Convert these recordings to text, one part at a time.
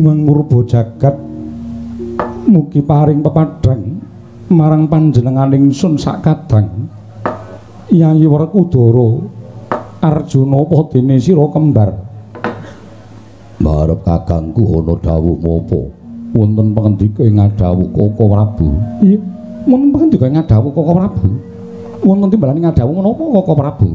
mangmurba jagat mugi paring pepadhang marang panjenenganing sun sakadang Yayi Werkudara Arjuna apa dene sira kembar marep kakangku ana dawuh menapa wonten pangandika ing ngadhawuh Kaka Prabu iya wonten pangandika ing ngadhawuh Kaka Prabu wonten timbalan ngadhawuh menapa Kaka Prabu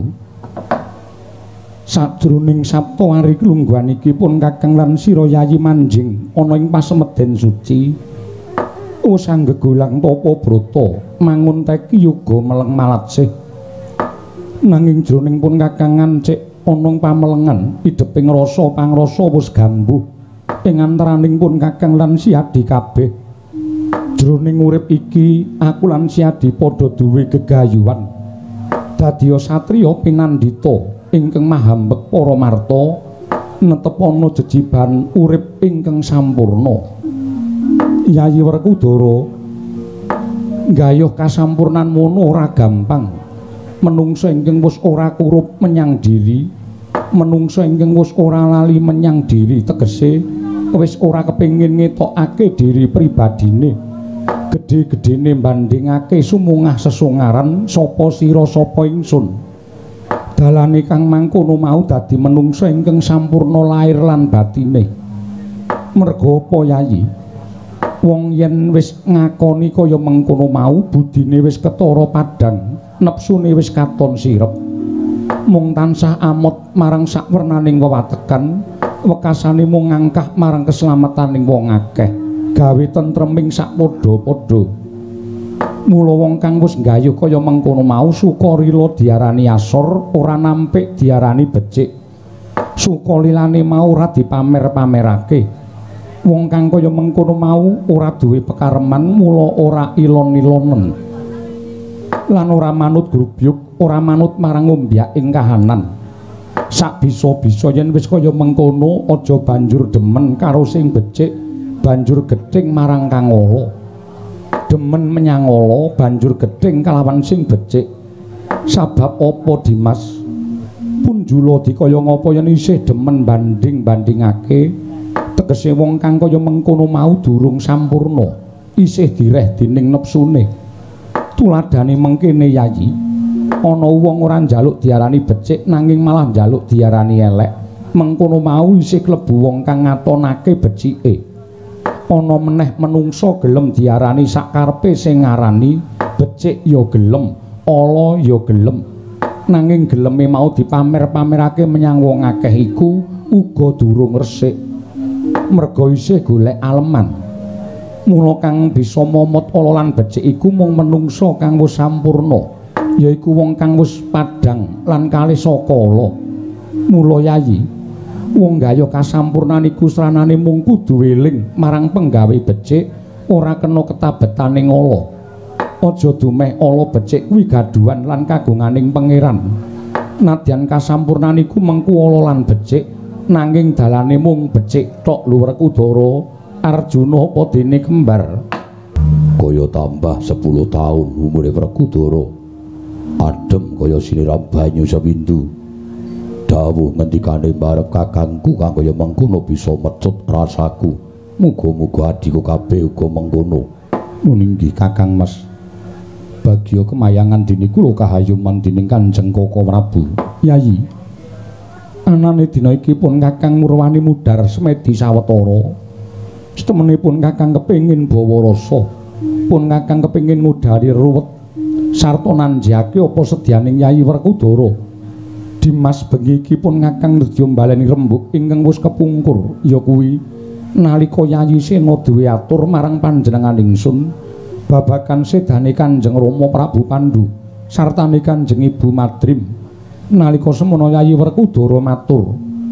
sajroning sapta ari lungguhan iki pun kakang lan sira Yayi manjing ana ing pasemeden suci usang gegulang tapa brata mangun teki yoga meleng malatsih nanging jroning pun kakangan cek ana pamelengan ideping rasa pangrasa wis gambuh ing antaraning pun kakang lan Siadi kabeh jroning urip iki aku lan Siadi padha duwe gegayuhan dadi satriya pinandhita ingkang mahambek para marta netepana jejiban urip ingkang sampurna Yayi Werkudara gayuh kasampurnan mono ora gampang menungsa ingkang wis ora kurup menyang diri menungsa ingkang wis ora lali menyang diri tegese wis ora kepengin ngetokake diri pribadine gedhe-gedhene bandingake sumungah sesungaran sapa sira sapa ingsun dalane kang mangkono mau dadi menungsa ingkang sampurna lair lan batine merga apa Yayi wong yen wis ngakoni kaya mengkono mau budine wis ketara padhang nepsune wis katon sirep mung tansah amot marang sakwernaning wewatekan wekasane mung ngangkah marang keselametaning wong akeh gawe tentreming sakpadha-padha mula wong kang wis nggayuh kaya mengkono mau sukarila diarani asor ora nampik diarani becik sukalilane mau ora dipamer-pamerake wong kang kaya mengkono mau ora duwe pekareman mula ora ilon-ilonen lan ora manut grubyuk ora manut marang ombyaking kahanan sak bisa-bisa yen wis kaya mengkono aja banjur demen karo sing becik banjur gedhing marang kang ala demen menyang ala banjur gedhing kalawan sing becik sabab apa Dimas punjula dikaya ngapa yen isih demen banding-bandingake tegese wong kang kaya mengkono mau durung sampurna isih direh dening nepsune tuladane mengkene Yayi ana wong ora njaluk diarani becik nanging malah njaluk diarani elek mengkono mau isih klebu wong kang ngatonake becike ana meneh menungso gelem diarani sakarepe sing ngarani becik ya gelem ala ya gelem nanging geleme mau dipamer-pamerake menyang wong akeh iku uga durung resik merga isih golek aleman mula kang bisa momot ala lan becik iku mung menungsa kang wis sampurna yaiku wong kang wis padhang lan kalih sakala mula Yayi wong gayuh kasampurnan iku sranane mung kudu eling marang penggawe becik ora kena ketabetaning ala aja dumeh ala becik kuwi gaduhan lan kagunganing pangeran nadyan kasampurnan iku mengku ala lan becik nanging dalane mung becik tok luwih Werkudara Arjuna apa dene kembar kaya tambah 10 taun umure Werkudara adem kaya siniram banyu sewindu dawuh ngendikane marep kakangku kang kaya mengkono bisa mecut rasaku muga-muga adhiku kabeh uga mengkono nuninggi Kakang Mas bagya kemayangan dene kula kahayuman dening Kanjeng Kaka Prabu Yayi anane dina iki pun Kakang Murwani mudhar semedi sawetara setemenipun Kakang kepengin bawa rasa pun Kakang kepengin ngudari ruwet sarta nanjake apa sedyaning Yayi Werkudara Dimas bengi iki pun Kakang nedya mbaleni rembug ingkang wis kepungkur ya kuwi nalika Yayi Sena duwe atur marang panjenenganing ingsun babagan sedane Kanjeng Rama Prabu Pandhu sartane Kanjeng Ibu Madrim nalika semana Yayi Werkudara matur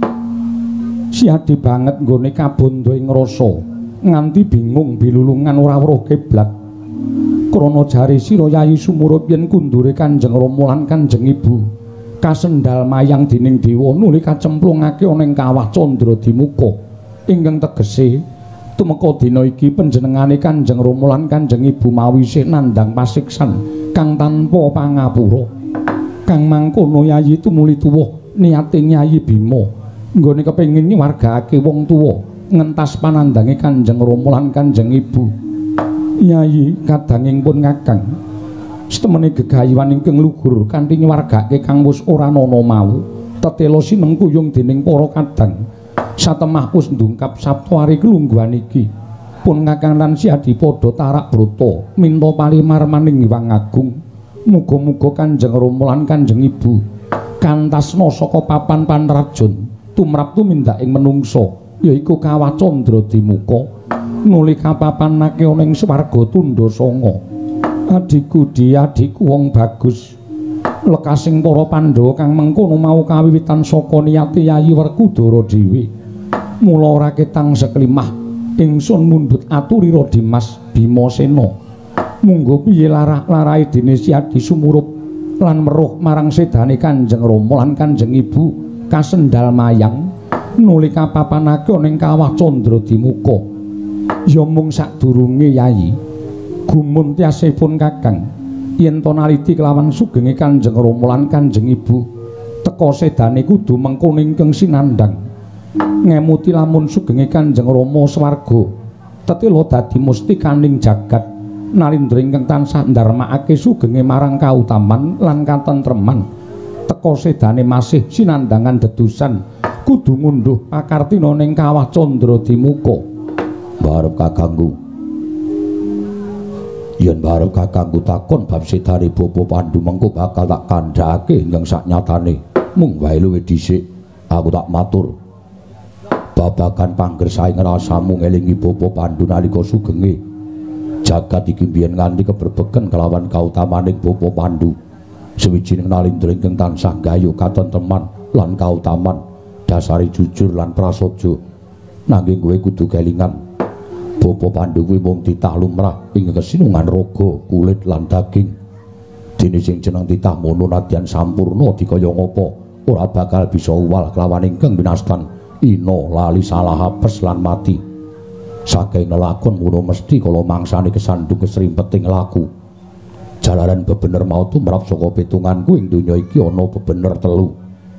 siadi banget nggone kabondo ing rasa nganti bingung bilulungan ora weruh kiblat krana jare sira Yayi sumurup yen kundure Kanjeng Rama lan Kanjeng Ibu kasendal mayang dening dewa nuli kacemplungake ana ing kawah Candradimuka ingkang tegese tumeka dina iki panjenengane Kanjeng Rama lan Kanjeng Ibu mawisih nandhang pasiksan kang tanpa pangapura kang mangkono Yayi tumuli tuwuh niate Yayi Bima nggone kepengin nyuwargake wong tuwa ngentas panandange Kanjeng Rama lan Kanjeng Ibu. Yayi kadanging pun Kakang setemene gegayuhan ingkang luhur kanthi nyuwargake kang wis ora ana mau tetela sineng kuyung dening para kadang satemah wis ndungkap Sabtu ari kelungguhan iki pun Kakang lan Siadi padha tarak brata minta palimar maning Hyang Agung muga-muga Kanjeng Rama lan Kanjeng Ibu kantasna saka papan panrajon tumrap tumindhaking menungsa yaiku Kawah Candra Dimuka nulika papanake ana ing swarga tundha sanga. Adikku adikku wong bagus lekasing para Pandhawa kang mengkono mau kawiwitan saka niyate Yayi Werkudara dhewe mula ora ketang seklimah ingsun mundhut aturira Dimas Bimasena munggo piye larah-larahe dene Siadi sumurup lan meruh marang sedane Kanjeng Rama lan Kanjeng Ibu kasendal mayang nulika papanake ana ing Kawah Candra Dimuka. Ya mung sadurunge Yayi gumun tiasipun Kakang yen to naliti kelawan sugenge Kanjeng Rama lan Kanjeng Ibu teka sedane kudu mengkono ingkang sinandhang ngemuti lamun sugenge Kanjeng Rama swarga tetela dadi mustikaning jagat nalindra ingkang tansah ndarmakake sugenge marang kautaman lan katentreman teka sedane masih sinandhangan dedusan kudu ngunduh pakartina ning Kawah Candra Dimuka. Barep kakangku yen barep kakangku takon bab sedane Bapa Pandhu mengko bakal tak kandhake ingkang saknyatane mung wae luwih dhisik aku tak matur babagan panggersaing rasamu ngelingi Bapa Pandhu nalika sugenge jagat iki biyen nganti keberbeken kelawan kautamaning Bapa Pandhu sawijining nalindra ingkang tansah gayuh katentreman lan kautaman dasari jujur lan prasaja nanging kowe kudu kelingan Bapa Pandhu kuwi mung titah lumrah ing kesinungan raga kulit lan daging dene sing jeneng titah mono nadyan sampurna dikaya ngapa ora bakal bisa uwal kelawan ingkang winastan ina lali salah apes lan mati saking nelakon mono mesti kala mangsane kesandung kesrimpeting laku jalaran bebener mau tumrap saka pitunganku ing donya iki ana bebener telu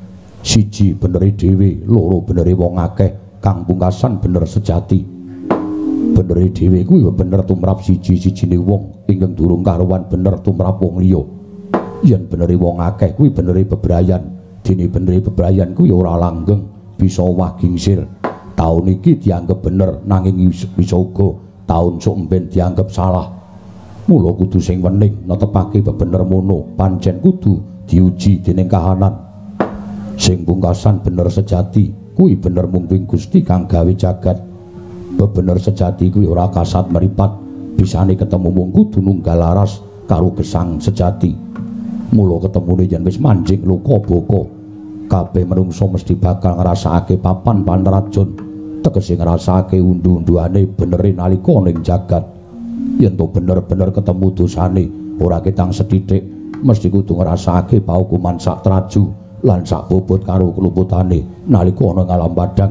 siji benere dhewe loro benere wong akeh kang pungkasan bener sejati benere dhewe kuwi bener tumrap siji-sijine wong ingkang durung karuwan bener tumrap wong liya yen benere wong akeh kuwi benere bebrayan dene benere bebrayan kuwi ora langgeng bisa owah gingsir taun iki dianggep bener nanging bisa uga taun sok mben dianggep salah mula kudu sing wening netepake bebener mono pancen kudu diuji dening kahanan sing pungkasan bener sejati kuwi bener mung Gusti kang gawe jagat bebener sejati kuwi ora kasat meripat bisane ketemu wong kudu nunggal laras karo gesang sejati mula ketemune yen wis manjing luka boko kabeh menungso mesti bakal ngrasakake papan panrajon tegese ngrasakake undu-unduane benere nalika ning jagat yen to bener-bener ketemu dosane ora ketang sethithik mesti kudu ngrasakake paukuman sak traju lan sak bobot karo keluputane nalika ana ngalam padang.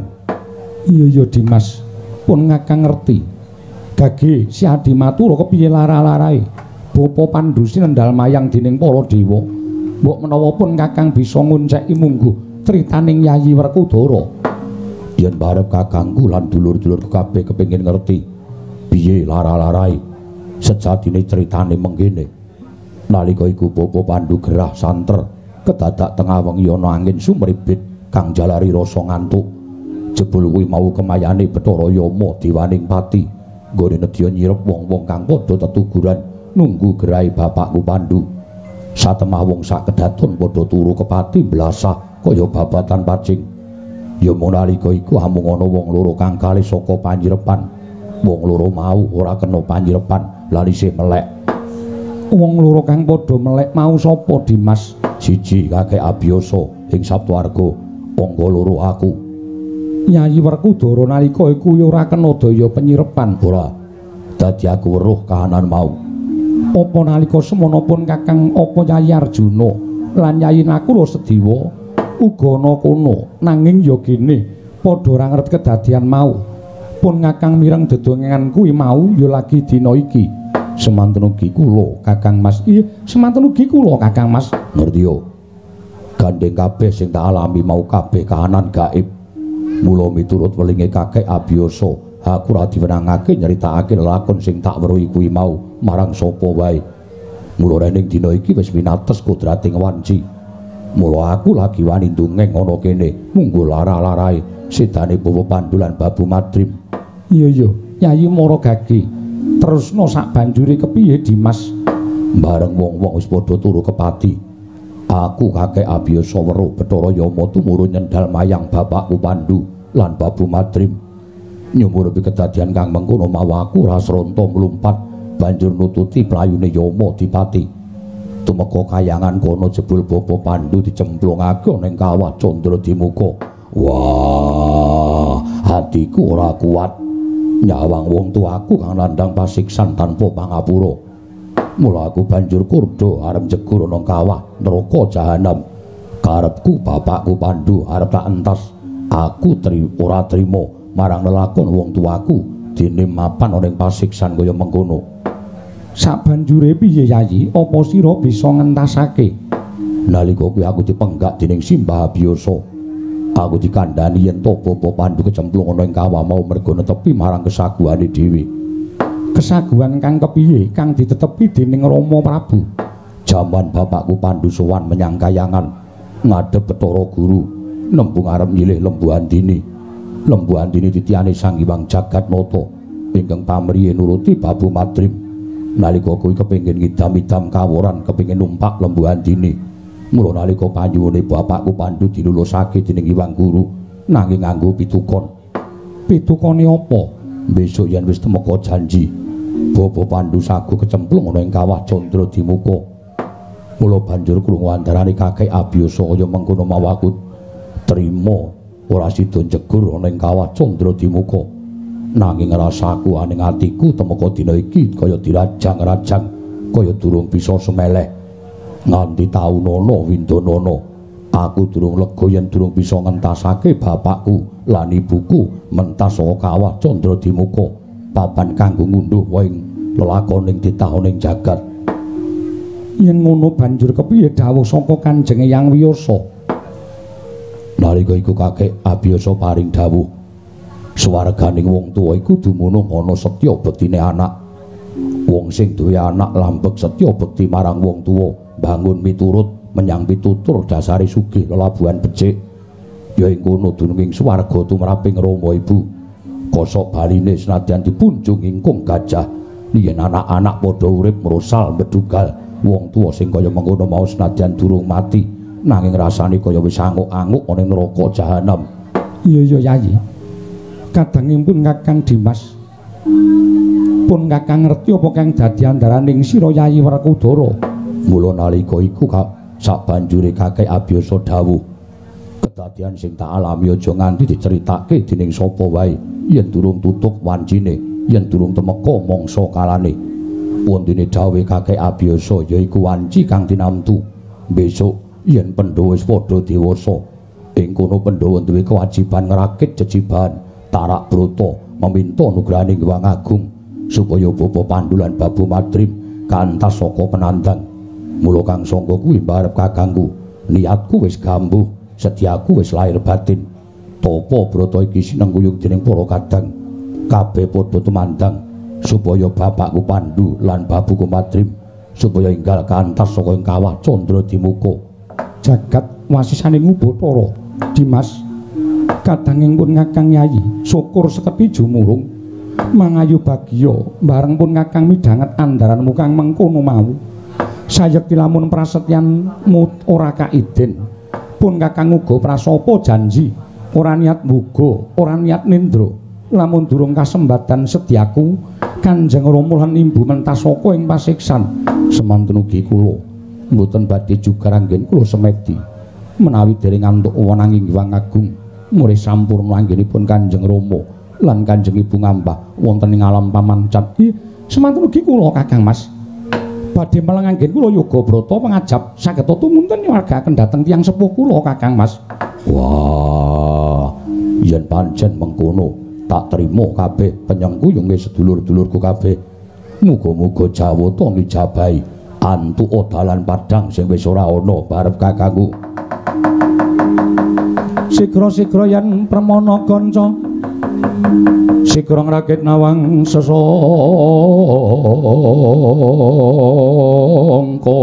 Iya Dimas pun Kakang ngerti gage Siadi matur kepiye lara-larae Bapa Pandhu sinendal mayang dening para dewa mbok menawa pun Kakang bisa ngunceki mungguh critaning Yayi Werkudara yen barep kakangku lan dulur-dulur kabeh kepengin ngerti piye lara-larae sejatine critane mengkene nalika iku Bapa Pandhu gerah santer kedadak tengah wengi ana angin sumribit kang jalari rasa ngantuk jebul kuwi mau kemayane Bathara Yama diwaning pati nggone nedya nyirep wong-wong kang padha tetuguran nunggu gerai bapakku Pandhu satemah wong sak kedaton padha turu kepati blasah kaya babatan pacing ya mung nalika iku amung ana wong loro kang kalih saka panjirepan wong loro mau ora kena panjirepan lan isih melek wong loro kang padha melek mau sapa Dimas siji kakek Abiyasa ing Saptawarga angka loro aku Yayi Werkudara nalika iku ora kena daya penyirepan ora dadi aku weruh kahanan mau apa nalika semana pun Kakang apa Yayi Arjuna lan Yayi Nakula Sediwa uga ana kono nanging ya kene padha ora ngerti kedadian mau pun Kakang mireng dedongengan kuwi mau ya lagi dina iki semanten ugi kula Kakang Mas iya semanten ugi kula Kakang Mas ngerti yo gandeng kabeh sing tak alami mau kabeh kahanan gaib Mula miturut welinge kakek Abiyasa, aku ora diwenangake nyeritakake lelakon sing tak weruhi kuwi mau marang sapa wae. Mula rening dina iki wis winates kodrating wanci. Mula aku lagi wani ndungeng ana kene, munggo lara-larae sedane Bawa Pandhu lan Babu Madrim. Iya, Yayi Maragagi. Terusno sak banjure kepiye Dimas? Bareng wong-wong wis padha turu kepati. Aku kakek Abiyasa weruh Bathara Yama tumurun nyendhal mayang bapakku Pandhu lan Babu Madrim. Nyumurupi kedadian kang mengkono mau aku rasranta mlumpat banjur nututi playune Yama Dipati. Tumeka kayangan kono jebul Bapa Pandhu dicemplungake ning kawah Candradimuka. Wah, hatiku ora kuat nyawang wong tuaku kang landang pasiksan tanpa pangapura. Mula aku banjur kurda arep jegur ana kawah neraka jahanam. Karepku bapakku Pandhu arep tak entas. Aku ora trima marang lelakon wong tuaku dene mapan ana ing pasiksan kaya mengkono. Sabanjure piye Yayi? Apa sira bisa ngentasake? Nalika kuwi aku dipenggak dening Simbah Abiyasa. Aku dikandhani yen to Bapa Pandhu kecemplung ana ing kawah mau merga netepi marang kesaguhane dhewe. Kesaguhan kang kepiye kang ditetepi dening Rama Prabu? Jaman bapakku Pandhu sowan menyang kayangan ngadhep Bathara Guru, nembung arep nyilih Lembu Andini. Lembu Andini titiane Sang Hyang Jagatnata ingkang pamriye nuruti Babu Madrim. Nalika kuwi kepengin ngidam-idam kaworan, kepengin numpak Lembu Andini. Mula nalika panyuwune bapakku Pandhu dilulusake dening Hyang Guru nanging nganggo pitukon. Pitukane apa? Besok yen wis temeka janji, Bapa Pandhu sagu kecemplung ana ing kawah Candradimuka. Mula banjur krungu andarane kakek Abiyasa kaya mengkono mau aku trima ora sida jegur ana ing kawah Candradimuka. Nanging rasaku aning atiku temeka dina iki kaya dirajang-rajang, kaya durung bisa semeleh. Nganti taunana windanana aku durung lega yen durung bisa ngentasake bapakku lan ibuku mentas saka kawah Candradimuka, papan kanggo ngunduh waing lelakoning titahoning jagat. Yen ngono banjur kepiye dawuh saka Kanjeng Hyang Wiyasa? Nalika iku kakek Abiyasa paring dawuh, swarganing wong tuwa iku dumunung ana setya bektine anak. Wong sing duwe anak lambek setya bekti marang wong tuwa, bangun miturut menyang pitutur dasare sugih lelabuhan becik. Ya ing kono dununging swarga tumraping Rama Ibu. Kosok baline senadyan dipunjung ingkung gajah, yen anak-anak padha urip mrosal medhugal, wong tuwa sing kaya mengkono mau senadyan durung mati nanging rasane kaya wis anguk-anguk ana ing neraka jahanam. Iya Yayi. Kadangipun Kakang Dimas pun Kakang ngerti apa kang dadi andaraning sira Yayi Werkudara. Mula nalika iku sabanjure kakek Abiyasa dawuh, kedadian sing tak alami aja nganti diceritake dening sapa wae yen durung tutuk wancine, yen durung temeka mangsa kalane. Wondene dawuhe kakek Abiyasa yaiku wanci kang tinamtu. Besok yen Pandhawa wis padha dewasa, ing kono Pandhawa duwe kewajiban ngrakit jejibahan tarak brata meminta nugrahaning Hyang Agung supaya Bapa Pandhu lan Babu Madrim kantas saka penandang. Mula kang sangka kuwi mbarep kakangku, niatku wis gambuh, setiaku wis lahir batin. Tapa brata iki sinengguyung dening para kadang kabeh padha tumandang supaya bapakku Pandhu lan Babuku Madrim supaya enggal kantas saka ing kawah Candradimuka. Jagat wasisaning Bathara Dimas, kadangipun Kakang Yayi syukur sekepi jumurung mangayu bagya bareng pun Kakang midhanget andaranmu kang mengkono mau. Sayekti lamun prasetyanmu ora kaiden, pun Kakang uga prasapa janji ora niat mbuga, ora niat nindra. Lamun durung kasembadan sedyaku Kanjeng Rama lan Imbu mentas saka ing pasiksan, semanten ugi kula mboten badhe juga anggen kula semedi menawi dereng antuk wenanging Hyang Agung mulih sampurna anggenipun Kanjeng Rama lan Kanjeng Ibu ngambah wonten ing alam pamancat. Semanten ugi kula Kakang Mas badhe melang anggen kula yoga brata pangajab saged tumunten nyuwargaken dhateng tiyang sepuh kula Kakang Mas. Wah, yen pancen mengkono tak trima kabeh penyengkuyunge sedulur-dulurku kabeh. Muga-muga jawata ngijabahi antuk dalan padhang sing wis ora ana barep kakangku. Sigra-sigra yen permana kanca sigra ngrakit nawang sesangka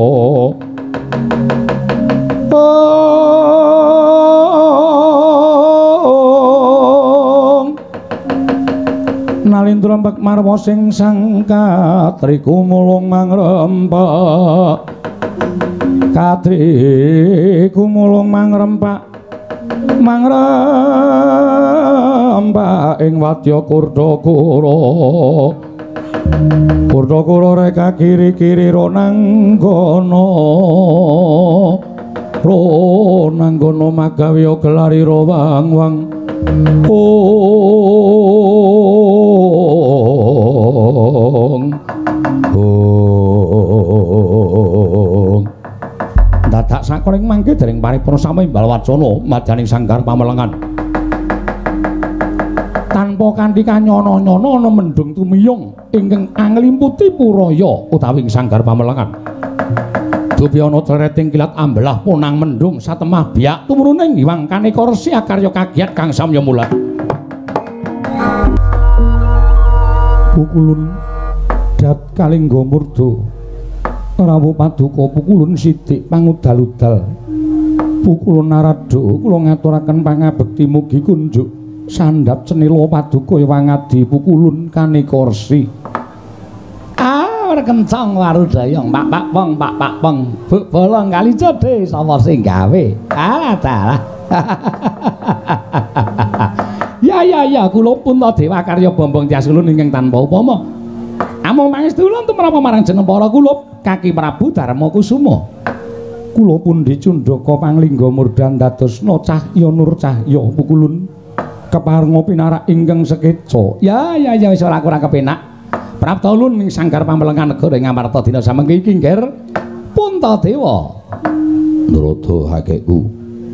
nalindra mbek marwa sing sang katri kumulung mangrempak katri kumulung mangrempak ing wadya Kurdakura reka kiri-kiri ronanggono magawi gelari wang-wang dadak sakoring mangke dereng paripurna sami imbal wacana madyaning Sanggar Pamelengan tanpa kanthi kanyono-nyono ana mendung tumiyung ingkang anglimputi Puraya utawi Sanggar Pamelengan Dubyana treting kilat ambelah punang mendung satemah biak tumruning Hyang Kaneka Resi akarya kagiat kang samya mulat pukulun dat kalingga murda rawuh paduka pukulun sithik pangudal-udal pukulun narada kula ngaturaken pangabekti mugi kunjuk sandhap cenila paduka wangadi pukulun Kaneka Resi kencang warudayong pak pong buk bolong kali jodhe sapa sing gawe dalah ya kula Puntadewa karya Bombong Tiasulun ingkang tanpa upama amung pangestulan tumrap marang Jenepara kula Kaki Prabu Darmakusuma kula pundi Cundaka Panglingga Murdan dadosna cahya nur cahya pukulun keparenga pinarak ingkang sekeca ya wis ora kurang kepenak Prapta ulun ing Sanggar Pamelengan negara ing Ngamarta dina samengke iki nggih Puntadewa Narada hakekku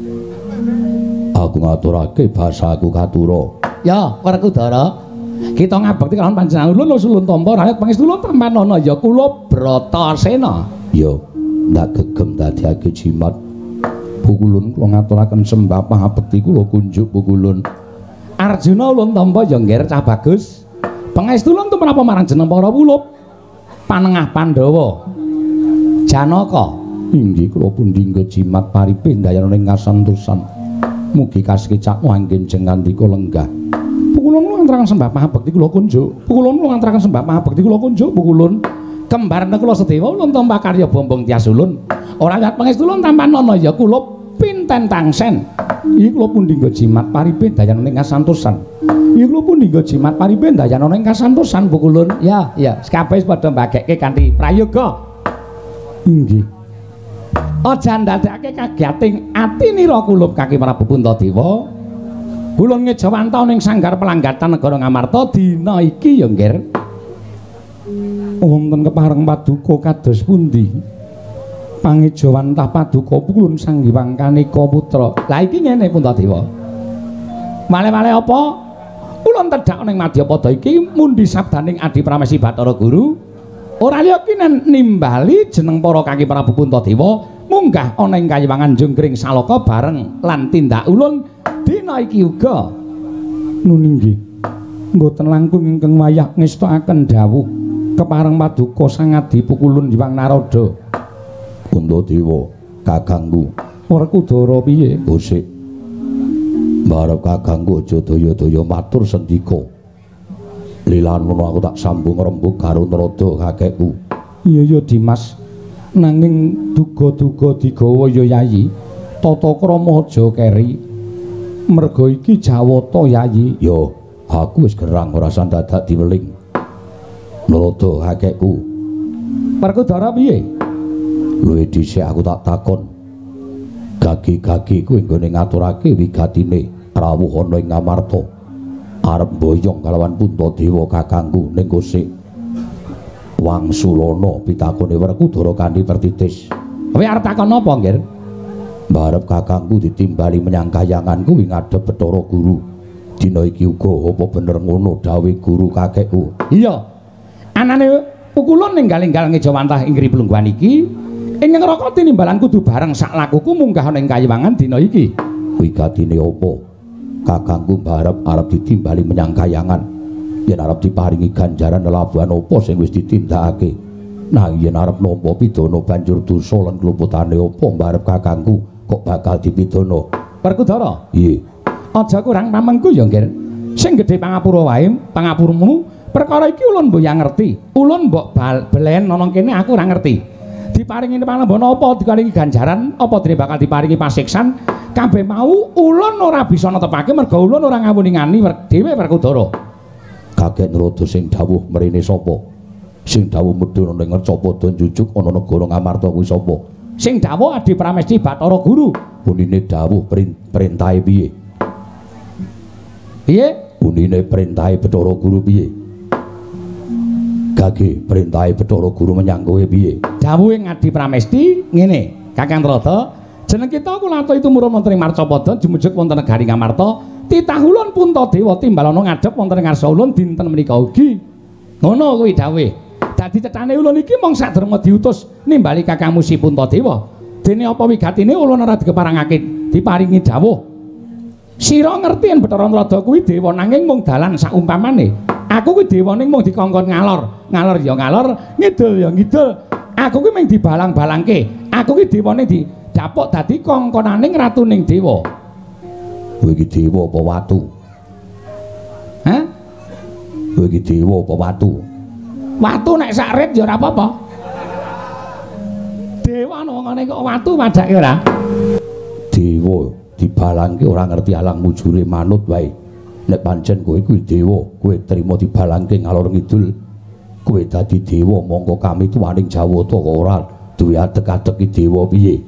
aku ngaturake basaku katura ya Werkudara kita ngabekti kalawan panjenengan ulun sulun tampa rakyat pangestu ulun tampanana ya kula Bratasena ya ndak gegem dadiake jimat pukulun kula ngaturaken sembah pangabekti kula kunjuk pukulun Arjuna ulun tampa ya nggih cah bagus pangestu ulun menapa marang Jenepara Wulup panengah Pandhawa Janaka inggih kula pundi jimat paripe dayana ing kasantosan mugi kasekecak wanggen jengandika lenggah pukulun kula ngaturaken sembah pangabekti kula kunjuk pukulun kula ngaturaken sembah pangabekti kula kunjuk pukulun kembarna kula Sedewa ulun tampa karya Bombong Tiasulun ora lihat pangestu ulun tampanana ya kula Pinten Tangsen iki kula pundi jimat paripe dayana ing kasantosan iki kula pundi jimat paripe dayana ing kasantosan pukulun ya kabeh padha mbagekke kanthi prayoga inggih aja ndadekake kagiating atinira kula Kaki Prabu Puntadewa ulun ngejawanta ning Sanggar Pelanggatan negara Ngamarta dina iki ya nggih wonten kepareng paduka kados pundi pangejawantah paduka pukulun Sang Hyang Kaneka Putra lah iki ngene Puntadewa male-male apa ulun tedhak ning Madyapada iki mundi sabdaning Adi Pramesi Bathara Guru ora liya ki nimbali jeneng para Kaki Prabu Puntadewa munggah ana ing Kayiwangan Junggring Saloka bareng lan tindak ulun dina iki uga nuninggih mboten langkung ingkang wayah ngestakaken dawuh kepareng paduka Sang Adi pukulun Hyang Narada Puntadewa kakangku Werkudara piye bosik marep kakangku aja daya-daya matur sendika lilan menawa aku tak sambung rembug karo Narada kakekku iya Dimas nanging duga-duga digawa ya Yayi tata krama aja keri merga iki jawata Yayi ya aku wis gerang ora sandadak diweling Narada kakekku Werkudara piye luwih dhisik aku tak takon gagi-gagi kuwi nggone ngaturake wigatine rawuh ana ing Ngamarta arep mboyong kalawan Puntadewa kakangku ning Gosik Wangsulana pitakone Werkudara kanthi tertitis kowe arep takon apa nggih barep kakangku ditimbali menyang kayangan kuwi ngadhep Bathara Guru dina iki uga apa bener ngono dawuh guru kakekku iya anane pukulun ninggal-ninggal ngejawantah ing Pelungguhan iki ing ngraka tinimbalan kudu bareng sak lakuku munggah ning Kayiwangan dina iki Wigatine apa? Kakangku arep ditimbali menyang kayangan. Yen arep diparingi ganjaran lelabuhan apa sing wis ditindakake. Nah yen arep nampa pidana banjur dosa lan kluputane apa arep kakangku kok bakal dipidana. Werkudara. Iye. Aja kurang pamengku ya, Nggir. Sing gedhe pangapura wae, pangapuramu. Perkara iki ulun mbok ya ngerti. Ulun mbok belen ana kene aku ora ngerti. Diparingi panembana apa, diparingi ganjaran apa dene bakal diparingi pasiksan, kabeh mau ulun ora bisa netepake merga ulun ora ngawuni-ngani dhewe Werkudara. Kakek Nrada sing dawuh mrene sapa? Sing dawuh medhun ning Ngercapada Jujuk ana negara Ngamarta kuwi sapa? Sing dawuh Adi Pramesti Bathara Guru. Unine dawuh perintahe piye? Piye? Unine perintahe Bathara Guru piye? Gage perintahe Bathara Guru menyang kowe piye? Dawuhe Adi Pramesti ngene, Kakang Nrada, jeneng kita Kulata itu murun wonten ing Marcapada jumujuk wonten negari Ngamarta. Titah ulun Puntadewa timbal ana ngadhep wonten ing ngarsa ulun dinten menika ugi. Ngono kuwi dawuhe. Dadi cethane ulun iki mung sadurunge diutus nimbali kakangmu si Puntadewa. Dene apa wigatine ulun ora dikeparangake diparingi dawuh. Sira ngerti yen Bathara Nrada kuwi dewa nanging mung dalan saumpamane. Aku kuwi dewane mung dikongkon ngalor. Ngalor ya ngalor, ngidul ya ngidul. Aku kuwi mung dibalang-balangke. Aku kuwi dewane didapuk dadi kongkonaning ratuning dewa. Kowe iki dewa apa watu? Hah? Kowe iki dewa apa watu? Watu nek sak rit ya ora apa-apa. Dewa ngene kok watu padake ora? Dewa dibalangke ora ngerti alang mujure manut wae. Nek pancen kowe kuwi dewa, kowe trima dibalangke ngalor ngidul. Kowe dadi dewa mongko kami tuwaning Jawata kok ora duwe adek-adeki dewa piye?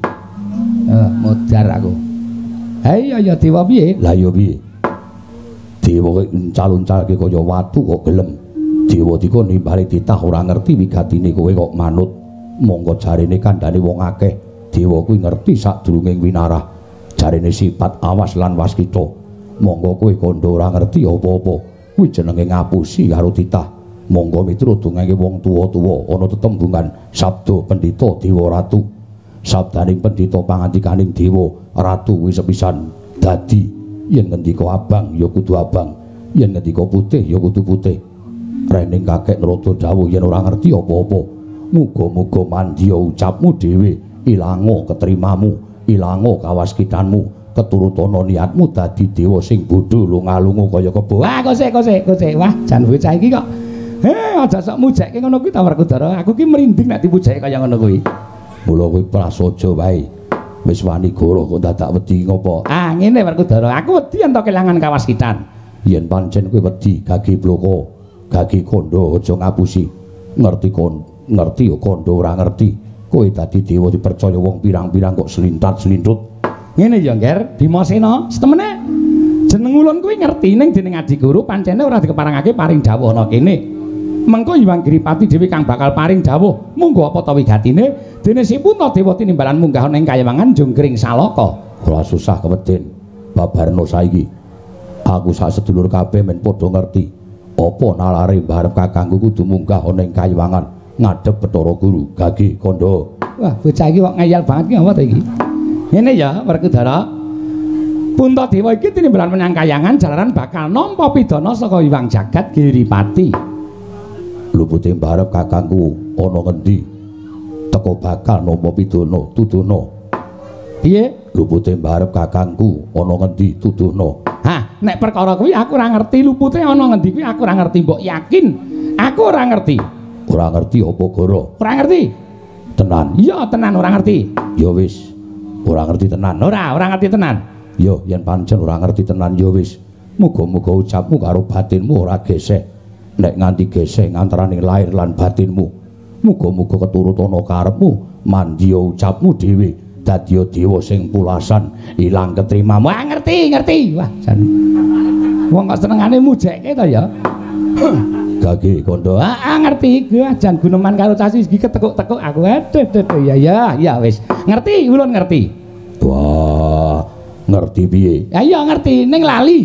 Modar aku. Ha iya ya dewa piye? Lah ya piye? Dewa uncal-uncalke kaya watu kok gelem. Dewa dikon nimbali titah ora ngerti wigatine kowe kok manut. Monggo jarene kandhane wong akeh, dewa kuwi ngerti sadurunge winarah. Jarene sifat awas lan waskita. Monggo kowe kandha ora ngerti apa-apa. Kuwi jenenge ngapusi karo titah. Monggo miturut dongenge wong tuwa-tuwa ana tetembungan sabda pendhita dewa ratu. Sabdaning pendhita pangandikaning dewa ratu kuwi sepisan dadi yen ngendika abang ya kudu abang, yen ngendika putih ya kudu putih. Rening kakek Nrada dawuh yen ora ngerti apa-apa, muga-muga mandya ucapmu dhewe, ilango ketrimamu, ilango kawaskitanmu, keturutana niatmu dadi dewa sing bodho lunga-lunga kaya kebo. Wah, kosek. Wah, jan bocah iki kok. Aja sok mujekke ngono kuwi ta Werkudara. Aku ki merinding nek dipujake kaya ngono kuwi. Mula kowe prasaja wae. Wis wani goro kok dadak wedi ngopo? Ah, ngene Werkudara, aku wedi ento kelangan kawaskitan. Yen pancen kowe wedi gage bloko, gage kandha aja ngapusi. Ngerti ya kandha ora ngerti. Kowe dadi dewa dipercaya wong pirang-pirang kok selintat-selintut. Ngene ya, Nger, Bimasena, setemene jeneng ulun kuwi ngerti ning dening Adi Guru pancene ora dikeparangake paring dawuh ana kene. Mengko Hyang Giripati dhewe kang bakal paring dawuh. Monggo apa ta wigatine? Dene si Puntadewa tinimbalan munggah ning kayawangan Jonggring Salaka. Ora susah keweden. Babarno saiki. Aku sak sedulur kabeh men padha ngerti. Apa nalare barep kakangku kudu munggah ning kayawangan ngadhep Bathara Guru. Gage kandha. Wah, bocah iki kok ngayal banget ki apa ta iki? Ngene ya, Werkudara. Puntadewa iki tinimbalan menyang kayangan jalaran bakal nampa pidana saka Hyang Jagat Giripati. Lupute mbarep kakangku ana ngendi? Teko bakal nampa pidana tuduhna. Piye? Lupute mbarep kakangku ana ngendi tuduhna. Hah, nek perkara kuwi aku ora ngerti lupute ana ngendi kuwi aku ora ngerti, mbok yakin. Aku ora ngerti. Ora ngerti apa goro? Ora ngerti. Tenan. Iya, tenan ora ngerti. Ya wis. Ora ngerti tenan. Ora ngerti tenan. Yo, yen pancen ora ngerti tenan ya wis. Muga-muga ucapmu karo batinmu ora gesek. Nek nganti gesek antaraning lahir lan batinmu, muga-muga keturutana karepmu, mandya ucapmu dhewe dadi dewa sing pulasan, ilang ketrimamu. Ah, ngerti. Wah, jan. Wong kok senengane mujekke to ya. Gage kandha. Ah, ngerti. Wah, jan guneman karo casis iki ketekuk-tekuk aku. Aduh. Ya wis. Ngerti, ulun ngerti. Wah, ngerti piye? Ya iya ngerti, ning lali.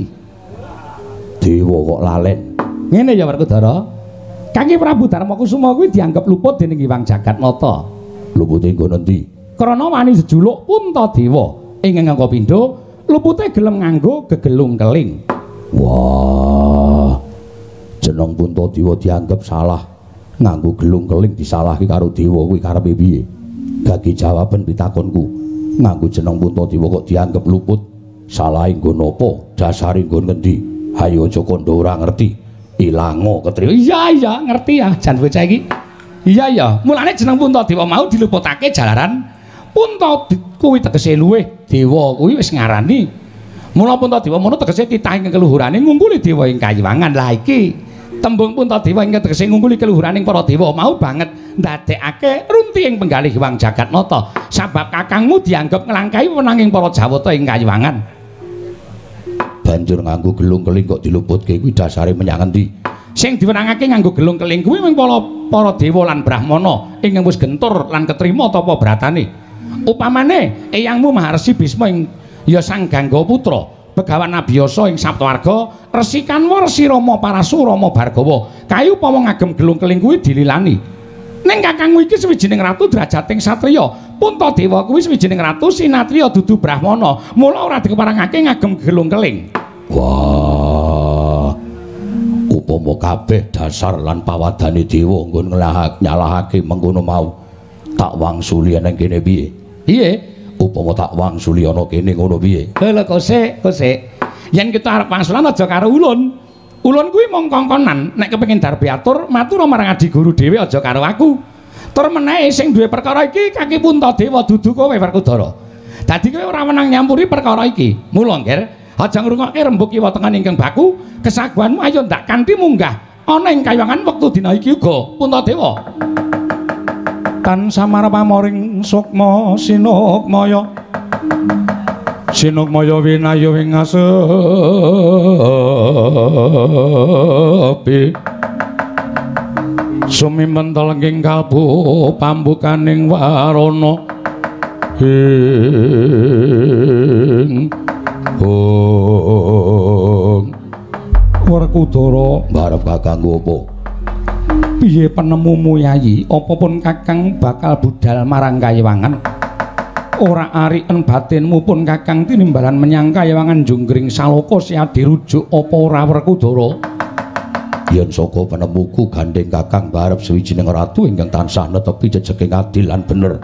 Dewa kok lalen. Ngene ya Werkudara. Kaki Prabu Darmakusuma kuwi dianggep luput dening Hyang Jagatnata. Lupute nggo nendi? Krana wani jejuluk Puntadewa ing Angkapindha lupute gelem nganggo gegelung keling. Wah, jeneng Puntadewa dianggep salah nganggo gelung keling disalahke karo dewa kuwi karepe piye? Gagi jawaban pitakonku. Nganggo jeneng Puntadewa kok dianggep luput. Salah nggo napa? Dasare nggo ngendi? Hayo aja kandha ora ngerti. Ilango ketriya. Iya, ngerti ya jan bocah iki. Iya. Mulane jeneng Puntadewa mau diluputake jalaran Punta kuwi tegese luwih dewa kuwi wis ngarani. Mula Puntadewa mono tegese titahing keluhurane ngungkuli dewa ing Kayiwangan. Lah iki tembung Puntadewa ingkang tegese ngungkuli keluhuraning para dewa mau banget ndadekake runti ing penggalih Hyang Jagatnata. Sabab kakangmu dianggep nglangkahi wenanging para Jawata ing Kayiwangan. Banjur nganggo gelung keling kok diluputke kuwi dasare menyang endi? Sing diwenangake nganggo gelung keling kuwi mung para dewa lan brahmana ingkang wis gentur lan ketrima tapa bratane. Upamane eyangmu Maharsi Bisma ing ya Sang Gangga Putra, Begawan Abiyasa ing Saptawarga, Resi Kanwa, Resi Rama Parasu, Rama Bhargawa, kayu upama ngagem gelung keling kuwi dililani. Ning kakangmu iki sawijining ratu drajating satriya. Puntadewa kuwi sawijining ratu sinatriya dudu brahmana. Mula ora dikeparengake ngagem gelung keling. Wah. Upama kabeh dasar lan pawadane dewa nggon nyalahake mengkono mau. Tak wangsuli nang kene piye? Piye? Upama tak wangsuli ana kene ngono piye? Lha kok sik. Yen kita arep wangsulan aja karo ulun. Ulun kuwi mung kongkonan, nek kepengin darbe atur, matur marang Adi Guru dhewe aja karo aku. Tur meneh sing duwe perkara iki Kaki Puntadewa dudu kowe Werkudara. Dadi kowe ora menang nyampuri perkara iki. Mula nggih, aja ngrungokke rembug kiwa tengen ingkang baku, kesaguanmu ayo ndak kanthi munggah ana ing Kayiwangan wektu dina iki uga Puntadewa. Tan samar pamoring sukma sinukmaya. Sinukmaya winayu ing asepi sumimentel ing kalbu pambukaning warana ing Werkudara barep kakangku apa? Piye penemumu Yayi? Apa pun Kakang bakal budal marang Kayiwangan? Ora ariken batinmu pun Kakang tinimbalan menyang Kayiwangan Junggring Saloka siadi rujuk apa ora Werkudara? Yen saka penemuku gandeng Kakang barep sawijining ratu ingkang tansah netepi jejeking adil lan bener.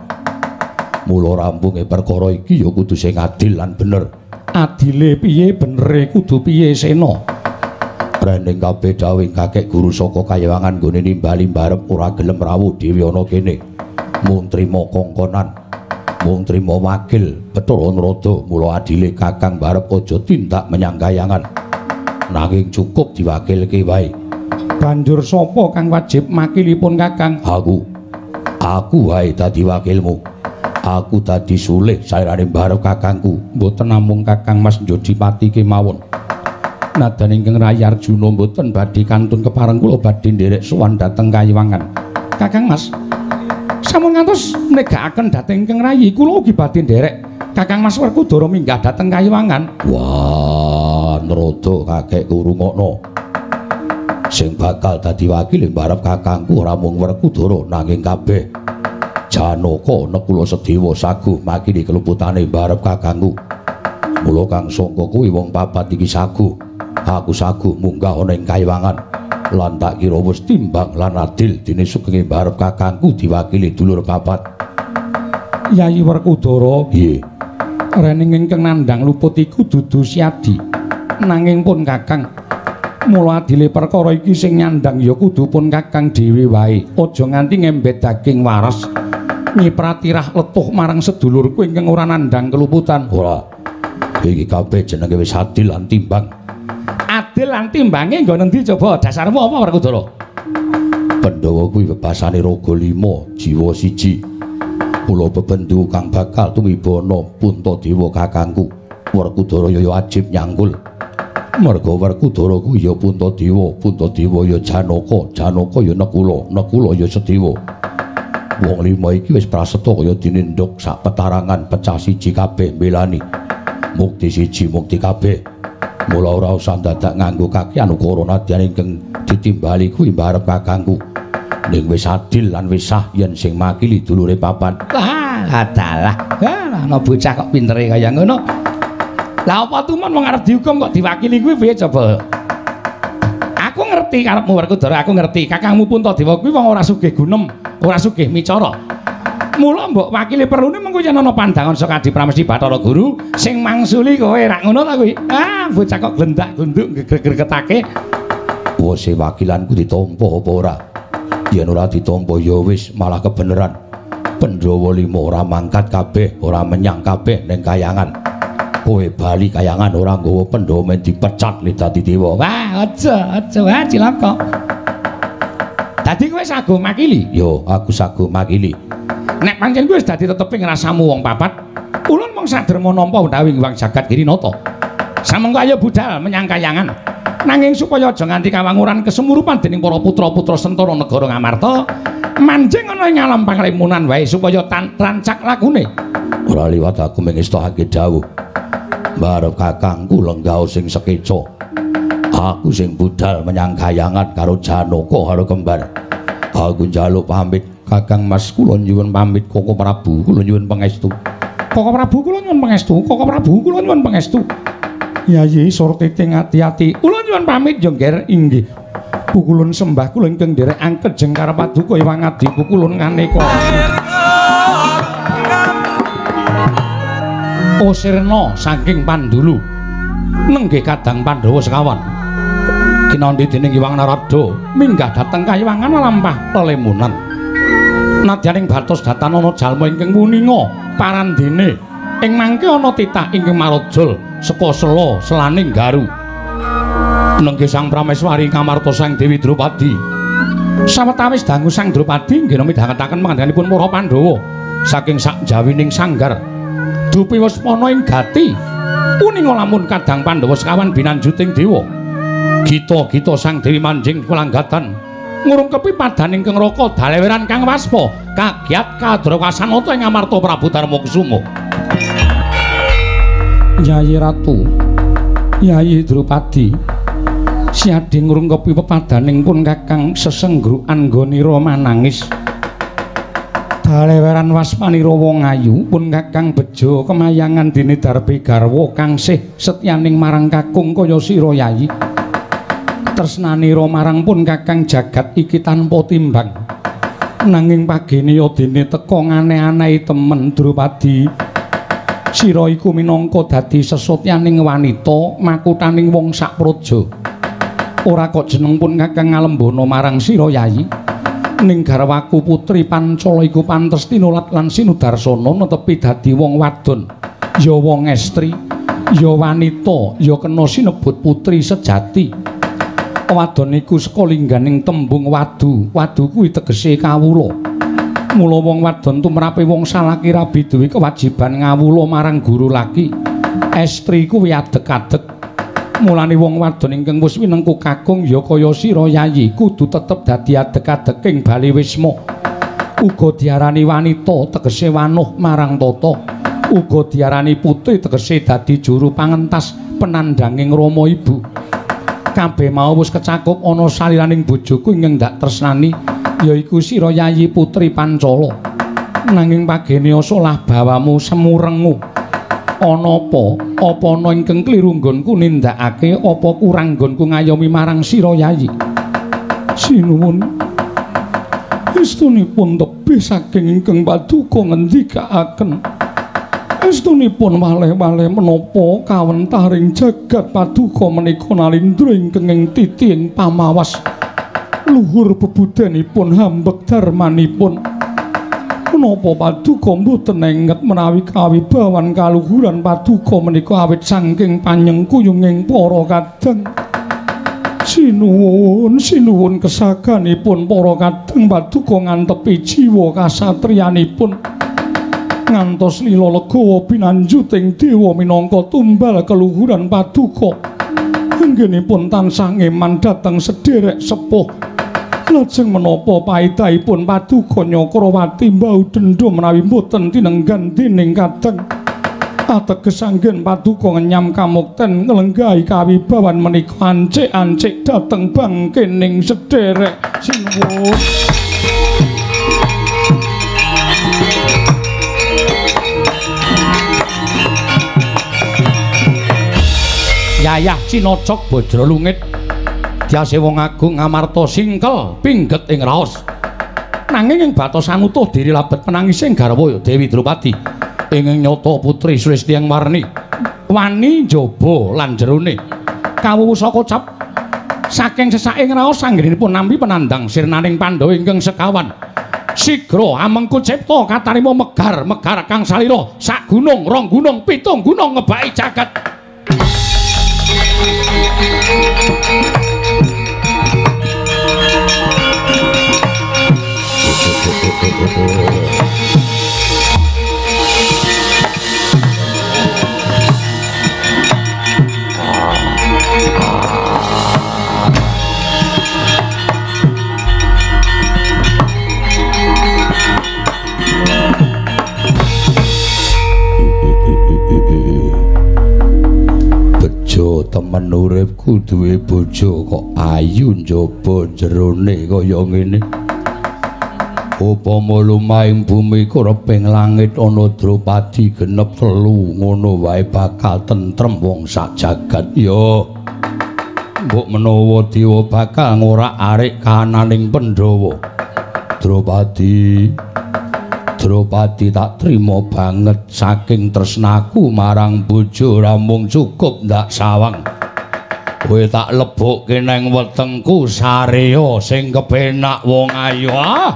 Mula rampunge perkara iki ya kudu sing adil lan bener. Adile piye benere kudu piye Sena? Rening kabeh dawuh kakek guru saka Kayiwangan nggone nimbali barep ora gelem rawuh dhewe ana kene. Mung trima kongkonan. Mung trima wakil Bathara Narada, mula adile Kakang barep aja tindak menyang Kayangan. Nanging cukup diwakilke wae. Banjur sapa kang wajib makilipun Kakang? Aku wae dadi wakilmu. Aku dadi sulih sairane barep kakangku. Mboten namung Kakang Mas Njodipati kemawon. Nadan ingkang Rayi Arjuna mboten badhe kantun kepareng kula badhe nderek sowan dhateng Kayiwangan. Kakang Mas, sampun ngantos negakaken dhateng ingkang Rayi, kula ugi badhe nderek Kakang Mas Werkudara minggah dhateng Kayiwangan. Wah, Narada kakekku rungokno. Sing bakal dadi wakil ing barep kakangku ora mung Werkudara nanging kabeh Janaka nekula Sedewa saguh makili keluputane barep kakangku. Mula kang sangka kuwi wong papat iki saguh. Aku saguh munggah ana ing Kayiwangan lan tak kira wis timbang lan adil dene sugeng barep kakangku diwakili dulur papat. Yayi Werkudara, piye? Rening ingkang nandhang luput iku dudu Siadi. Nanging pun Kakang, mula adile perkara iki sing nyandhang ya kudu pun Kakang dhewe wae. Aja nganti ngembet daging waras. Nyipratirah letuh marang sedulurku ingkang ora nandhang keluputan. Ora. Iki kabeh jenenge wis adil lan timbang. Adil lan timbange nggo endi coba? Dasarmu apa Werkudara? Pandhawa kuwi bebasane raga 5, jiwa 1. Mula bebendu kang bakal tumibana Puntadewa kakangku. Werkudara ya wajib nyangkul. Merga Werkudara kuwi ya Puntadewa, Puntadewa ya Janaka, Janaka ya Nekula, Nekula ya Sedewa. Wong 5 iki wis prasetya kaya dininduk sak petarangan pecah siji kabeh mbelani. Mukti siji mukti kabeh. Mula ora usah dadak nganggo kakian ukara nadyan ingkang ditimbali kuwi barep kakangku. Ning wis adil lan wis sah yen sing makili dulure papat. Lah, adalah. Ana bocah kok pintere kaya ngono. Lah apa tuman wong arep dihukum kok diwakili kuwi piye coba? Aku ngerti karepmu Werkudara, aku ngerti. Kakangmu Puntadewa kuwi wong ora sugih gunem, ora sugih micara. Mula mbok wakili perlune mengko yen ana pandangan saka Adi Pramesti Bathara Guru sing mangsuli kowe rak ngono ta kuwi. Ah, bocah kok glendak-glenduk gegregetake. Wose wakilanku ditampa apa ora? Yen ora ditampa ya wis malah kebeneran. Pandhawa 5 ora mangkat kabeh, ora menyang kabeh ning kayangan. Kowe bali kayangan ora nggawa Pandhawa men dipecat li dadi dewa. Wah, aja wah cilaka. Dadi kowe sago makili? Yo, aku sago makili. Nek pancen kowe wis dadi teteping rasamu wong papat, ulun mung saderma nampa undhawing Wang Jagat Girinata. Samengko ayo budal menyang kayangan. Nanging supaya aja nganti kawanguran kesemurupan dening para putra-putra Sentara negara Ngamarta, manjing ana ing alam panglemunan wae supaya rancak lakune. Ora liwat aku mengestokake dawuh. Barep kakangku lenggah sing sekeca. Aku sing budal menyang kayangan karo Janaka karo kembar. Aku njaluk pamit Kakang Mas, kula nyuwun pamit Koko Prabu, kula nyuwun pangestu. Koko Prabu kula nyuwun pangestu, Koko Prabu kula nyuwun pangestu. Yayi Surtiting ati-ati, kula nyuwun pamit yo nggih inggih. Pukulun sembah kula ingkang nderek angket jengkar paduka Hyang Adi pukulun kaneka. Osirna saking Pandulu. Nenggih kadang Pandhawa sekawan. Kinandhi dening Hyang Narada minggah dhateng kayangan lampah lelemunan. Nadyaning batos datan ana jalma ingkang wuninga parandene ing mangke ana titah ingkang marajul saka sela selaning garu. Nenggih Sang Prameswari Ngamarta Sang Dewi Drupadi. Sawetawis dangu Sang Drupadi nggih midhangetaken pangandhanipun para Pandhawa saking sak jawining sanggar. Dupi Wasmana ing gati uninga lamun kadang Pandhawa sekawan binanjuting dewa. Gita-gita Sang Dewi Manjing Kulanggatan ngurungkepi padhan ingkang raka daleweran kang waspa kagiat kadrawasanata ing Amarta Prabu Darmakusuma. Yayi Ratu, Yayi Drupadi, siadhe ngurungkepi pepadhaning pun kakang sesenggru anggonira manangis. Daleweran waspanira wong ayu pun kakang bejo kemayangan dene darbe garwa kang sih setyaning marang kakung kaya sira Yayi. Tresnanira marang pun kakang jagat iki tanpa timbang. Nanging pagene ya dene teka ngane-anehi temen Drupadi. Sira iku minangka dadi sesotyaning wanita makutaning wong sak praja. Ora kok jeneng pun kakang ngalembana marang sira Yayi. Ning garwaku putri Pancala iku pantes tinulat lan sinudarsana netepi dadi wong wadon. Ya wong estri, ya wanita, ya kena sinebut putri sejati. Wadon iku saka lingganing tembung wadu. Wadu kuwi tegese kawula. Mula wong wadon tumrape wong salaki rabi duwe kewajiban ngawula marang guru laki. Estri kuwi adeg-adeg. Mulane wong wadon ingkang wis winengku kakung ya kaya sira Yayi kudu tetep dadi adeg-adeg ing bali wisma. Uga diarani wanita tegese wanuh marang tata. Uga diarani putri tegese dadi juru pangentas penandhanging rama ibu. Kabeh mau wis kecakup ana saliraning bojoku ingkang ndak tresnani yaiku sira Yayi Putri Pancala. Nanging pagene salah bawamu semurengu. Ana apa? Apa ana ingkang kliru nggonku nindakake apa kurang nggonku ngayomi marang sira Yayi? Sinuwun. Estunipun tebih saking ingkang paduka ngendikaaken. Estunipun waleh-waleh menapa kawentaring jagat paduka menika nalindra ingkang ing titi ing pamawas luhur bebudanipun hambek darmanipun. Menapa paduka mboten enget menawi kawibawan kaluhuran paduka menika awit saking panyengkuyunging para kadang. Sinuwun kesaganipun para kadang paduka ngantepi jiwa kasatriyanipun. Ngantos lila legawa pinanjuting dewa minangka tumbal keluhuran paduka. Anggenipun tansah ngeman dhateng sedherek sepuh. Lajeng menapa paidahipun paduka Nyakrawati mbau dendha menawi boten tinenggan dening kadang. Ateges anggen paduka ngenyam kamukten nglenggahi kawibawan menika ancik-ancik dhateng bangkening sedherek sinuwun. Yayah Cinocok Bajra Lungit diase wong agung Amarta singkel pingget ing raos nanging ing batosan utuh diri labet penangising garwa Dewi Drupadi ing nyata putri Sristiyang Warni wani njaba lan jerone kawuwusa kocap saking sesaking raos anggenipun nampi penandang sirnaning Pandhawa ingkang sekawan sigra amengku cipta katarima megar kang salira sak gunung rong gunung pitung gunung ngebaki jagat temen uripku duwe bojo kok ayu njaba jerone kaya ngene upama lumahing bumi kureping langit ana Drupadi genep 3 ngono wae bakal tentrem wong sak jagat ya mbok menawa dewa bakal ngorak-arik kahananing Pandhawa Drupadi tak trima banget saking tresnaku marang bojo ramung cukup ndak sawang kowe tak lebokke nang wetengku sareya sing kepenak wong ayu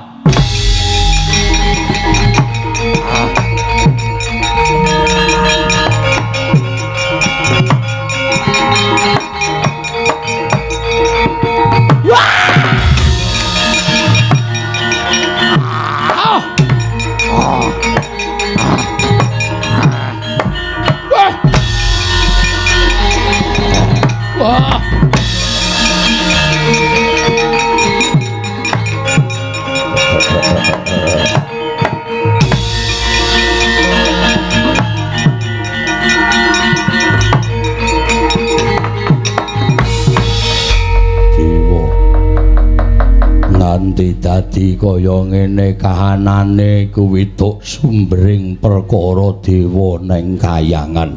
dadi kaya ngene kahanane kuwi tok sumbering perkara dewa ning kayangan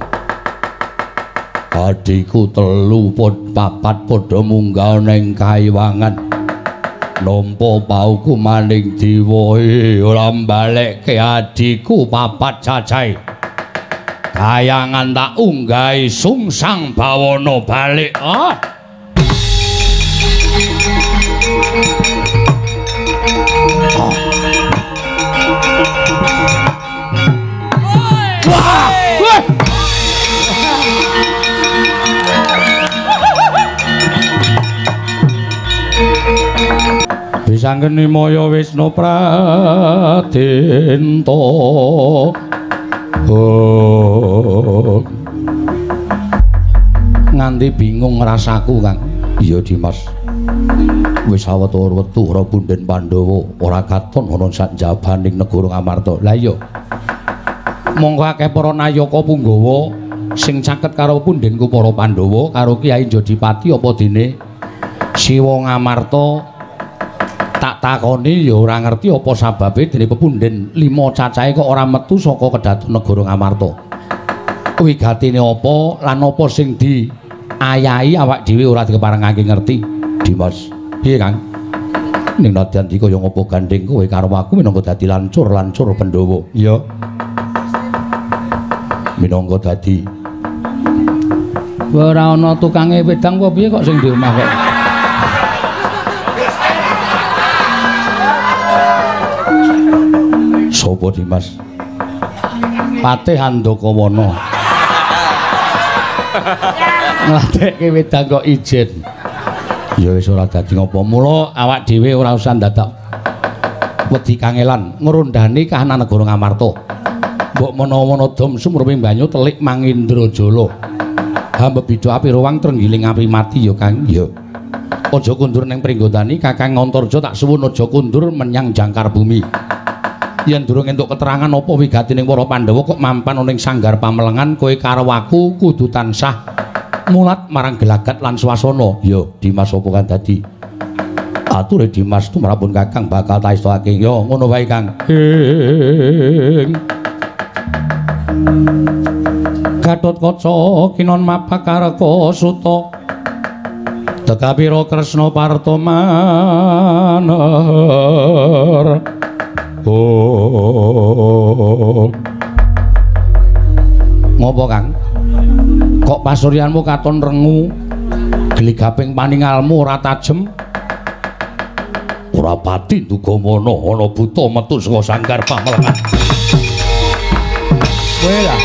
adhiku 3 papat padha munggah ning kayiwangan nampa pauku maning dewa ora mbalekke adhiku papat cacahe kayangan tak unggahi sungsang bawana balik Bisanggeni Maya Wisnu Pradenta nganti bingung rasaku Kang iya Dimas wis sawetara wektu ora Punden Pandhawa ora katon ana sak jabaning negara Amarta lha iya monggo akeh para nayaka punggawa sing caket karo Pundenku para Pandhawa karo Kyai Jodipati apa dene Siwa Ngamarta tak takoni ya ora ngerti apa sababe dene pepunden 5 cacahe kok ora metu saka kedaton negara Ngamarta. Wigatine apa lan apa sing diayahi awak dhewe ora dikeparengake ngerti. Dimas, piye Kang? Ning nadyan iki kaya ngapa gandeng kowe karo aku minangka dadi lancur Pandhawa. Iya. Minangka dadi ora ana tukange wedang apa piye kok sing di omah kok. Sopo Dimas? Patih Handakawana. Ngladekke wedang kok ijen. Ya wis ora dadi ngapa. Mula awak dhewe ora usah dadak wedi kangelan ngrondani kahanan negara Ngamarta. Mbok menawa dom sumruping banyu telik Mangindrajala. Hambebida api ruwang trenggiling api mati ya Kang. Ya. Aja kundur ning pringgondani Kakang Antarja tak suwun aja kundur menyang jangkar bumi. Yen durung entuk keterangan apa wigatining para Pandhawa kok mampan ning sanggar pamelengan kowe karo aku kudu tansah mulat marang gelagat lan swasana. Ya, Dimas apa kan dadi? Ature Dimas tumrapun Kakang bakal tak istokake. Ya, ngono wae Kang. Gatotkaca kinon mapakareka suta Tekapira Kresna Partomaner Ngopo Kang? Kok pasuryanmu katon rengu? Gligaping paningalmu ora tajem? Ora pati ndugamana ana buta metu saka sanggar pamelengan. Kowe lah.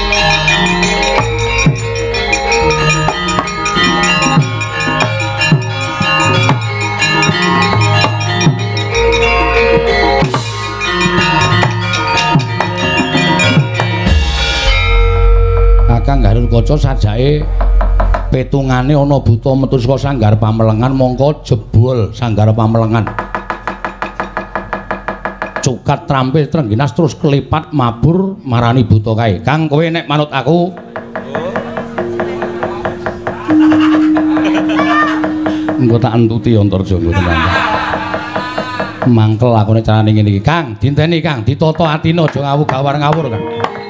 Kakang Garutkaca sajake petungane ana buta metu saka sanggar pamelengan mongko jebol sanggar pamelengan. Cukat trampil trengginas terus kelipat mabur marani buta kae. Kang kowe nek manut aku engko tak entuti Antarjanga tenan. Mangkel aku nek carane ngene iki. Kang, dinteni Kang, ditata atine aja ngawur-ngawur Kang.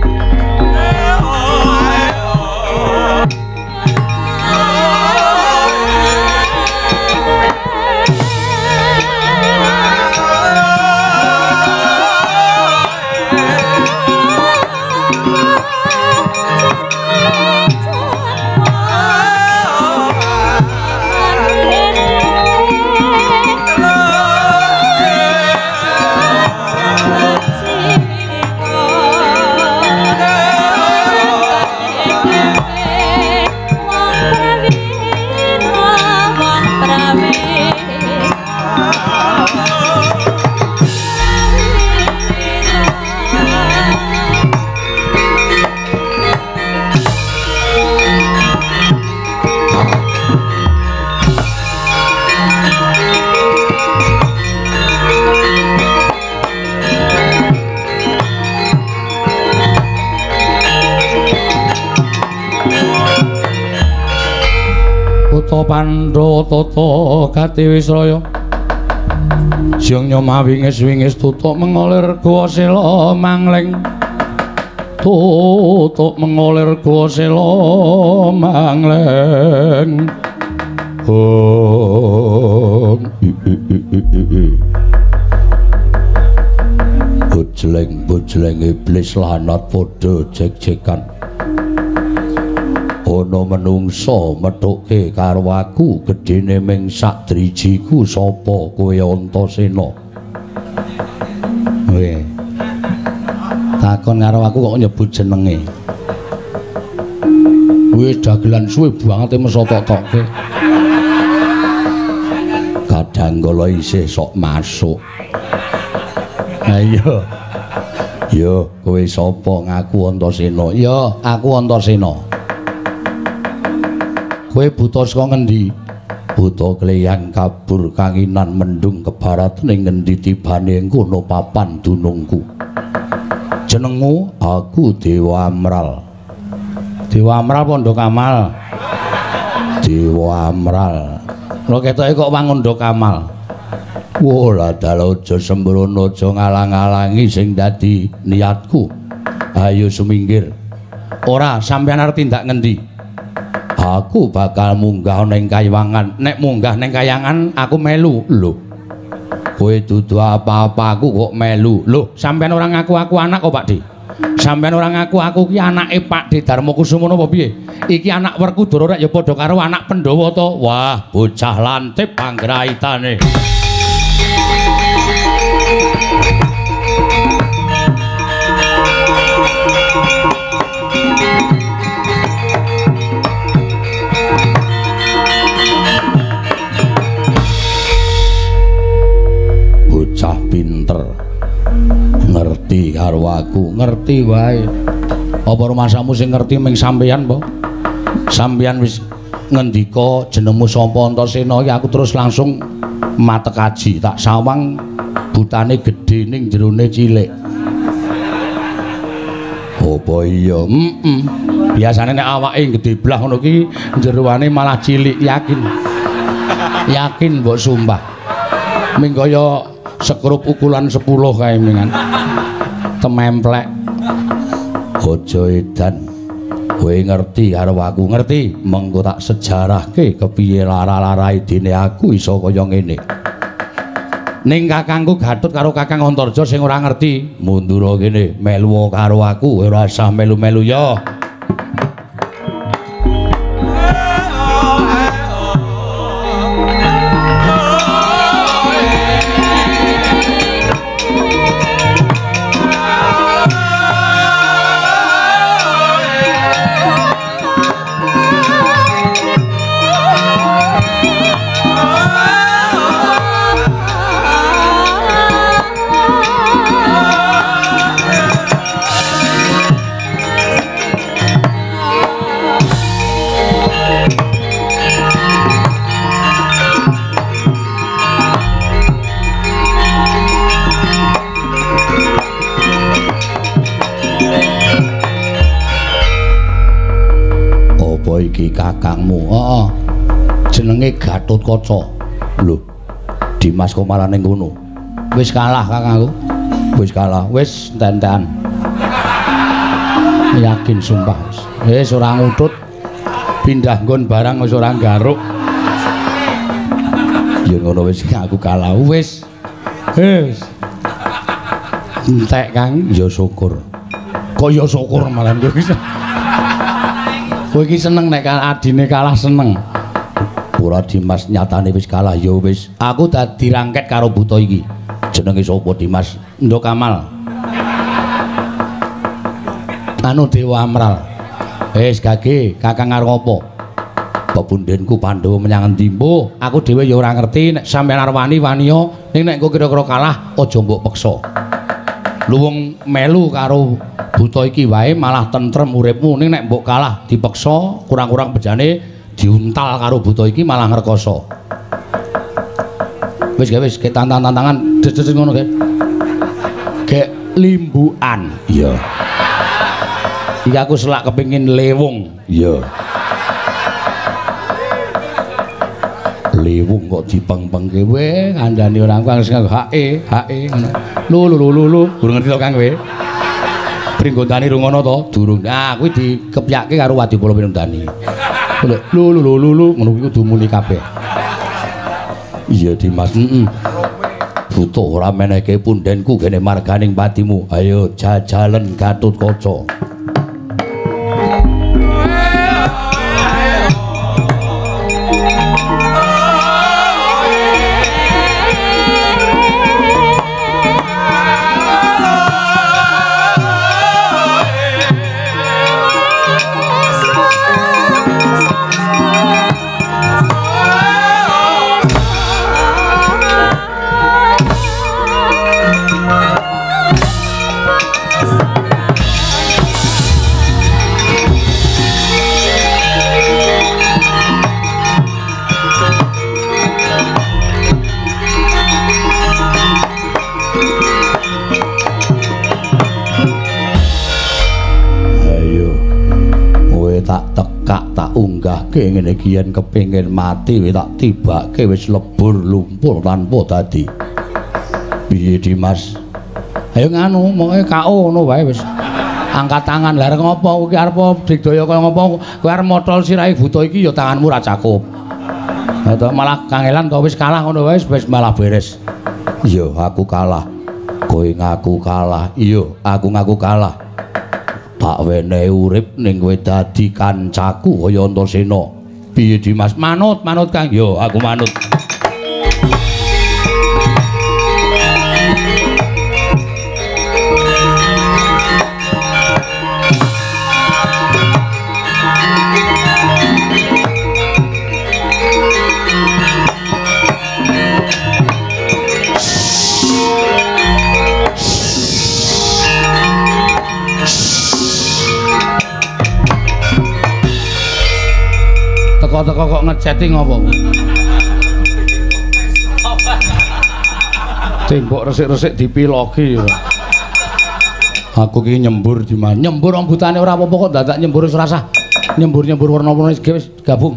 Pandhawa tata Gatiwisraya Siang nyoma wingis-wingis tutuk mengolir gua sela mangling tutuk mengolir gua sela mangling bojleng iblis lanat padha jek-jekan ana menungsa methuke karo aku gedene ming sak drijiku sapa kowe Antasena kowe takon karo aku kok nyebut jenenge kowe dagelan suwe banget mesa tok-tokke kadang kala isih sok masuk ayo yo kowe sapa ngaku Antasena ya aku Antasena kowe buta saka ngendi? Buta kleyang kabur kanginan mendung ke barat ning ngendi tibane kono papan dunungku. Jenengmu? Aku Dewa Amral. Dewa Amral Pondok Kamal. Dewa Amral. Lho ketoke kok wangondo Kamal. Wala dalu aja sembrono aja ngalang-alangi sing dadi niatku. Ayo suminggir. Ora sampeyan arep tindak ngendi? Aku bakal munggah ning kayangan. Nek munggah ning kayangan aku melu. Lho. Kowe dudu apa-apa aku kok melu. Lho, sampean ora ngaku aku anak kok, Pakde. Sampean ora ngaku aku ki anake Pakde Darmakusuma napa piye? Iki anak Werkudara rek ya padha karo anak Pandhawa to. Wah, bocah lantip panggraitane. Pinter ngerti karo aku ngerti wae apa rumasamu sing ngerti ming sampeyan po sampeyan wis ngendika jenengmu sapa Antasena iki aku terus langsung matek aji tak sawang butane gedhe ning jerone cilik apa iya biasane nek awake gedhe blah ngono ki jeroane malah cilik yakin mbok sumpah ming kaya sekrup ukulan 10 kae mingan tememplek aja edan Kowe ngerti karo aku, ngerti? Mengko tak sejarahke kepiye lara-larae dene aku iso kaya ngene. Ning kakangku Gatut karo Kakang Antarja sing ora ngerti, mundura kene melu karo aku, ora usah melu-melu ya. Iki kakangmu, jenenge Gatotkaca. Lho, Dimas kok malah ning kono. Wis kalah kakangku. Wis kalah, wis enten-entekan. Yakin sumpah. Wis ora ngutut. Pindah nggon barang wis ora garuk. Ya ngono wis aku kalah. Wis. Wis. Entek Kang, ya syukur. Kok ya syukur malah kowe iki. Kowe iki seneng nek adine kalah seneng. Ora Dimas nyatane wis kalah ya wis. Aku dadi rangket karo buta iki. Jenenge sapa Dimas? Ndok Kamal. Anu Dewa Amral. Wis gage, Kakang arep apa? Pepundhenku Pandhawa menyang endi? Mbuh, aku dhewe ya ora ngerti nek sampeyan arep wani-waniya, ning nek engko kira-kira kalah aja mbok peksa. Luwung melu karo buta iki wae malah tentrem uripmu, ning nek mbok kalah dipeksa kurang-kurang bejane diuntal karo buta iki malah ngrekoso. Wis ge tantangan des ngono ge. Gek limbukan. Iya. Iki aku selak kepengin lewung. Iya. Lewung kok dipeng-pengke we kandhane ora kang sing hae ngono. Lu durung ngerti to Kang kowe. Pringgondani rungono to? Durung. Nah, kuwi dikepyake karo Wadipala Pringgondani. Lu ngono kuwi kudu muni kabeh. Iya Dimas. Buta ora menehke pundhenku kene marganing patimu. Ayo jajalen Gatotkaca. Ngene iki yen kepengin mati wis tak tibake wis lebur lumpur tanpa dadi. Piye Dimas? Ayo nganu, moke KO ngono wae wis. Angkat tangan lareng ngopo kowe arep digdaya kaya ngopo? Kowe arep motol sirahe buta iki ya tanganmu ra cakup. Lah malah kangelan kok wis kalah ngono wae wis malah beres. Iya, aku kalah. Kowe ngaku kalah. Iya, aku ngaku kalah. Tak wenehi urip ning kowe dadi kancaku kaya Antasena. Piye Dimas? Manut Kang. Yo aku manut. Teko-teko kok ngeceti ngopo? Tembok resik-resik dipilogi. Aku ki nyembur di mana? Nyembur ombutane ora apa-apa kok dadak nyembur wis rasah. Nyembur-nyembur warna-warna wis gabung.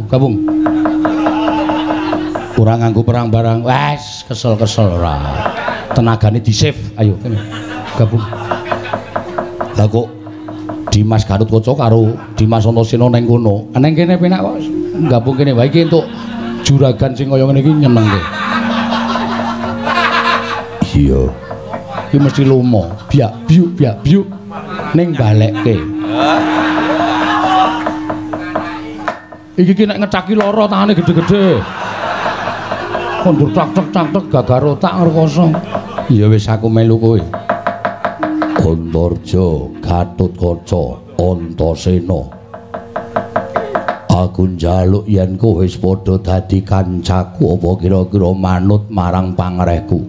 Ora nganggo perang barang. Wes, kesel-kesel ora. Tenagane di-save. Ayo kene. Gabung. Lah kok Dimas Gatotkaca karo Dimas Antasena ning kono. Neng kene penak kok gabung kene wae iki entuk juragan sing kaya ngene iki nyenengke. Iya. Iki mesti lomo, biak biuk ning balekke. Iki ki nek ngecaki lara tangane gede-gede. Kondur tak gagar otak ngrekoso. Ya wis aku melu kowe. Antarja, Gatotkaca, Antasena. Aku njaluk yen kowe wis padha dadi kancaku apa kira-kira manut marang pangrehku.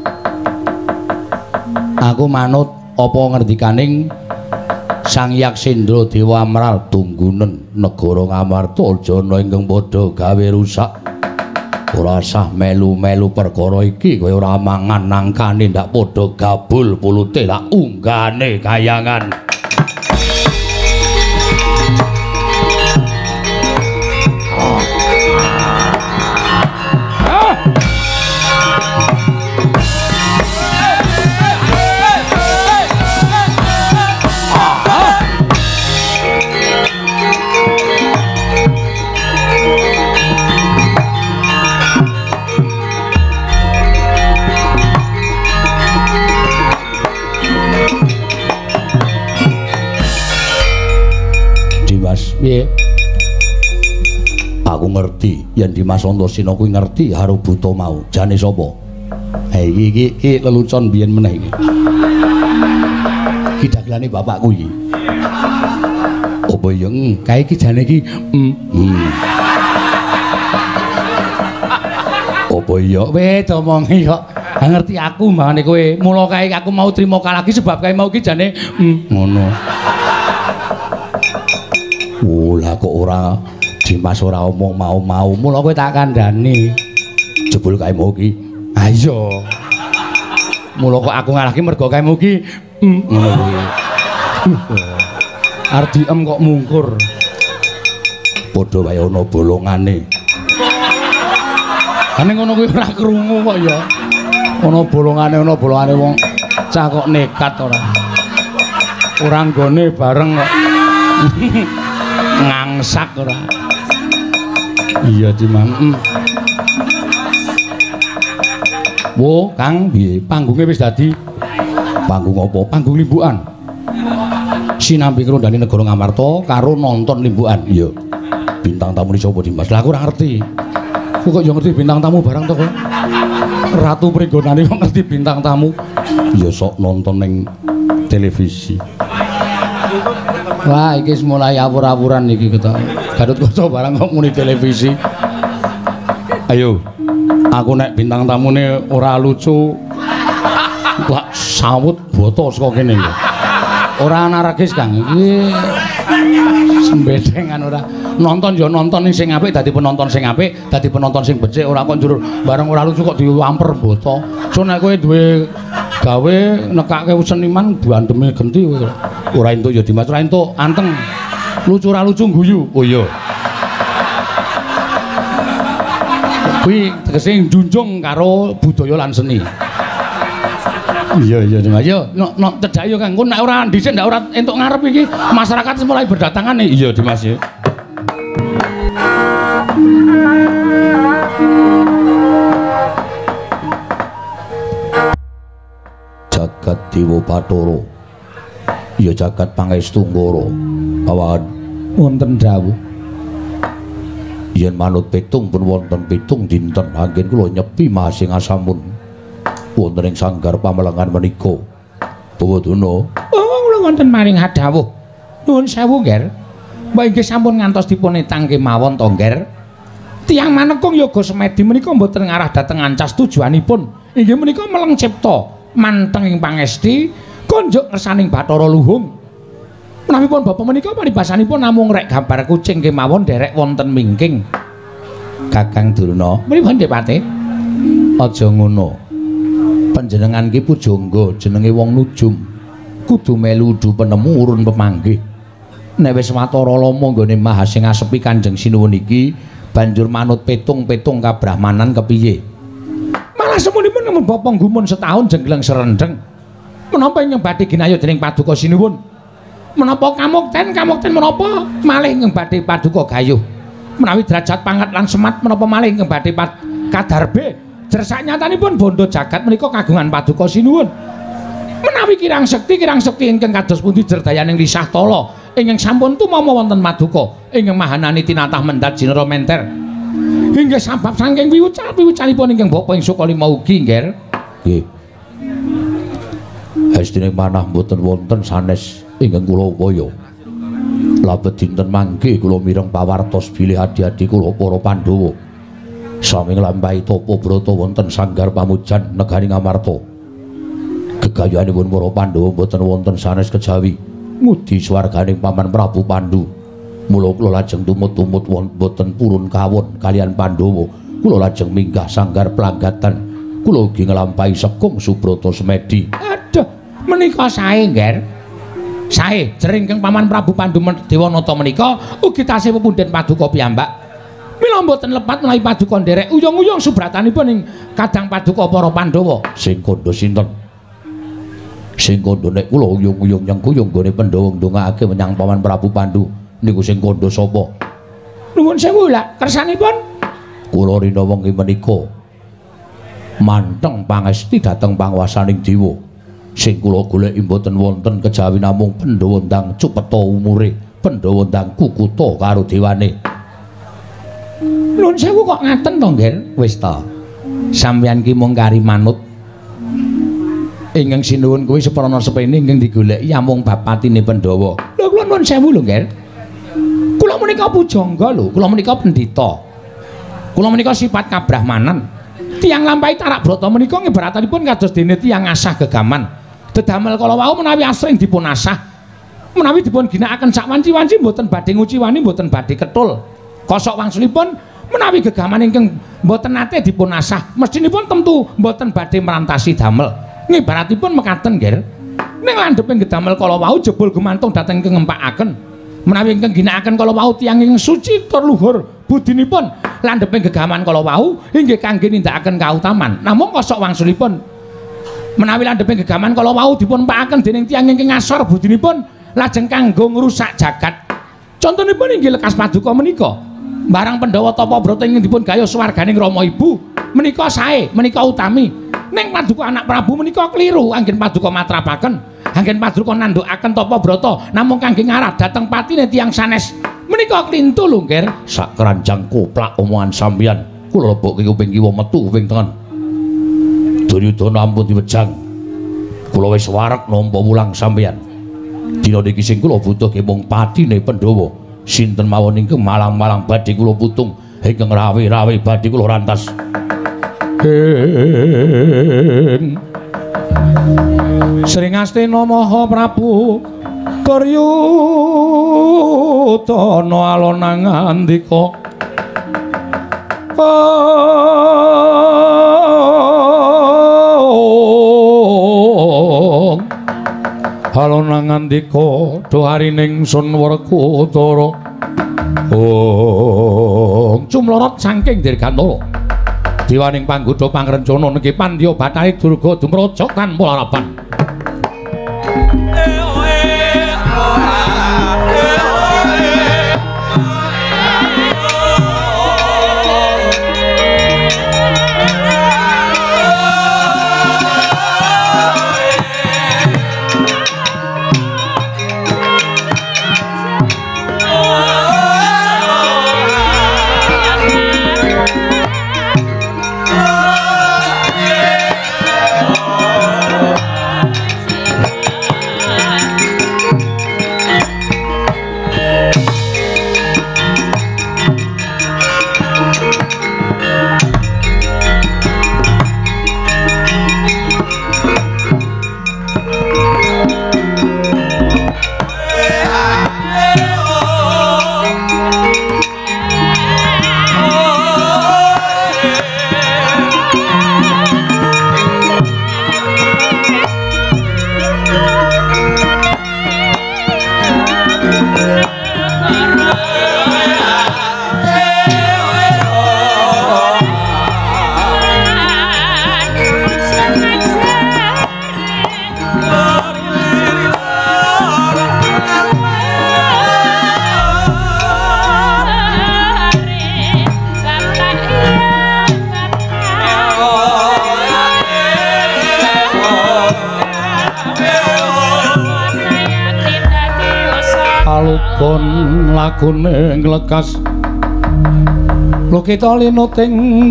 Aku manut apa ngendikaning Sang Yaksendra Dewa Amral tunggunen negara Ngamarta Jana ingkang padha gawe rusak. Ora sah melu-melu perkara iki kaya ora mangan nangkane ndak padha gabul pulute lak unggane kayangan. Piye? Aku ngerti yen Dimas Antasena kuwi ngerti karo buta mau. Jane sapa? Iki lelucon biyen meneh iki. Ki dagelane bapakku iki. Apa ya kae iki jane iki Apa ya wis omongi kok. Ngerti aku mbane kowe. Mula kae aku mau trima kalagi sebab kae mau iki jane ngono. Lah kok ora Dimas ora omong mau-mau. Mula kowe tak kandhani. Jebul kae mau iki. Ha iya. Mula kok aku ngalahke mergo kae mau iki ngono kuwi. Arep diem kok mungkur. Padha wae ana bolongane. Ane ngono kuwi ora krungu kok ya. Ana bolongane wong cah kok nekat ora. Ora nggone bareng kok. Ngangsak ora. Iya Dimang. Wo, Kang, piye? Panggunge wis dadi. Panggung apa? Panggung limbukan. Sinambi ngrondani negara Ngamarta karo nonton limbukan. Iya. Bintang tamu sapa Dimas? Lah aku ora ngerti. Kok yo ngerti bintang tamu barang to kok. Ratu Pringgonane kok ngerti bintang tamu. Ya sok nonton ning televisi. Wah, iki mulai awur-awuran iki ketok. Gatotkaca barang kok muni televisi. Ayo. Aku nek bintang tamune ora lucu. Lak sawut boto saka kene lho. Ora anarkis Kang. Iki sembedengan ora. Nonton ya nonton sing apik dadi penonton sing apik, dadi penonton sing becik ora kok njur bareng ora lucu kok diwamper boto. So nek kowe duwe gawe nekake seniman bandeme genti kowe. Ora entuk ya Dimas, ora entuk anteng. Lucu ora lucu guyu. Oh iya. Kuwi tegese njunjung karo budaya lan seni. Iya Dimas. Yo no cedhak yo Kang. Nek ora dhisik ndak ora entuk ngarep iki masyarakat mulai berdatangan nih. Iya Dimas ya. Jagat Dewa Bathara. Ya jagat pangestu Nggara. Awan wonten dawuh. Yen manut pitung pun wonten pitung dinten anggen kula nyepi masing asamun wonten ing sanggar pamelengan menika. Bawaduna. Oh, kula wonten maring hadhawuh. Nuwun sewu, Nger. Mbah inggih sampun ngantos dipun etang kemawon to, Nger. Tiyang manekung yoga semedi menika mboten ngarah dhateng ancas tujuanipun. Inggih menika meleng cipta manteng ing pangesti konjuk kersaning Bathara Luhung. Menapipun Bapak menika paribasanipun namung rek gambar kucing kemawon derek wonten mingking. Kakang Durna, pripun Nggih Patih? Aja ngono. Panjenengan ki pujangga jenenge wong nujum. Kudu melu udu penemu urun pemanggih. Nek wis watara lama nggone Mahasing Asepi Kanjeng Sinuwun iki banjur manut petung-petung kabrahmanan kepiye? Malah semunipun nemen Bapak gumun setahun jengleng serendeng. Menapa ingkang badhe ginayuh dening Paduka Sinuwun? menapa kamukten menapa malih ingkang badhe paduka gayuh menawi derajat pangkat lan semat menapa malih ingkang badhe kadarbe jersak nyatanipun bondo jagat menika kagungan paduka sinuwun menawi kirang sekti ingkang kados pundi jerdayaning lisah tala ingkang sampun tumama wonten paduka ingkang mahanani tinatah mendat jinara menter inggih sabab saking piwucal-piwucalipun ingkang bapa ing Sukalima ugi nggih nggih Hastine manah mboten wonten sanes ingkang kula upaya. Labet dinten mangke kula mireng pawartos bilih adi-adi kula para Pandhawa. Sami nglampahi tapa brata wonten sanggar pamujan negari Ngamarta. Gegayanipun para Pandhawa mboten wonten sanes kejawi ngudi swarganing Paman Prabu Pandhu. Mula kula lajeng tumut-tumut wonten purun kawon kalian Pandhawa. Kula lajeng minggah sanggar planggatan. Kula ugi nglampahi Sekung Subrata Semedi. Menika sae nggih. Sae jering Paman Prabu Pandhu Dewanata menika ugi tasih pepundhen paduka piyambak. Mila mboten lepat menawi paduka nderek uyung-uyung subratanipun ing kadang paduka para Pandhawa. Sing kandha sinten? Sing kandha nek kula uyung-uyung nyengkuyung nggone Pandhawa ndongaake menyang Paman Prabu Pandhu niku sing kandha sapa? Nuwun sewu lak kersanipun. Kula rina wengi menika manteng pangesti dhateng panguwasaning dewa. Sing kula goleki mboten wonten kejawi namung Pandhawa ndang cupeta umure, Pandhawa ndang kukuta karo dewane. Nuwun sewu kok ngaten to, Nggih? Wis ta. Sampeyan ki mung kari manut. Ingkang sinuwun kuwi seprana sepene ingkang digoleki amung bab patine Pandhawa. Lho kula nuwun sewu lho, Nggih. Kula menika pujangga lho, kula menika pendhita. Kula menika sifat kabrahmanan. Tiyang lampahi tarak brata menika ngibaratanipun kados dene tiyang asah gegaman. Dedamel kala wau menawi asring dipun asah, menawi dipun ginakaken sak wanci-wanci mboten badhe nguciwani, mboten badhe ketul. Kosok wangsulipun menawi gegaman ingkang mboten nate dipun asah, mestinipun tentu mboten badhe merantasi damel. Ngibaratipun mekaten, Nggih. Ning landheping gedamel kala wau jebul gumantung dhateng ingkang ngempakaken. Menawi ingkang ginakaken kala wau tiyang ingkang suci tur luhur budinipun, landheping gegaman kala wau inggih kangge nindakaken kautaman. Namung kosok wangsulipun menawi landheping gegaman kala wau dipun pakaken dening tiyang ingkang ngasor budinipun lajeng kanggo ngrusak jagat. Contonipun inggih lekas paduka menika. Barang Pandhawa tapa brata ingkang dipun gayuh swarganing Rama Ibu menika sae, menika utami. Ning paduka anak Prabu menika kliru anggen paduka matrapaken. Anggen paduka nandukaken tapa brata namung kangge ngarah dhateng patine tiyang sanes. Menika klintu lho, Nggih. Sak keranjang koplak omongan sampeyan. Kula lebokke kuping kiwa metu kuping tengen. Duryudana ampun diwejang. Kula wis wareg nampa wulang sampeyan. Dina niki sing kula butuhke mung patine Pandhawa. Sinten mawon ingkang malang-malang badhe kula putung, ingkang rawe-rawe badhe kula rantas. Sringastina Maha Prabu Duryudana alona ngandika alona ngandika doharining sun Werkudara cumlorot saking dirgantara diwaning panggoda pangrencana niki pandya bathane Durga dumraja tanpa larapan. lakon lakune nglekas lho kita linut ing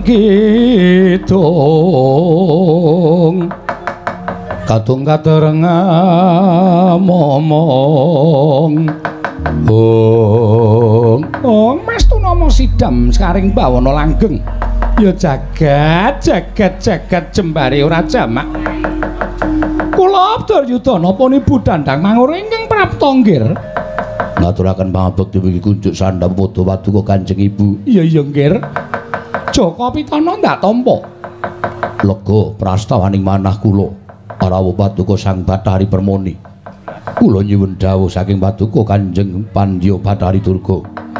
kidung kadung kadereng momong Mas Tunama Sidam Skaring Bawana langgeng ya jagat jembare ora jamak kula Duryudana punipun Dandang Mangur ingkang prapta nggir ngaturaken pangabekti wingi kunjuk sandhap padha paduka Kanjeng Ibu iya nggir Jaka Pitana ndak tampa lega prastawaning manah kula Arawa paduka Sang Bathari Permoni kula nyuwun dawuh saking paduka Kanjeng Pandya Bathari Durga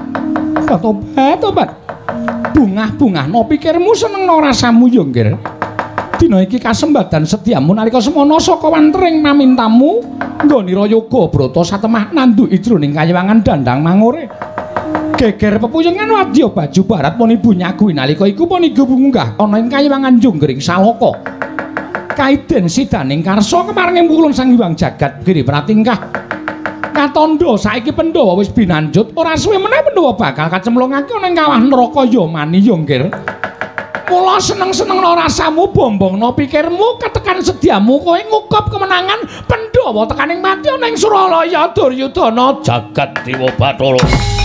tobat bungah-bungah no pikirmu seneng no rasamu ya nggir dina iki kasembadan sediamu nalika semana saka wantering mamintamu nggonira yoga brata satemah nanduki jroning kayiwangan Dandang Mangure geger pepuyengan wadya baju barat pun ibu nyaguhi nalika iku pun ibu munggah ana ing kayiwangan Jonggring Salaka kaiden sidaning karsa kemareng kulon Sang Hyang Jagat giri pratingkah katandha saiki Pandhawa wis binanjut ora suwe meneh Pandhawa bakal kacemplungake ana ing kawah neraka Yamani ya nggir mula seneng-senengna rasamu bombongna pikirmu ketekan sediamu kowe ngukup kemenangan Pandhawa tekaning mati ana ing Suralaya Duryudana jagat Dewa Bathara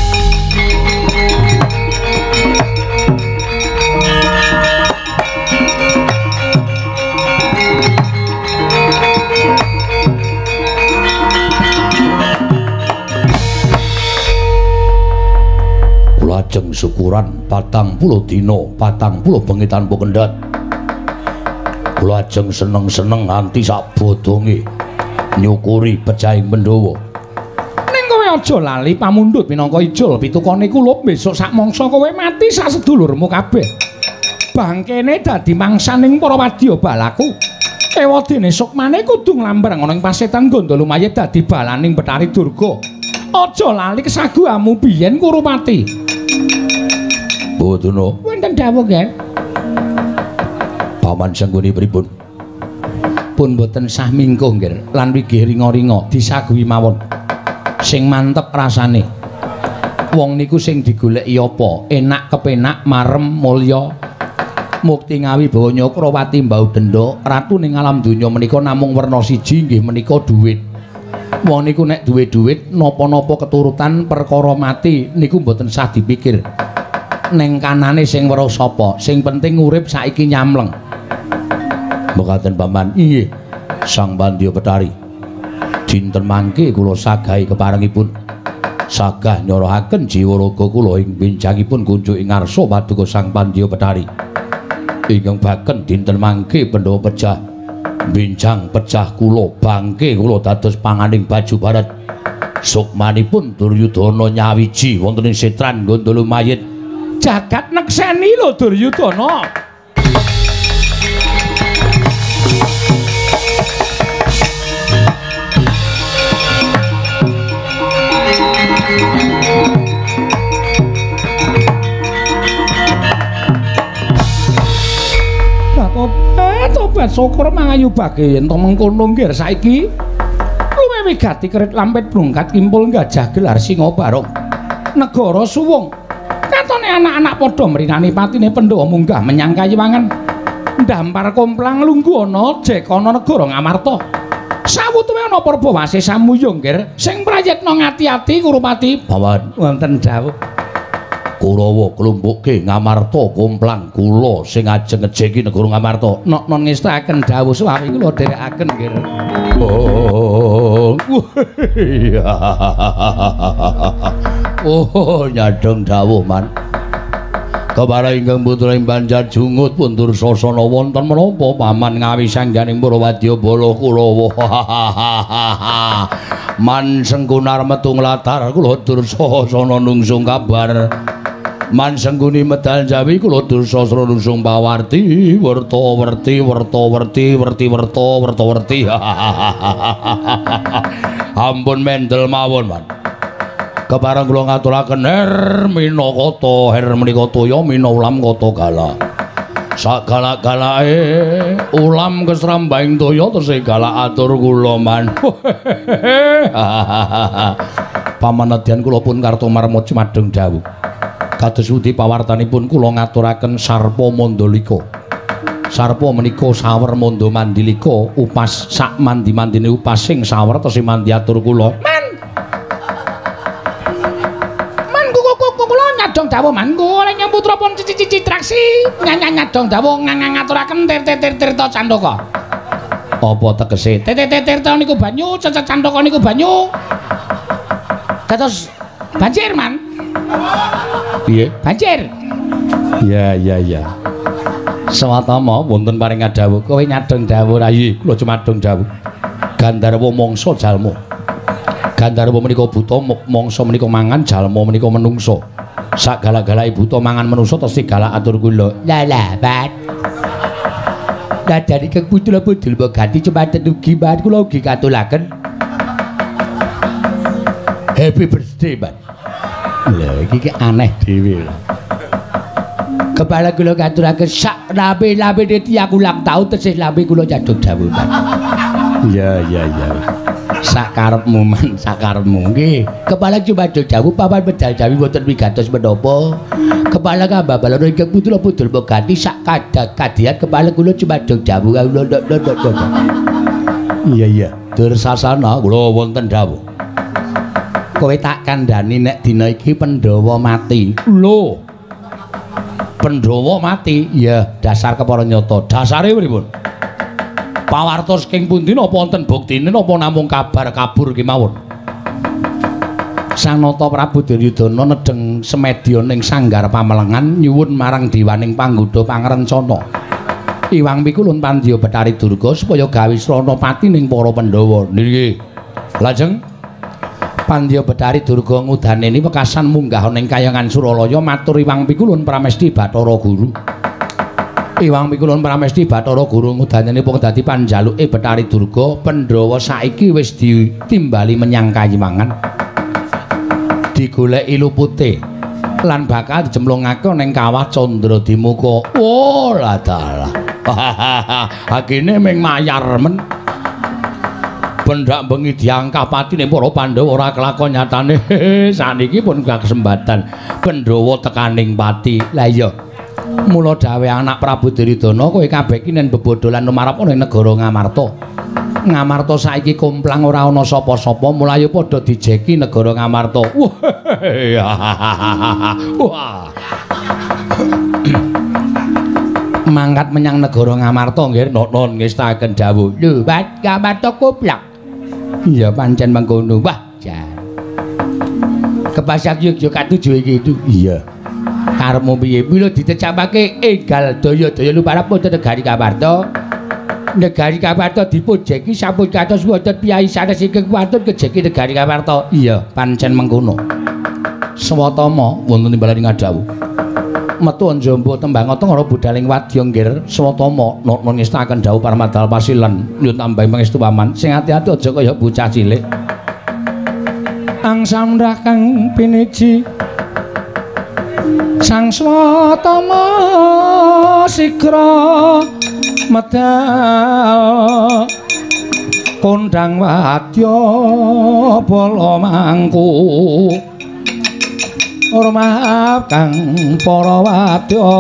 lajeng syukuran 40 dina 40 bengi tanpa kendhat lajeng seneng-seneng nganti sak bodonge nyukuri pecahing Pandhawa ning kowe aja lali pamundhut minangka ijol pitukane kula besok sak mangsa kowe mati sak sedulurmu kabeh bangkene dadi mangsaning para wadya balaku ewadene Sukmane kudu nglambrang ana ing pasetan Gandhalumayit dadi balaning Bathari Durga aja lali kesaguhamu biyen Kurupati Boduna wonten dawuh nggih paman sangguni pripun pun boten sah mingkuh nggih lan wigih ringa-ringa disaguhi mawon sing mantep rasane wong niku sing digoleki apa enak kepenak marem mulya mukti ngawi bawa Nyakrawati mbau denda ratu ning alam donya menika namung werna siji nggih menika dhuwit wong niku nek duwe dhuwit napa-napa keturutan perkara mati niku mboten sah dipikir neng kanane sing weruh sapa sing penting urip saiki nyamleng mekaten paman inggih Sang Pandya Bathari dinten mangke kula sagahi keparengipun sagah nyorohaken jiwa raga kula ing bincangipun kunjuk ing ngarsa paduka Sang Pandya Bathari ingkang baken dinten mangke Pandhawa pecah bincang pecah kula bangke kula dados panganing baju barat sukmanipun Duryudana nyawiji wonten ing setran Gandhalumayit jagat nekseni lho Duryudana tobat syukur mangayubake yen to mengkono nggih saiki luwih wigati kerit lampit brungkat kimpul gajah gelar singa barong negara suwung katone anak-anak padha mrinani patine Pandhawa munggah menyang kayiwangan ndampar komplang lungguh ana jekana negara Ngamarta sawutuwe ana Purbawasih samuyung nggih sing prayitna ngati-ati Kurupati pawan wonten dawuh Kurawa klumpukke Ngamarta komplang kula sing ajeng ngejeki negara Ngamarta non ngestaken dawuh suwi kula dherekaken nggih oh nyadeng dawuh man kepareng ingkang putra ing Banjar Jungut puntur sasana wonten menapa paman ngawi sangganing para wadya bala Kurawa man sengkunar metu nglatar kula dursasana nungsung kabar man sengguni medal jawi kula dursasana nungsung pawarti werta-werti ampun mendel mawon man kepareng kula ngaturaken Hermina kata Hermina toya mina ulam kata gala sagala-galake ulam kesrambahing toya tesih galak atur kula man pamanadyan kula pun karto marma cumadeng dawuh. Kados udi pawartanipun kula ngaturaken sarpa mandalika. Sarpa menika sawer manda mandilika upas sak mandi-mandine upasing sawer tesih mandi atur kula. Man kula nyadong dawuh man kula ing putra pun citraksi nyadong dawuh ngaturaken tirta candaka. Apa tegese tirta niku banyu, candaka niku banyu. Kados banjir man. Piye? Banjir. Ya. Sawatama wonten paring dawuh kowe nyadong dawuh rayi kula cumadong dawuh Gandharwa mangsa jalma Gandharwa menika buta mangsa menika mangan jalma menika menungso sak galak-galake buta mangan menungso tesih galak atur kula la bat dadane kang putra-putra ganti cumadeng ugi bat kula ugi katulaken happy birthday bat lha iki aneh dhewe kepala kula ngaturaken sak lambe-lambe tiyang ulang taun tesih lambe kula nyadong dawuh. Ya. Sak karepmu man, sak karepmu nggih. Kepala cumadeng dawuh papan medal jawi wonten wigatos menapa. Kepala kambabalan ingkang putra-putra ganti sak kadian kepala kula cumadeng dawuh. Iya. Dur sasana kula wonten dawuh. Kowe tak kandhani nek dina iki Pandhawa mati. Lho. Pandhawa mati, ya dasar kepara nyata. Dasare pripun? Pawartos king pundi napa wonten buktine napa namung kabar kabur kemawon? Sanata Prabu Duryudana nedeng semedya ning sanggar pamelengan nyuwun marang dewaning panggoda pangrencana. Iwang pikulun Pandya Bathari Durga supaya gawe srana pati ning para Pandhawa. Nggih. Lajeng Pandya Bathari Durga ngudaneni wekasan munggah ning kayangan Suralaya matur Iwang pikulun Pramesti Bathara Guru. Iwang pikulun Pramesti Bathara Guru ngudaneni pun dadi panjaluke Bathari Durga, Pandhawa saiki wis ditimbali menyang Kayimangan. Digoleki lupute lan bakal dijemlungake ning kawah Candradimuka. Oh, la dalah. Hakine ming mayar men. Bendak bengi diangkah patine para Pandhawa ora kelakon nyatane. Saniki pun gak kesempatan Pandhawa tekaning pati. Lah iya. Mula dawuh anak Prabu Duryudana kowe kabeh iki nen bebodolan numarep ning negara Ngamarta. Ngamarta saiki komplang ora ana sapa-sapa, mulai padha dijeki negara Ngamarta. Wah. Mangkat menyang negara Ngamarta nggih non nggih staken dawuh. Lho, Pak Ngamarta koplak. Iya pancen mangkono. Wah, jan. Kepasak Yogyakarta iki itu. Iya. Karepmu piye? Mila ditecapake enggal daya-daya luparep wonten negari Ngamarta. Negari Ngamarta dipujeki sampun kados wonten piyai sanes ingkang wonten kejeki negari Ngamarta. Iya, pancen mangkono. Swatama wonten timbalan ngadhawuh. Metu njombo tembang tengara budaling wadya nggir swatama non ngestaken dawuh Paramadal Pasilan nyuwun tambahi pangestu paman sing ati-ati aja kaya bocah cilik. Angsamrah kang piniji sang swatama sigra medal kondang wadya bala mangku. Hormat kang para wadya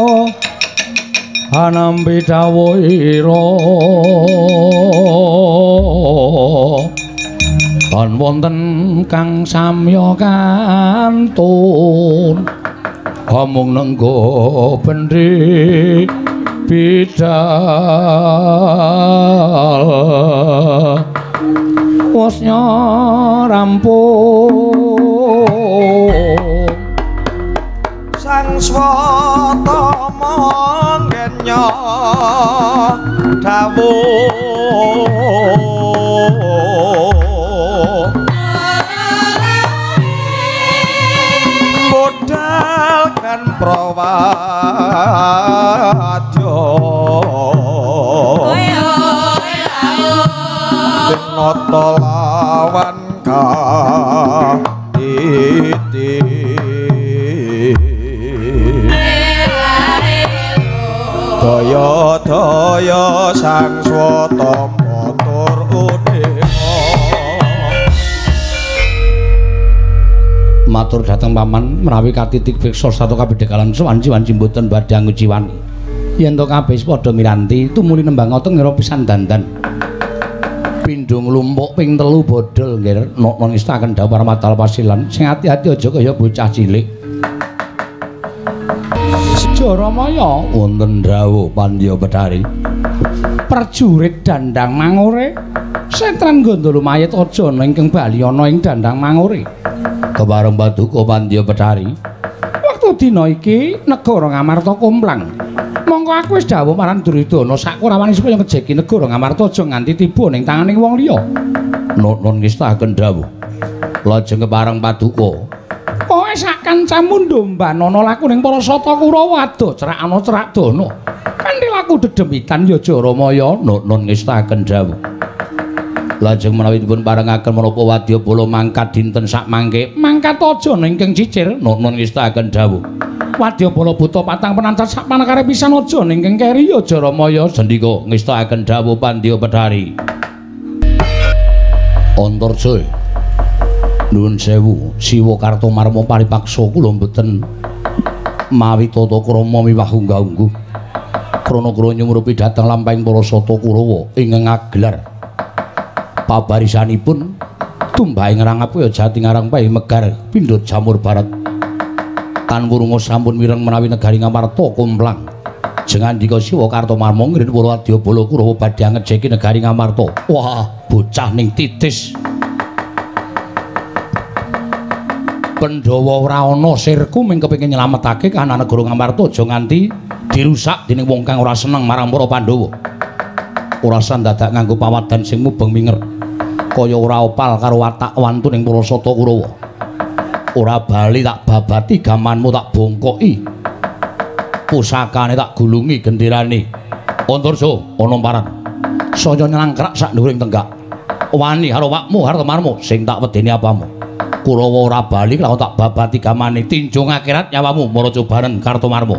anambi dawuhira lan wonten kang samya kantun omong nenggo bendri bidal wasnya rampung sang swatama ngenya dawuh modal kan prawadya nata lawan ka daya-daya sang swatama tur udema Matur dhateng paman menawi katitik beksa sarta kabedhekalan sowan-wanci mboten badhe nguciwani. Yen to kabeh padha miranti tumuli nembang ngoten ngira pisan dandan. Pindho nglumpuk ping 3 bodol nggih non istaken dawuh Parmatal Pasilan sing ati-ati aja kaya bocah cilik. Jaramaya wonten dawuh Pandya Bedhari. Prajurit Dandang Mangure Setran Gandha lumayet aja ana ingkang bali ana ing Dandang Mangure. Kebareng Paduka Pandya Bedhari. Wektu dina iki negara Ngamarta kumplang. Monggo aku wis dawuh marang Duryudana sakurawani supaya ngejeki negara Ngamarta aja nganti tiba ning tanganing wong liya. Nun ngestaken dawuh. Lajeng kebareng Paduka. Kowe sak kancamu ndombanana laku ning para sata Kurawa ado cerak ana cerak dana. Kanthi laku dedemitan ya Jaramaya nun ngestaken dawuh. Lajeng menawi dipun parengaken menapa wadyabala mangkat dinten sak mangke mangkat aja ingkang cicir nun ngestaken dawuh. Wadyabala buta patang penancat sak panakare pisan aja ingkang keri ya Jaramaya sendika ngestaken dawuh Pandya Bedhari. Antarja nuwun sewu Siwa Kartomarma paripaksa kula mboten mawi tata krama miwah unggah-ungguh krana kula nyumurupi dhateng lampahing para sata Kurawa ingkang ngagelar pabarisanipun tumbahing Rangapaya Jati ngarang pae Megar pindha Jamur Barat tanwurunga sampun mireng menawi negari Ngamarta kumplang jengandika Siwa Kartomarma ngirit para wadyabala Kurawa badhe ngejeki negari Ngamarta. Wah, bocah ning titis Pandhawa ora ana sirku ming kepengin nyelametake kahanan negara Ngamarta aja nganti dirusak dening wong kang ora seneng marang para Pandhawa. Ora sandadak nganggo pawadan sing mubeng minger kaya ora opal karo watak wantuning para sata Kurawa. Ora bali tak babati gamanmu tak bongkoki. Pusakane tak gulungi genderane. Antarja ana paran. Saya nyangkrak sak dhuwuring tenggak. Wani karo awakmu Kartomarma sing tak wedeni apamu. Kurawa ora bali lawan tak babati gamane tinjung akhirat nyawamu Maraja Baren Kartomarma.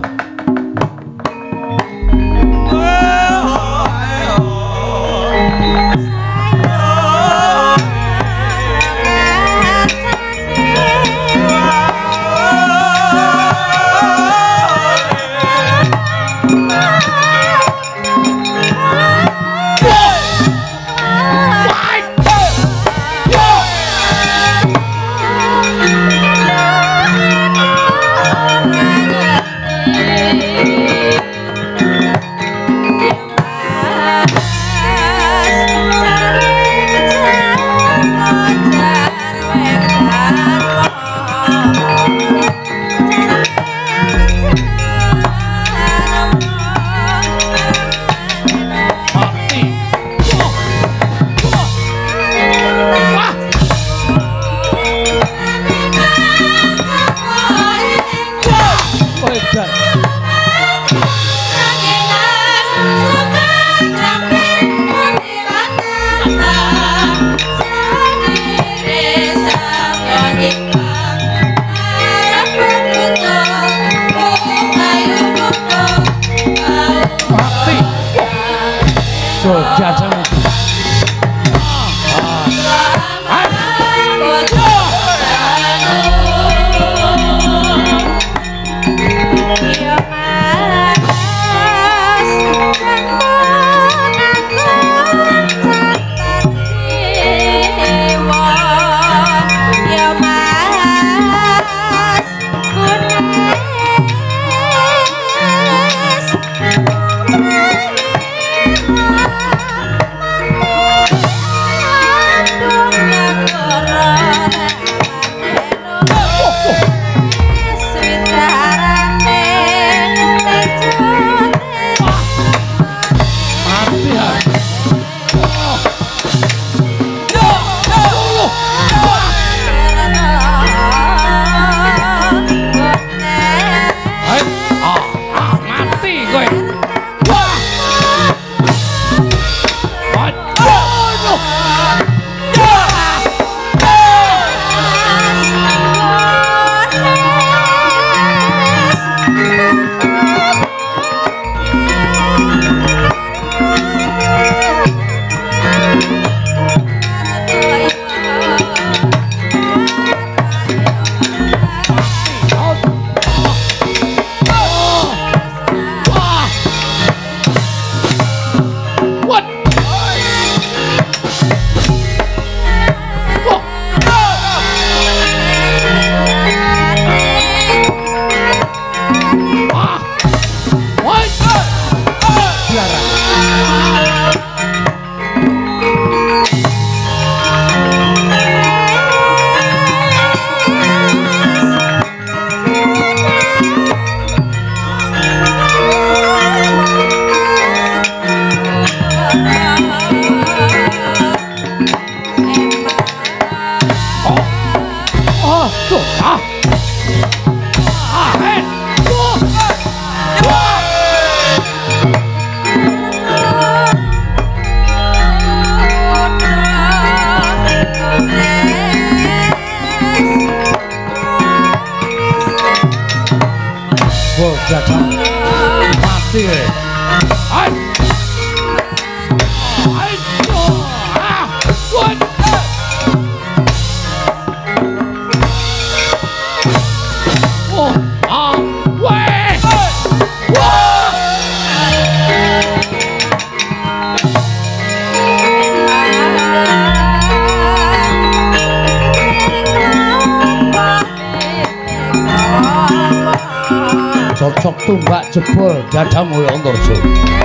Cocok tumbak jebol dadamu Antarja.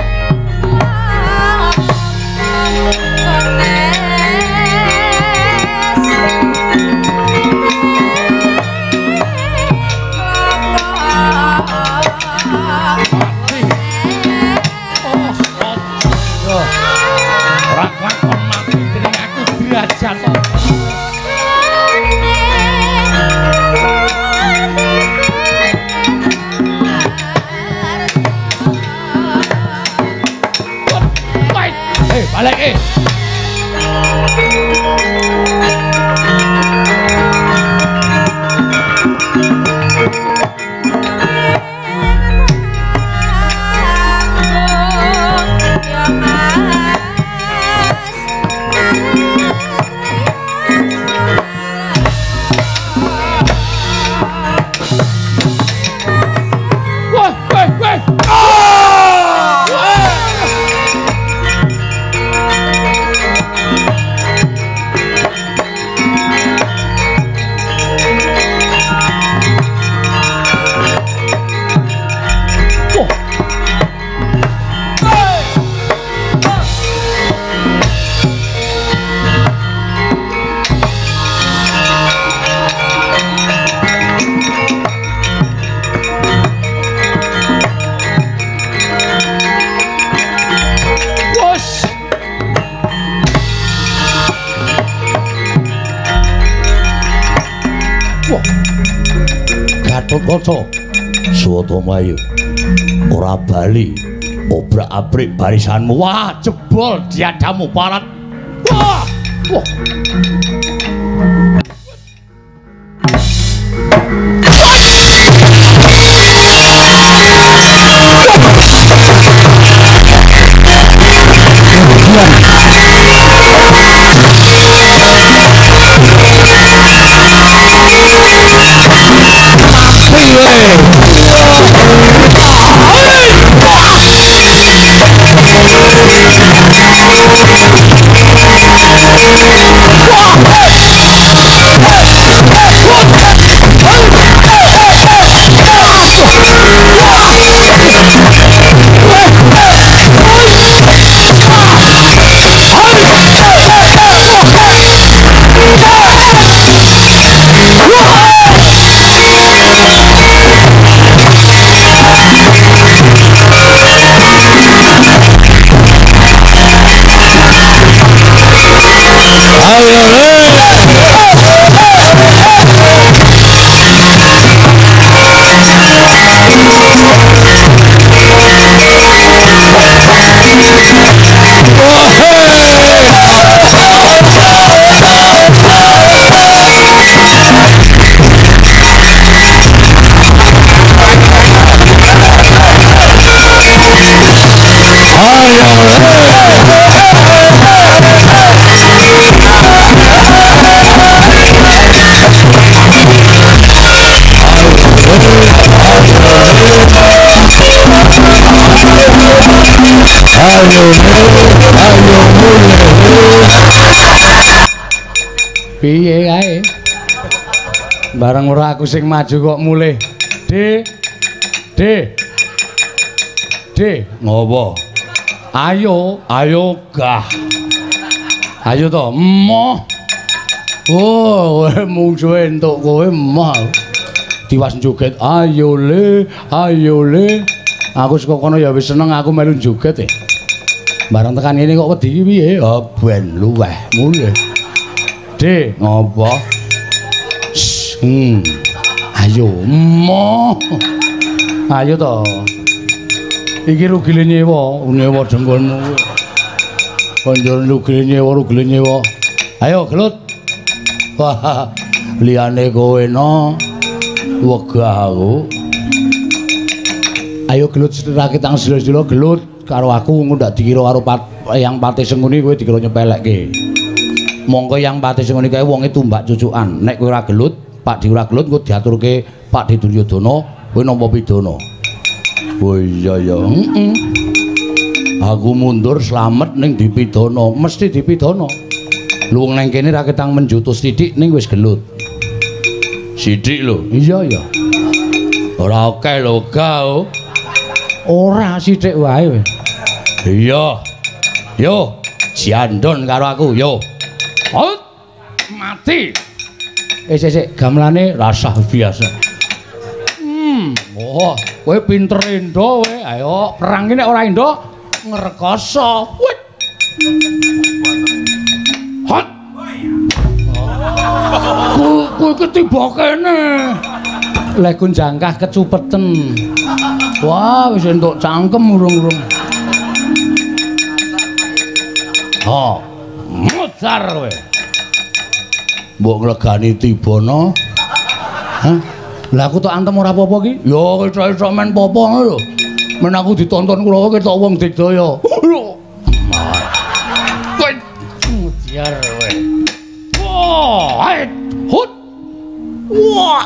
Ora lakon mati dening aku derajat. Balik Gatotkaca Swatamayu ora bali obrak-abrik barisanmu. Wah, jebol diadamu parat. Wah. Wah. Piye kae? Bareng ora aku sing maju kok mulih. De. Ngopo? Ayo gah. Ayo to, emoh. Oh, kowe mungsuh entuk kowe emoh. Diwas joget, ayo le. Aku saka kono ya wis seneng aku melu joget e. Bareng tekan ngene kok wedi iki piye? Oh, ben luweh mulih. Dek, ngopo? Ayo, emoh. Ayo to. Iki rugile nyewa jenggonmu. Konjol rugile nyewa. Ayo gelut. Wah, liyane kowe no. Wegah aku. Ayo gelut setirake tang sila-sila gelut karo aku ndak dikira karo yang pati senguni kowe dikira nyepelekke. Monggo yang pati senguni kae wonge tumbak cucukan. Nek kowe ora gelut, Pak Di ora gelut engko diaturke Pak Di Duryudana, kowe nampa pidana. Oh iya ya. Aku mundur slamet ning dipidana, mesti dipidana. Luwung nang kene ra ketang menjutus sithik ning wis gelut. Sithik lho. Iya ya. Ora akeh lho, Gao. Ora sithik wae. Iya. Yo, jandon karo aku, yo. Hot. Mati. Sik, gamelane rasah biasa. Oh, kowe pinter endo kowe. Ayo, perang iki nek ora endo ngrekoso. Wit. Hot. Kowe ketiba kene. Lek ku jangkah kecupeten. Wah, wis entuk cangkem urung-urung. Oh, mutar kowe. Mbok nglegani tibana. Hah? Lah aku tok antem ora apa-apa ki? Ya iso men apa lho. Men aku ditonton kula ketok wong digdaya. Kowe mujar kowe. Wah, hut. Wah.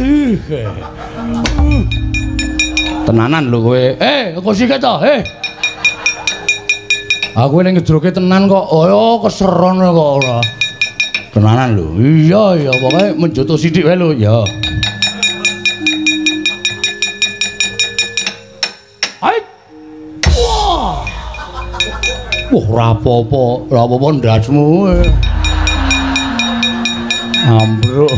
Tenanan lho kowe. Kok sik to? Aku ning ngejroke tenan kok. Oh, keseron kok ora. Tenanan lho. Iya, pokoke menjoto sithik wae lho, ya. Wah, ora apa-apa ndasmu. Ambruk.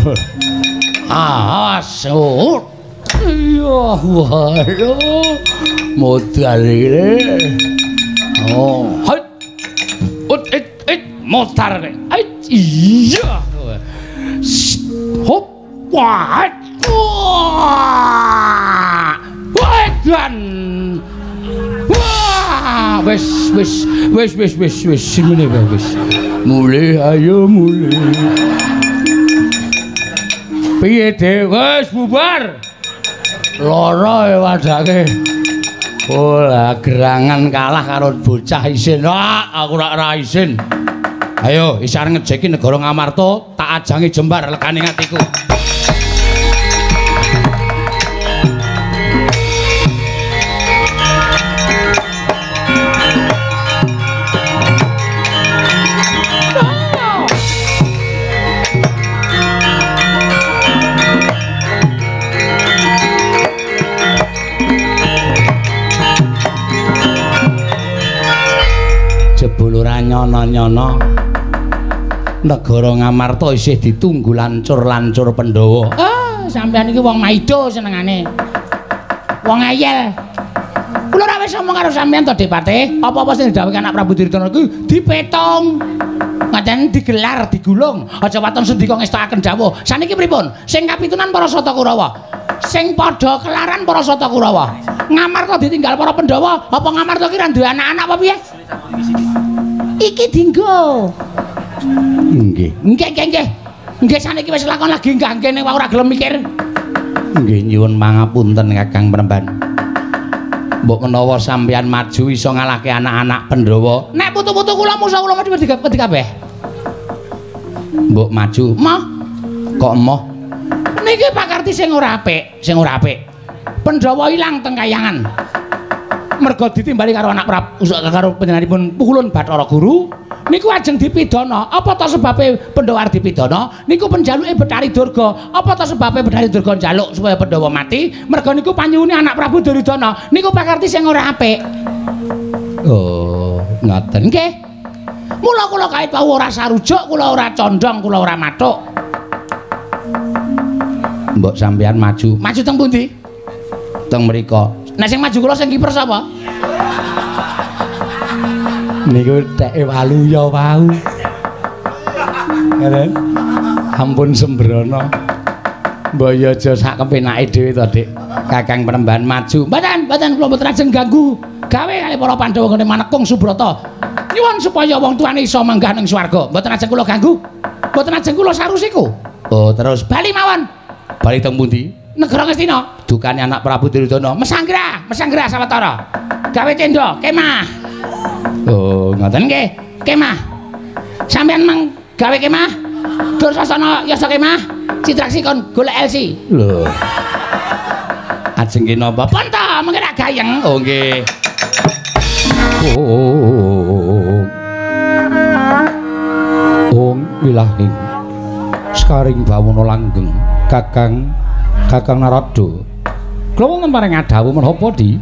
Asut. Iya, waduh. Modal iki. Oh, hai. Motar kowe. Iya. Hop, wah. Wadan. Wah, wis ngene wae wis. Mulih ayo mulih. Piye De, wis bubar. Lara e wadake. Olah gerangan kalah karo bocah isin. Wah, aku ora isin. Ayo, isar ngejeki negara Ngamarta, tak ajangi jembar legane atiku. Nyono-nyono negara Ngamarta isih ditunggu lancur-lancur Pandhawa. Sampeyan iki wong maido senengane. Wong ayel. Kula ora wis omong karo sampeyan to, Dipate. Apa-apa sing didhawuhi anak Prabu Duryudana kuwi dipetung. Ngaten digelar, digulung. Aja waton sendika ngestakaken dawuh. Saniki pripun? Sing kapitunan para Sata Kurawa. Sing padha kelaran para Sata Kurawa. Ngamarta ditinggal para Pandhawa. Apa Ngamarta ki ra duwe anak-anak apa piye? Iki dinggo. Nggih. Nggih saniki wis lakon lagi nggangge ning ora gelem mikir. Nggih nyuwun pangapunten Kakang Premban. Mbok menawa sampeyan maju iso ngalahke anak-anak Pandhawa. Nek putu-putu kula musa kula mesti wedi kabeh. Mbok maju. Moh. Kok emoh? Niki pakarti sing ora apik. Pandhawa ilang teng kayangan. Merga ditimbali karo anak Prabu karo panjenenganipun Pukulun Bathara Guru niku ajeng dipidana. Apa ta sebabe Pandhawa dipidana? Niku penjaluke Bathari Durga. Apa ta sebabe Bathari Durga njaluk supaya Pandhawa mati? Merga niku panyuwune anak Prabu Duryudana. Niku pakarti sing ora apik. Oh, ngoten nggih. Mula kula kait wau ora sarujuk, kula ora condong, kula ora mathuk. Mbok sampean maju. Maju teng pundi? Teng mriko. Nek sing maju kula sing kiper sapa? Niku teke Waluya wau. Ngeten. Ampun sembrono. Mbok ya aja sak kepenake dhewe to, Dik. Kakang Penembahan maju. Mboten kula mboten ajeng ganggu. Gawe kali para Pandhawa ngene manekung Subrata. Nyuwun supaya wong tuane iso manggah ning swarga. Mboten ajeng kula ganggu. Mboten ajeng kula sarusiku. Oh, terus bali mawon. Bali teng pundi? Negara Ngastina. Dukane anak Prabu Duryudana. Mesanggra sawetara. Gawe tenda, kemah. Oh, ngoten nggih. Kemah. Sampeyan meng gawe kemah? Dursasana yasa kemah. Citraksi kon golek Elsi. Lho. Ajeng ki napa? Pun ta, mengke ra gayeng. Oh nggih. Om wilahing skaring bawana langgeng Kakang Narada. Kula wonten paring adhawuh menapa di?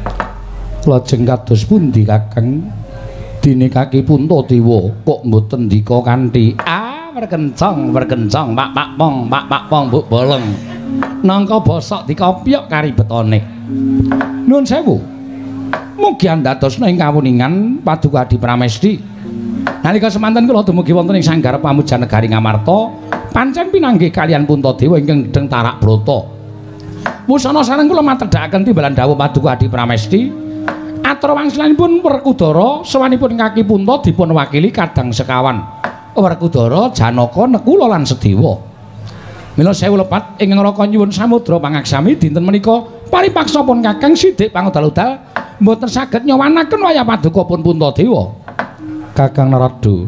Lajeng kados pundi Kakang? Dene kaki Puntadewa kok mboten ndika kanthi berkencang pak pong mbok boleng. Nangka bosok dikopyok kari betone. Nuwun sewu. Mugi andadosna ing kawuningan Paduka Adi Pramesti. Nalika semanten kula dumugi wonten ing Sanggar Pamujan Negari Ngamarta, pancen pinanggih kaliyan Puntadewa ingkang gedeng tarak brata. Wusana sareng kula matedhakaken timbalan dawuh Paduka Adi Pramesti. Atra wangsulanipun Werkudara sawanipun kaki Punta dipun wakili kadang sekawan. Werkudara, Janaka, Nekula lan Sedewa. Mila sewu lepat ing ngraka nyuwun samudra pangaksami dinten menika paripaksa pun Kakang Sidik pangudal-udal mboten saged nyowanaken wayah Paduka pun Puntadewa. Kakang Narada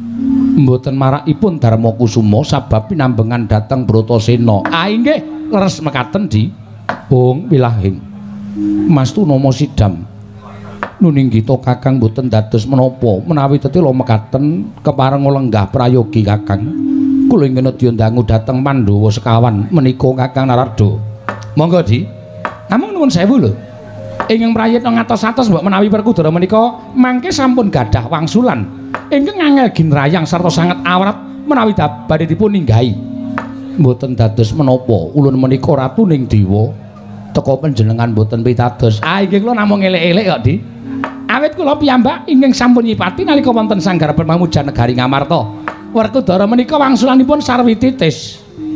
mboten marakipun Darma Kusuma sabab pinambengan dhateng Bratasena. Inggih leres mekaten di. Wong wilahing Mastuna Sidam. Nuninggita Kakang mboten dados menapa menawi tetela mekaten kepareng lenggah prayogi Kakang. Kula ingkang nedya dangu dhateng Pandhawa sekawan menika Kakang Narada. Monggo Di. Namung nuwun sewu lho. Ingkang prayitna ngatos-atos mbok menawi Werkudara menika mangke sampun gadah wangsulan ingkang angel ginrayang sarta sanget awrat menawi badhe dipun ninggahi. Mboten dados menapa ulun menika ratuning dewa teka panjenengan mboten pitados. Inggih kula namung elek-elek kok Di. Awit kula piyambak ingkang sampun nyipati nalika wonten Sanggar Pamujan Negari Ngamarta. Werkudara menika wangsulanipun sarwi titis.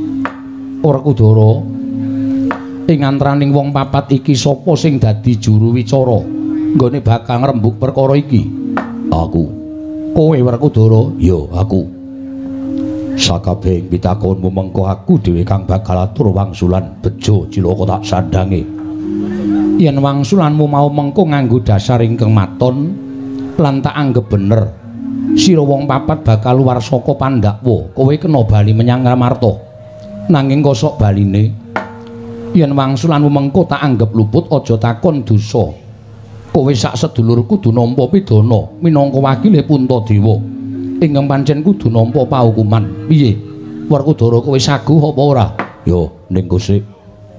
Werkudara ing antraning wong papat iki sapa sing dadi juru wicara nggone bakal ngrembug perkara iki? Aku. Kowe Werkudara? Ya, aku. Sakabehing pitakonmu mengko aku dhewe kang bakal atur wangsulan bejo cilaka tak sandange. Yen wangsulanmu mau mengko nganggo dasar ingkang maton lan tak anggap bener, sira wong papat bakal luwar saka Pandhawa, kowe kena bali menyang Ngamarta. Nanging kosok baline, yen wangsulanmu mengko tak anggap luput, aja takon dosa. Kowe sak sedulur kudu nampa pidana minangka wakile Puntadewa. Ingkang pancen kudu nampa paukuman. Piye? Werkudara kowe saguh apa ora? Ya, ning Gusti.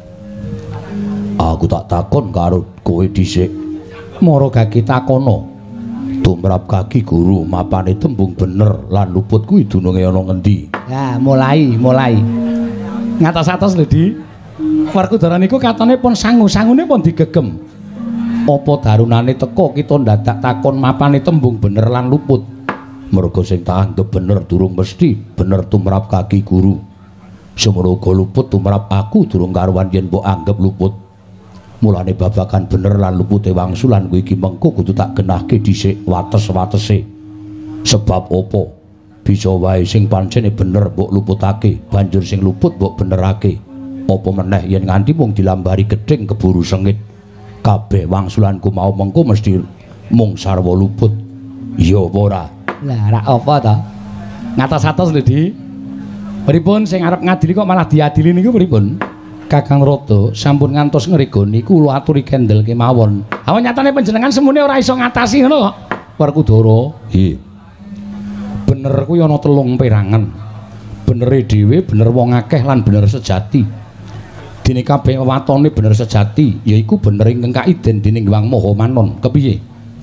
Aku tak takon karo kowe dhisik. Mara gage takono. Tumrap kaki guru mapane tembung bener lan luput kuwi dununge ana ngendi? Ya, mulai. Ngatos-atos lho, Di. Werkudara niku katone pun sangune pun digegem. Apa darunane teka kita ndadak takon mapane tembung bener lan luput? Merga sing tak anggap bener durung mesti bener tumrap kaki guru. Semono uga luput tumrap aku durung karuan yen mbok anggap luput. Mulane babakan bener lan lupute wangsulan kuwi iki mengko kudu tak genahke dhisik wates-watese. Sebab apa? Bisa wae sing pancene bener mbok luputake, banjur sing luput mbok benerake. Apa meneh yen nganti mung dilambari gedhing keburu sengit. Kabeh wangsulanku mau mengko mesti mung sarwa luput. Iya apa ora? Lah ra apa ta? Ngatos-atos lho, Di. Pripun sing arep ngadili kok malah diadili niku pripun? Kakang Rada sampun ngantos ngregoni kula aturi kendel kemawon. Awan nyatane panjenengan semune ora iso ngatasi ngono kok. Werkudara, nggih. Bener kuwi ana telung perangan. Benere dhewe, bener wong akeh lan bener sejati. Dene kabeh watone bener sejati, yaiku bener ingkang kaiden dening Hyang Maha Manon. Kepiye?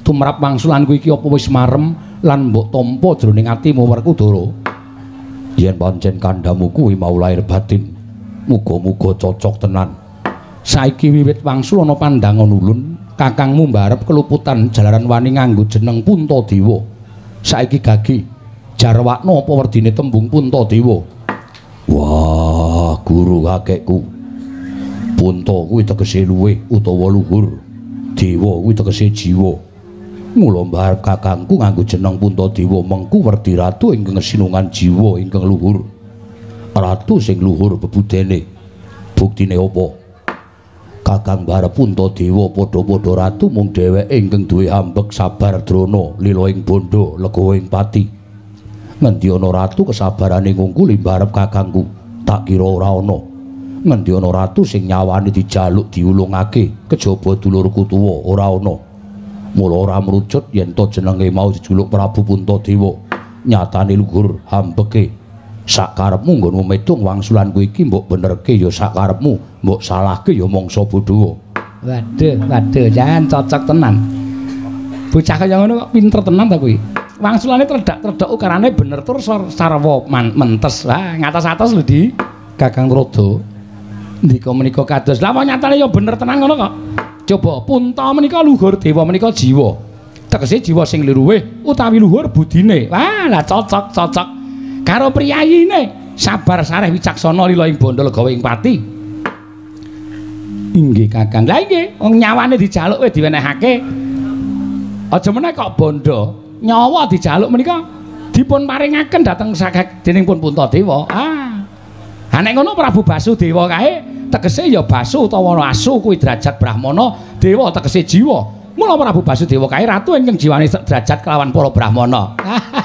tumrap wangsulanku iki apa wis marem lan mbok tampa jroning atimu Werkudara? Yen pancen kandhamu kuwi mau lahir batin, muga-muga cocok tenan. Saiki wiwit wangsul ana pandangan ulun, kakangmu mbarep keluputan jalaran wani nganggo jeneng Puntadewa. Saiki gagi jarwakno apa werdine tembung Puntadewa? Wah, guru kakekku. Punta kuwi tegese luwih utawa luhur. Dewa kuwi tegese jiwa. Mula mbarep kakangku nganggo jeneng Puntadewa mengku werdi ratu ingkang sinungan jiwa ingkang luhur. Ratu sing luhur bebudene. Buktine apa? Kakang mbarep Puntadewa padha-padha ratu mung dheweke ingkang duwe ambek sabar drana lila ing bondo legawa ing pati. Ngendi ana ratu kesabarane ngungkuli mbarep kakangku? Tak kira ora ana. Ngendi ana ratu sing nyawane dijaluk diulungake kejaba dulurku tuwa ora ana. Mula ora mrucut yen to jenenge mau dijuluk Prabu Puntadewa. Nyatane luhur hambeke. Sakarepmu nggonmu medhung wangsulanku iki mbok benerke ya sakarepmu, mbok salahke ya mangsa bodho. Waduh, jangan cocok tenan. Bocah kaya ngono kok pinter tenan ta kuwi. Wangsulane tredak-tredak ukarane bener tur sarwa mentes. Wah, ngatos-atos lho Di. Kakang Rada. Ndika menika kados. Lah nyatane ya bener tenan ngono kok. Coba punta menika luhur, dewa menika jiwa. Tegese jiwa sing luwih utawi luhur budine. Wah, lah cocok. Karo priyayine sabar sareh wicaksana lila ing bondo legawa ing pati. Inggih Kakang. Lah nggih, wong nyawane dijaluk wis diwenehake. Aja meneh kok bondo, nyawa dijaluk menika dipun paringaken dhateng saking dening pun Puntadewa. Nek ngono Prabu Basudewa kae tegese ya Basu utawa Asu kuwi derajat Brahmana, dewa tegese jiwa. Mula Prabu Basudewa kae ratu ingkang jiwane derajat kelawan para Brahmana.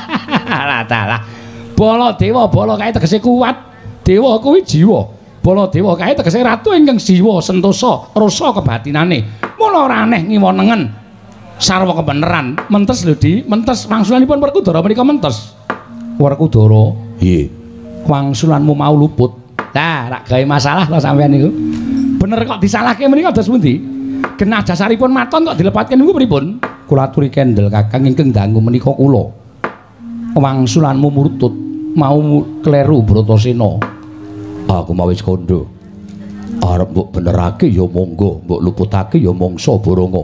Lah Baladewa bala kae tegese kuat, dewa kuwi jiwa. Baladewa kae tegese ratu ingkang jiwa sentosa rasa kebatinane. Mula ora aneh ngiwonengen sarwa kebeneran. Mentes lho Di, mentes wangsulanipun Werkudara menika mentes. Werkudara, nggih. Wangsulanmu mau luput. Lah, rak gawe masalah to sampean niku. Bener kok disalahke menika dos pundi? Genah dasaripun maton kok dilepatke niku pripun? Kula aturi kendel Kakang ingkang dangu menika kula. Wangsulanmu murtut, mau kleru Bratasena. Aku mau wis kandha. Arep mbok benerake ya monggo, mbok luputake ya mangsa baranga.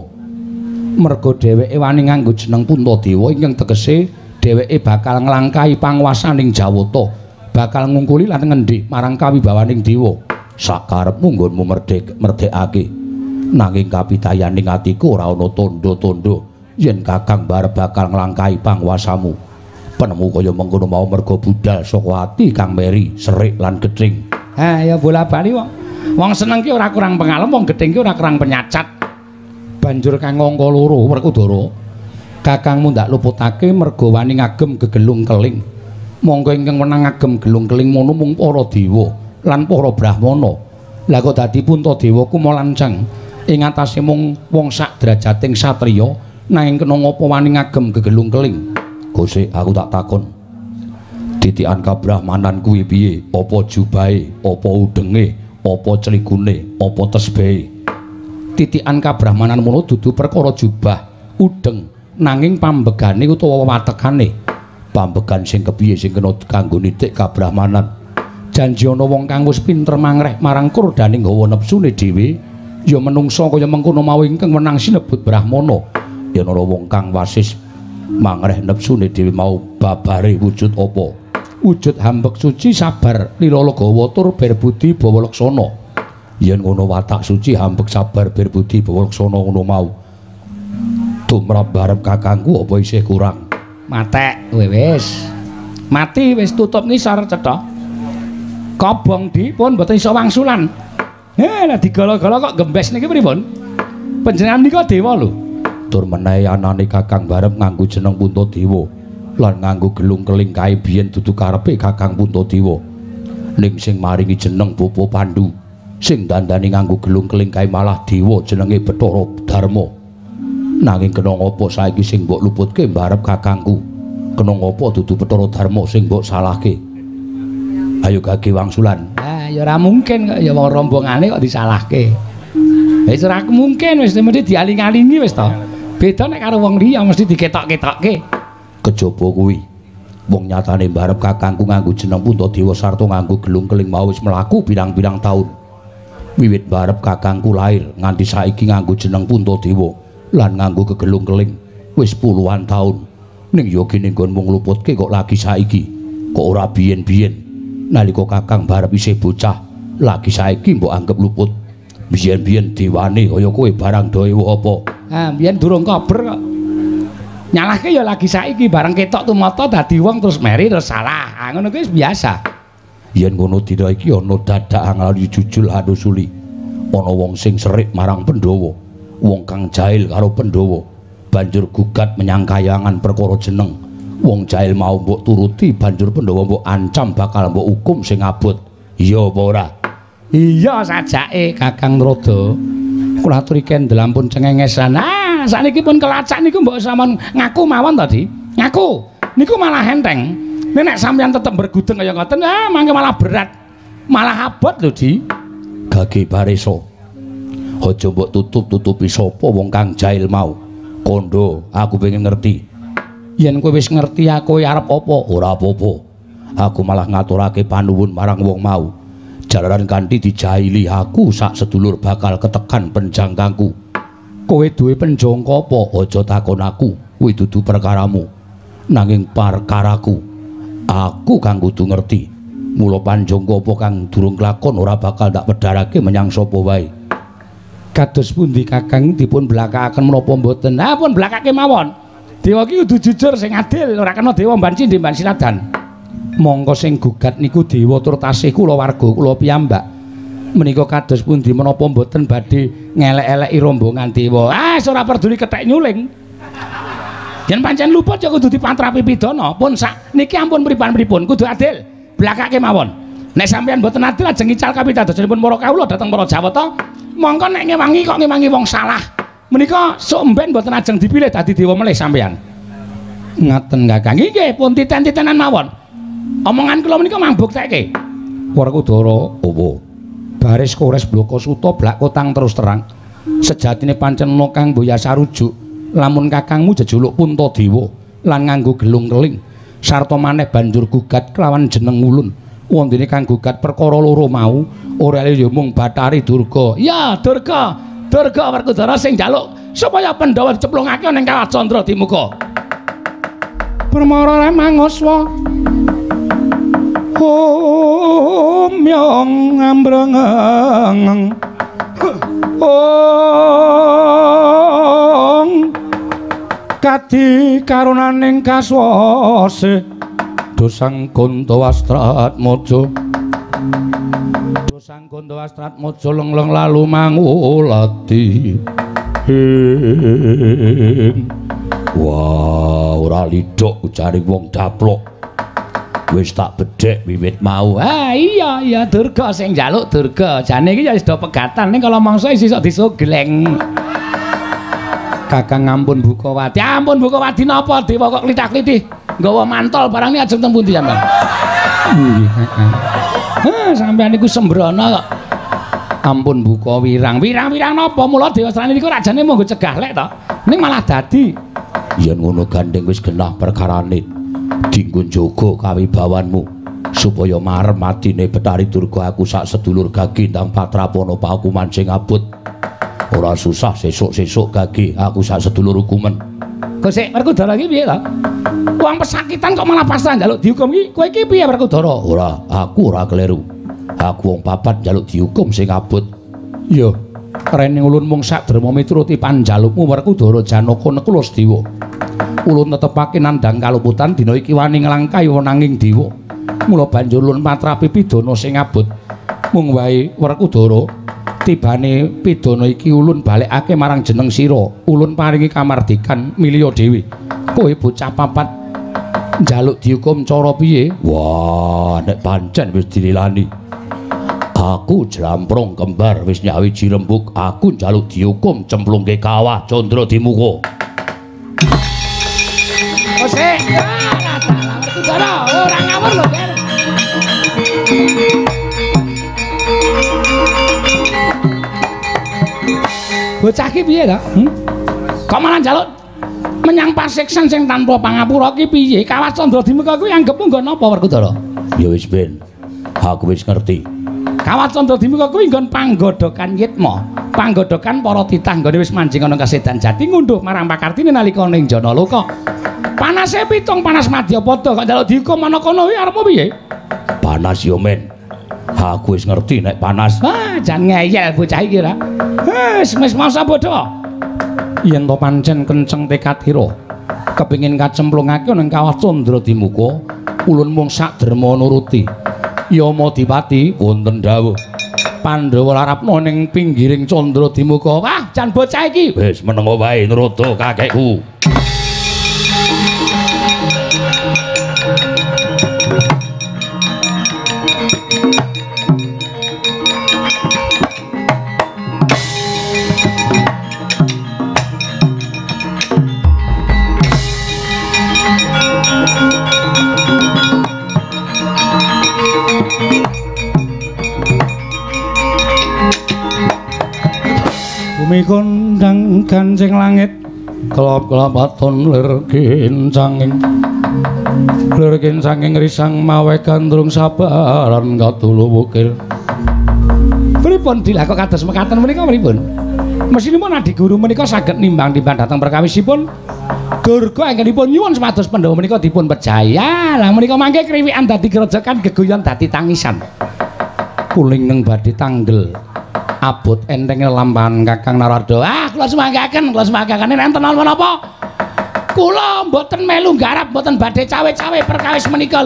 Merga dheweke wani nganggo jeneng Puntadewa ingkang tegese dheweke bakal nglangkahi panguwasaning Jawata. Bakal ngungkuli lan ngendhik marang kawibawaning dewa. Sakarepmu nggonmu merdekake. Nanging kapitayaning atiku ora ana tandha-tandha yen Kakang barep bakal nglangkahi panguwasamu. Penemu kaya mengkono mau merga budal saka ati kang meri, serik lan gething. Ha ya bola-bali wong seneng ki ora kurang pengalem, wong gething ki ora kurang penyacat. Banjur kang angka loro Werkudara. Kakangmu ndak luputake merga wani ngagem gegelung keling. Monggo ingkang menang ngagem gelung keling mono mung para dewa lan para brahmana. Lah kok dadi Puntadewa ku molancang ing atase mung wong sak derajating satriya nanging kena ngapa wani ngagem gegelung keling. Gosek aku tak takon. Titikan kabrahmanan kuwi piye? Apa jubahe, apa udenge, apa clikune, apa tesbehe? Titikan kabrahmanan mono dudu perkara jubah, udeng, nanging pambegane utawa watekane. Pambegan sing kepiye sing kena kanggo nitik kabrahmanan. Janji ana wong kang wis pinter mangreh marang kurdaning hawa nepsune dhewe, ya menungsa kaya mengkono mau ingkang menang sinebut brahmana. Yen ana wong kang wasis mangreh nepsune dhewe mau babare wujud apa? Wujud hambek suci sabar lila legawa tur berbudi bawa laksana. Yen ngono watak suci hambek sabar berbudi bawa laksana ngono mau. Tumrap barep kakangku apa isih kurang? Matek wis. Mati wis tutup ngisor cetha. Kobong dipun mboten iso wangsulan. Lah digala-gala kok gembes niki pripun? Panjenengan nika dewa lho. Tur menehi anane Kakang barep nganggo jeneng Puntadewa lan nganggo gelung keling kae biyen dudu karepe Kakang Puntadewa. Ning sing maringi jeneng Bapa Pandhu, sing dandani nganggo gelung keling kae malah dewa jenenge Bathara Darma. Nanging kena ngapa saiki sing mbok luputke mbarep kakangku? Kena ngapa dudu Bathara Darma sing mbok salahke? Ayo gage wangsulan. Ya ora mungkin kok ya wong rombongane kok disalahke. Wis ora mungkin wis mesti dialing-alingi wis to. Beda nek karo wong liya mesti diketok-ketokke. Kejaba kuwi wong nyatane mbarep kakangku nganggo jeneng Puntadewa sarta nganggo gelung keling mau wis mlaku pirang-pirang taun. Wiwit mbarep kakangku lair nganti saiki nganggo jeneng Puntadewa lan nganggo kegelung keling wis puluhan taun. Ning yo kene nggon mung luputke kok lagi saiki. Kok ora biyen-biyen nalika kakang mbarep isih bocah, lagi saiki mbok anggap luput. Biyen-biyen dewane kaya kowe barang dawa apa? Ah, biyen durung kober kok. Nyalahke ya lagi saiki bareng ketok tumata dadi wong terus meri terus salah. Ah ngono kuwi biasa. Yen ngono dina iki ana dadak anglali jujul hanusuli. Ana wong sing serik marang Pandhawa. Wong kang jahil karo Pandhawa banjur gugat menyang kayangan perkara jeneng. Wong jahil mau mbok turuti banjur Pandhawa mbok ancam bakal mbok hukum sing abot. Iya apa ora? Iya sajake Kakang Narada. Kula aturi kendel ampun cengengesan. Ah, sakniki pun kelacak niku mbok sampean ngaku mawon to, Di. Ngaku. Niku malah enteng. Nek sampeyan tetep bergudeng kaya ngoten, ah mangke malah berat. Malah abot lho, Di. Gage Baresa. Aja mbok tutup-tutupi sapa wong kang jahil mau. Kondo, aku pengen ngerti. Yen kowe wis ngerti aku arep apa? Ora apa-apa. Aku malah ngaturake panuwun marang wong mau. Jalaran kanthi dijahili aku sak sedulur bakal ketekan penjangkangku. Kowe duwe penjangka apa? Aja takon aku, kuwi dudu perkaramu. Nanging perkaraku, aku kang kudu ngerti. Mula panjangka apa kang durung kelakon ora bakal tak pedharake menyang sapa wae. Kados pundi Kakang dipun blakakaken menapa mboten? Ah pun blakake mawon. Dewa ki kudu jujur sing adil, ora kena dewa mban cindhe mban siladan. Mongko sing gugat niku dewa tur tasih kula warga kula piyambak. Menika kados pundi menapa mboten badhe ngelek-eleki rombongan dewa. Ah ora peduli kethek nyuling. Yen pancen luput ya kudu dipantrapi pidana. Pun sak niki ampun pripun-pripun kudu adil. Blakake mawon. Nek sampeyan mboten adil ajeng ical kapitadosanipun para kawula dhateng para Jawata, mongko nek ngewangi kok ngewangi wong salah. Menika sok mben mboten ajeng dipilih dadi dewa melih sampeyan. Ngaten Kakang. Nggih pun titen-titenan mawon. Omongan kula menika mambuktekke. Werkudara, apa? Baris Kores Blakasuta blak kotang terus terang. Sejatine pancen ana kang mboya sarujuk lamun kakangmu jejuluk Puntadewa lan nganggo gelung keling sarta maneh banjur gugat kelawan jeneng Ulun. Wondene kang gugat perkara loro mau ora ya mung Bathari Durga. Ya, Durga. Durga Werkudara sing njaluk supaya Pandhawa diceplungake ning Kawah Candra Dimuka. Permara mangoswa myong ambrengeng kadi karunaning kaswase dosang Gandawastratmaja dosang Gandawastratmaja lengleng lalu mangulati wah ora lidok ujare wong daplok. Wis tak bedhek wiwit mau. Ah iya Durga sing njaluk Durga. Jane iki ya wis do pegatan ning kala mangsa isih sok disugleng. Kakang ampun Bukawati. Ampun Bukawati napa dewa kok klithah-klithih nggawa mantol barang iki ajeng teng pundi sampean? Nggih Kakang. Hah sampean niku sembrono kok. Ampun Buka Wirang. Wirang-wirang napa mula dewa srani niku rajane monggo cegah lek to. Ning malah dadi. Yen ngono gandeng wis genah perkarane. Dinggo njaga kawibawanmu supaya marem matine Bathari Durga aku sak sedulur Gage ndang patrapana pahukuman sing abot. Ora susah sesuk-sesuk Gage aku sak sedulur hukuman. Kok sik Werkudara iki piye to? Wong pesakitan kok malah pasrah njaluk dihukum iki. Kowe iki piye Werkudara? Ora, aku ora kleru. Aku wong papat njaluk dihukum sing abot. Iya. Rene ulun mung sak drama mituruti panjalukmu Werkudara Janaka Nekulasedewa. Ulun netepake nandhang kaluputan dina iki wani nglangkai wenanging dewa. Mula banjur ulun matrapi pidana sing abot. Mung wae Werkudara, tibane pidana iki ulun balekake marang jeneng sira. Ulun paringi kamardikan milya dhewe. Kowe bocah papat njaluk dihukum cara piye? Wah, nek pancen wis dililani. Aku Jlamprong kembar wis nyawiji rembug, aku njaluk dihukum cemplungke Kawah Candra Dimuka. Sik, Werkudara, ora ngawur lho, Ger. Bocah ki piye to? Kok malah njaluk menyang pasiksan sing tanpa pangapura ki piye? Kawat Candradimeka kuwi anggepmu nggon napa Werkudara? Ya wis Ben. Aku wis ngerti. Kawat Candradimeka kuwi nggon panggodhokan Yitma. Panggodhokan para titah nggone wis manjing ana Kasedan Jati ngunduh marang Pakartini nalika ning Janaloka. Panase pitung panas Madyapada kok njaluk dihukum ana kono kuwi arepmu piye? Panas yo men. Aku wis ngerti nek panas. Jan ngeyel bocah iki ra. Wis masa bodho. Yen to pancen kenceng tekadira kepengin kacemplungake ning kawah Candradimeka, ulun mung sakderma nuruti. Yama Dipati wonten dawuh. Pandhawa larapna ning pinggiring Candradimeka. Wah, jan bocah iki. Wis menengo wae nurutu kakekku. Bumi kondang gancing langit kelap-kelap aton lir kincanging risang mawe gandrung sabaran katulu wukil. Pripun dilakok kados mekaten menika pripun? Mesinipun Adi Guru menika saged nimbang-nimbang dhateng perkawisipun Durga anggenipun nyuwun supados Pandhawa menika dipun pejaya. Lah menika mangke kriwikan dadi grojokan geguyon dadi tangisan. Kulingeng badhe tanggel abot entenge lampahan Kakang Narada. Kula semanggaken enten napa? Kula mboten melu garap, mboten badhe cawe-cawe perkawis menika lho.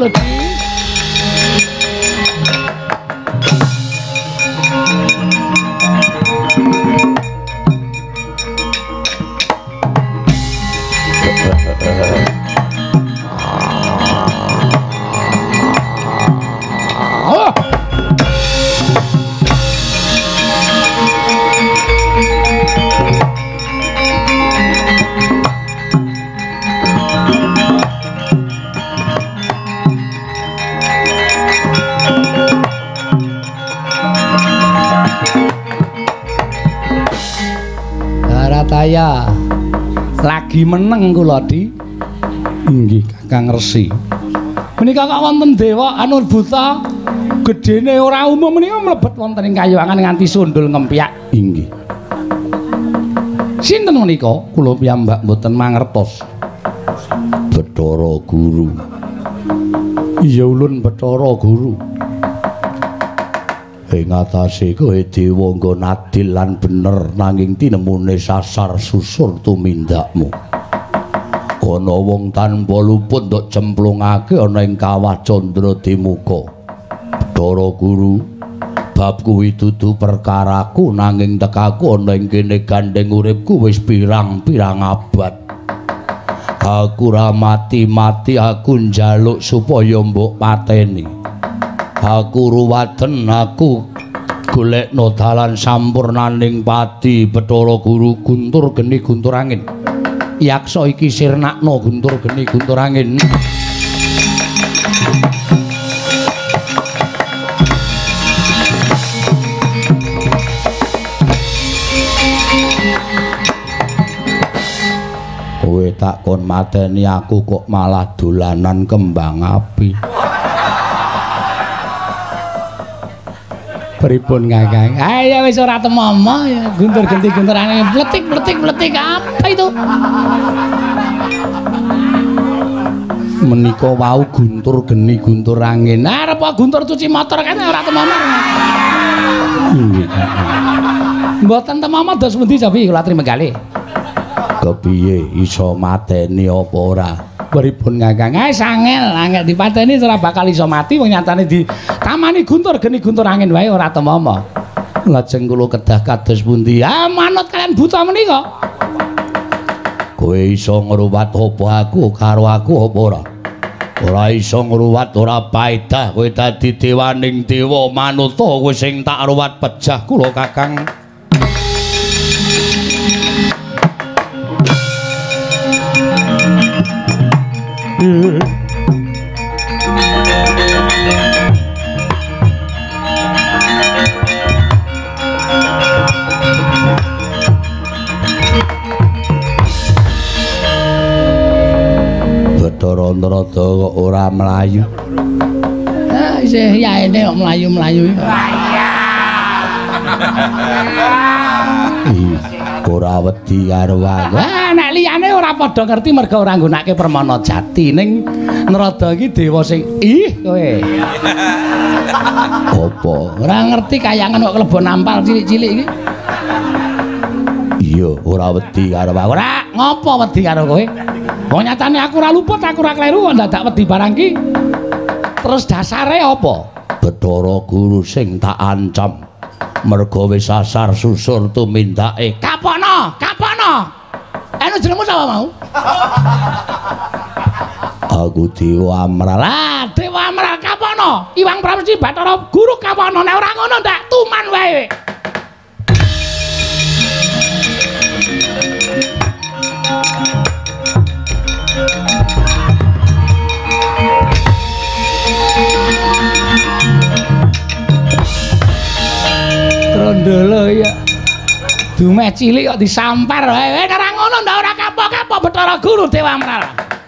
Barataya lagi meneng kula Di. Inggih Kakang Resi. Menika kok wonten dewa Anurbuta gedene ora umum menika mlebet wonten ing kayuwangan nganti sundul ngempyak. Inggih. Sinten menika? Kula piyambak mboten mangertos. Bathara Guru. Iya ulun Bathara Guru. Ing atase kowe dewa nggon adil lan bener nanging tinemune sasar susur tumindakmu. Ana wong tanpa luput nduk cemplungake ana ing kawah Candradimeka. Bathara Guru, bab kuwi dudu perkaraku nanging tekaku ana ing kene gandeng uripku wis pirang-pirang abad. Aku ra mati-mati aku njaluk supaya mbok pateni. Aku ruwaden aku golekno dalan sampurnaning pati Bathara Guru guntur geni guntur angin. Yaksa iki sirnakno guntur geni guntur angin. Kowe takon mateni aku kok malah dolanan kembang api. Pripun Kakang? Ya wis ora temomo ya guntur genti guntur angin bletik apa itu? Menika wau guntur geni guntur angin. Arep guntur cuci motor kan ora temomo. Nggih Kakang. Mboten temomo dos pundi Jabi kula aturi menggalih. Kepiye iso mateni apa ora? Pripun Kakang? Angel dipateni ora bakal iso mati wong nyatane ditamani guntur geni guntur angin wae ora temomo. Lajeng kula kedah kados pundi? Manut kalian buta menika. Kowe iso ngruwat apa aku karo aku apa ora? Ora iso ngruwat ora paedah kowe dadi dewaning dewa manuta kowe sing tak ruwat pejah kula Kakang. Narada kok ora mlayu. Ah isih yaene kok mlayu-mlayu. Ora wedi karo aku. Wah, nek liyane ora padha ngerti mergo ora nggunakake permana jati ning Narada iki dewa sing kowe. Apa? Ora ngerti kayangan kok klebo nampal cilik-cilik iki. Iya, ora wedi karo aku. Ora ngopo wedi karo kowe? Wong nyatane aku ora luput, aku ora kleru kok dadak wedi barang ki. Terus dasare apa? Bathara Guru sing tak ancam. Merga wis asar susur tumindake. Kapono, kapono. Anu jenengmu sapa mau? Aku Dewa Amral. Lah, Dewa Amral kapono? Iwang Pramesti Bathara Guru kapono. Nek ora ngono ndak tuman wae. Trondolo ya. Dumeh cilik kok disampar wae. Nek ora ngono ndak ora kapok-kapok Bathara Guru Dewa Amral.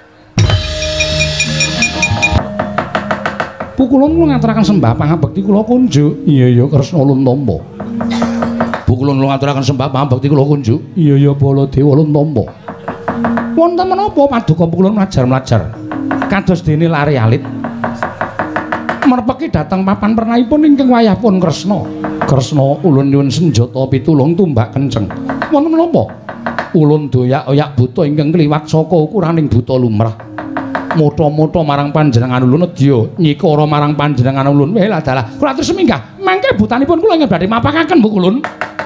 Pukulun kula ngaturaken sembah pangabekti kula kunjuk. Iya Kresna Luntama. Pukulun kula ngaturaken sembah pangabekti kula kunjuk. Iya Baladewa Luntama. Wonten menapa paduka pukulun mlajar-mlajar kados dene lari alit merpeki dhateng papan pernahipun ingkang wayahipun Kresna. Kresna ulun nyuwun senjata pitulung tumbak kenceng. Wonten menapa? Ulun doyak-oyak buta ingkang kliwat saka ukuraning buta lumrah. Moto-moto marang panjenengan ulun nedya nyikara marang panjenengan ulun. Weh lah dalah kula atur seminggah mangke butanipun kula ingkang badhe mapakaken Bu Kulun.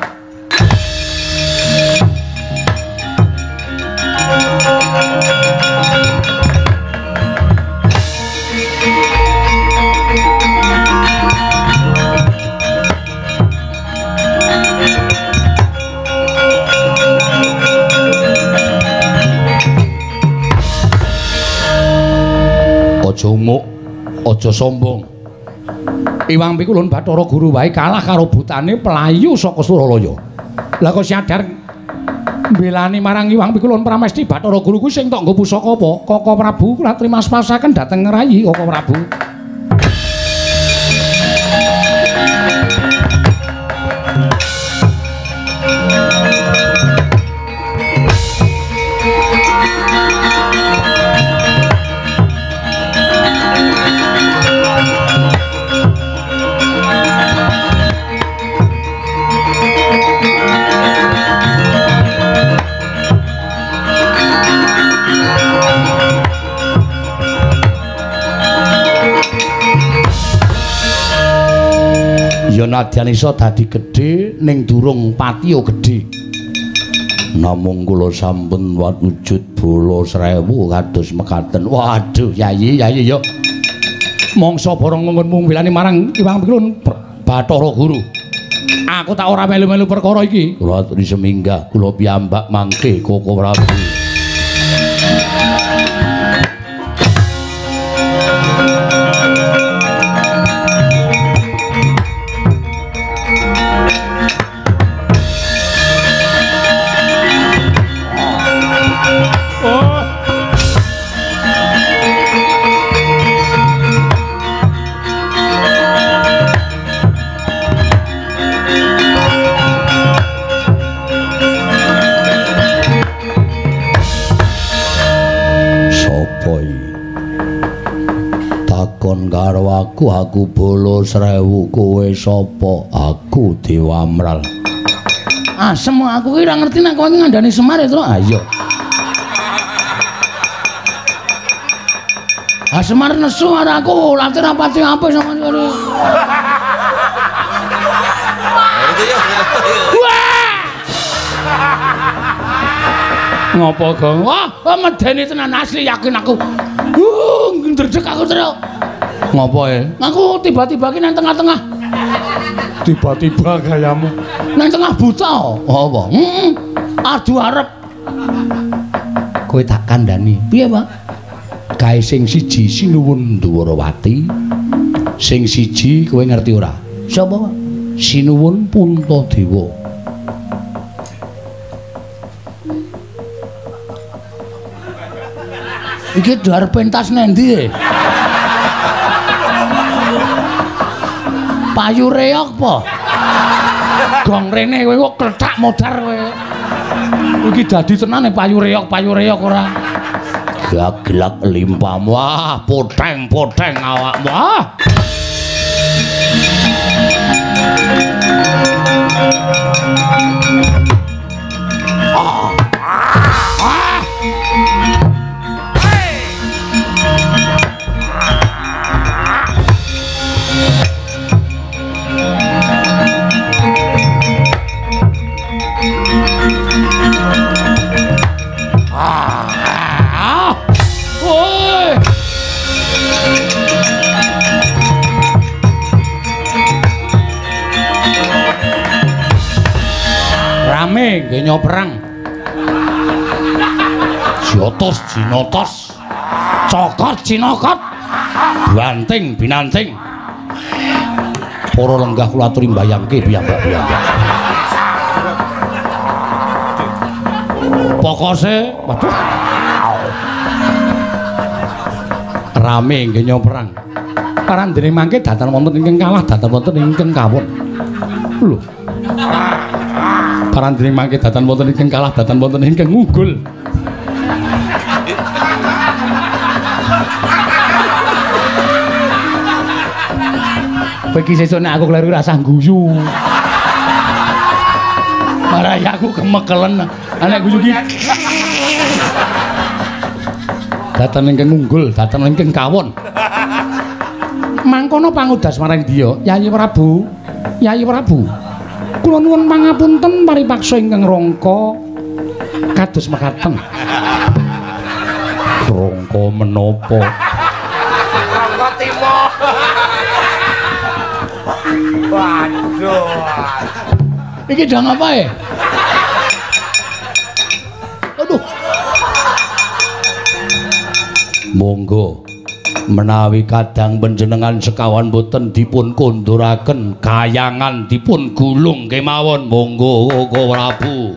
Aja umuk, aja sombong. Iwang Pikulun Bathara Guru wae kalah karo butane pelayu saka Suralaya. Lah kok sadar mbelani marang Iwang Pikulun Pramesti Bathara Guru kuwi sing tok nggo pusaka apa? Kaka Prabu kula trimaspasaken dhateng ngerayi Kaka Prabu. Ya nadyan iso dadi gedhe ning durung patiya gedhe. Namung kula sampun wujud bola 1000 kados mekaten. Waduh, Yayi ya. Mangsa bareng ngungun wilani marang Iwang Pikulun Bathara Guru. Aku tak ora melu-melu perkara iki. Kula aturi seminggah, kula piyambak mangke Kaka Prabu. Aku bola 1000 kowe sapa? Aku Dewa Amral. Asem aku ki ora ngerti nek kowe ngandani Semar ya, Tru. Ah iya. Semar nesu karo aku, latih rapati apa sama kowe. Ngopo, Gong? Wah, medeni tenan asli yakin aku. Ndredeg aku terus. Ngopo ya? Aku tiba-tiba ki nang tengah-tengah. Tiba-tiba gayamu Nang tengah buta. Apa? Adu arep. kowe tak kandhani. Piye, Pak? Kae sing siji Sinuwun Dwarawati, sing siji kowe ngerti ora? Sapa, Pak? Sinuwun Puntadewa. Iki dar pentas nendi? Payu reok apa? Gong rene kowe kok kletak modar kowe. Iki dadi tenane payu reok ora. Gelak-gelak limpam. Wah, poteng-poteng awakmu. Ah. Rame nggih perang. Jotos jinotos. Cokot jinokot. Banting binanting. Para lenggah kula aturi mbayangke piyambak-piyambak. Pokose, waduh. Rame nggih perang. Parandene mangke datan wonten ingkang kalah, datan wonten ingkang kawon. Lho. Parandene mangke datan wonten ingkang kalah, datan wonten ingkang ngunggul. Iki sesuk nek aku kleru rasah guyu. Maraya aku kemekelen. Nek guyu iki. Datan ingkang ngunggul, datan ingkang kawon. Mangkono pangudas marang Diya, Yayi Prabu. Yayi Prabu. Kula nuwun pangapunten paripaksa ingkang rangka kados mekaten. Rangka menapa? Rangka timo. Waduh. Iki dang apa ya? Aduh. Monggo menawi kadang panjenengan sekawan boten dipun konduraken kayangan dipun gulung kemawon monggo Prabu.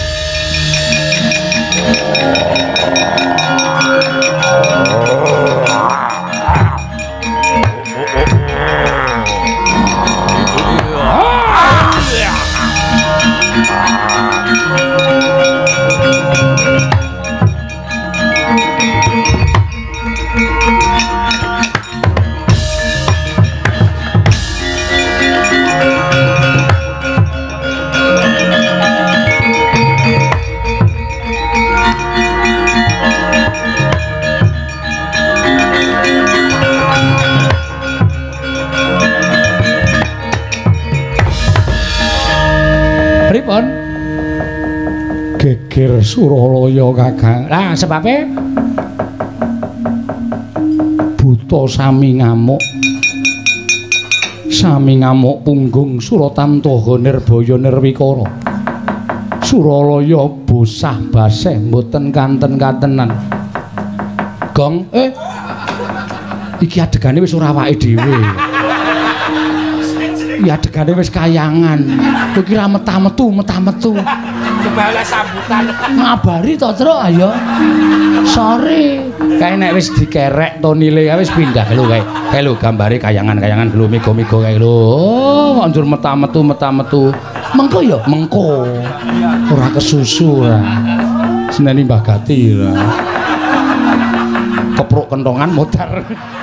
Geger Suralaya Kakang. Lah sebabe buta sami ngamuk. Sami ngamuk punggung Suratamtaha Nirbaya Nirwikara. Suralaya bosah baseh mboten kanten-kantenan. Gong, iki adegane wis ora awake dhewe. Ya adegane wis kayangan. Kowe iki ra metah-metu. Bales sambutan. Ngabari to, Truk, ayo. Sore. Kae nek wis dikerek tonile wis pindah lho kae. Kae lho gambare kayangan-kayangan lho mega-mega kae lho. Kok njur metah-metu. Mengko ya, mengko. Ora kesusu ora. Seneni Mbah Gati ora. Kepruk kentongan modar.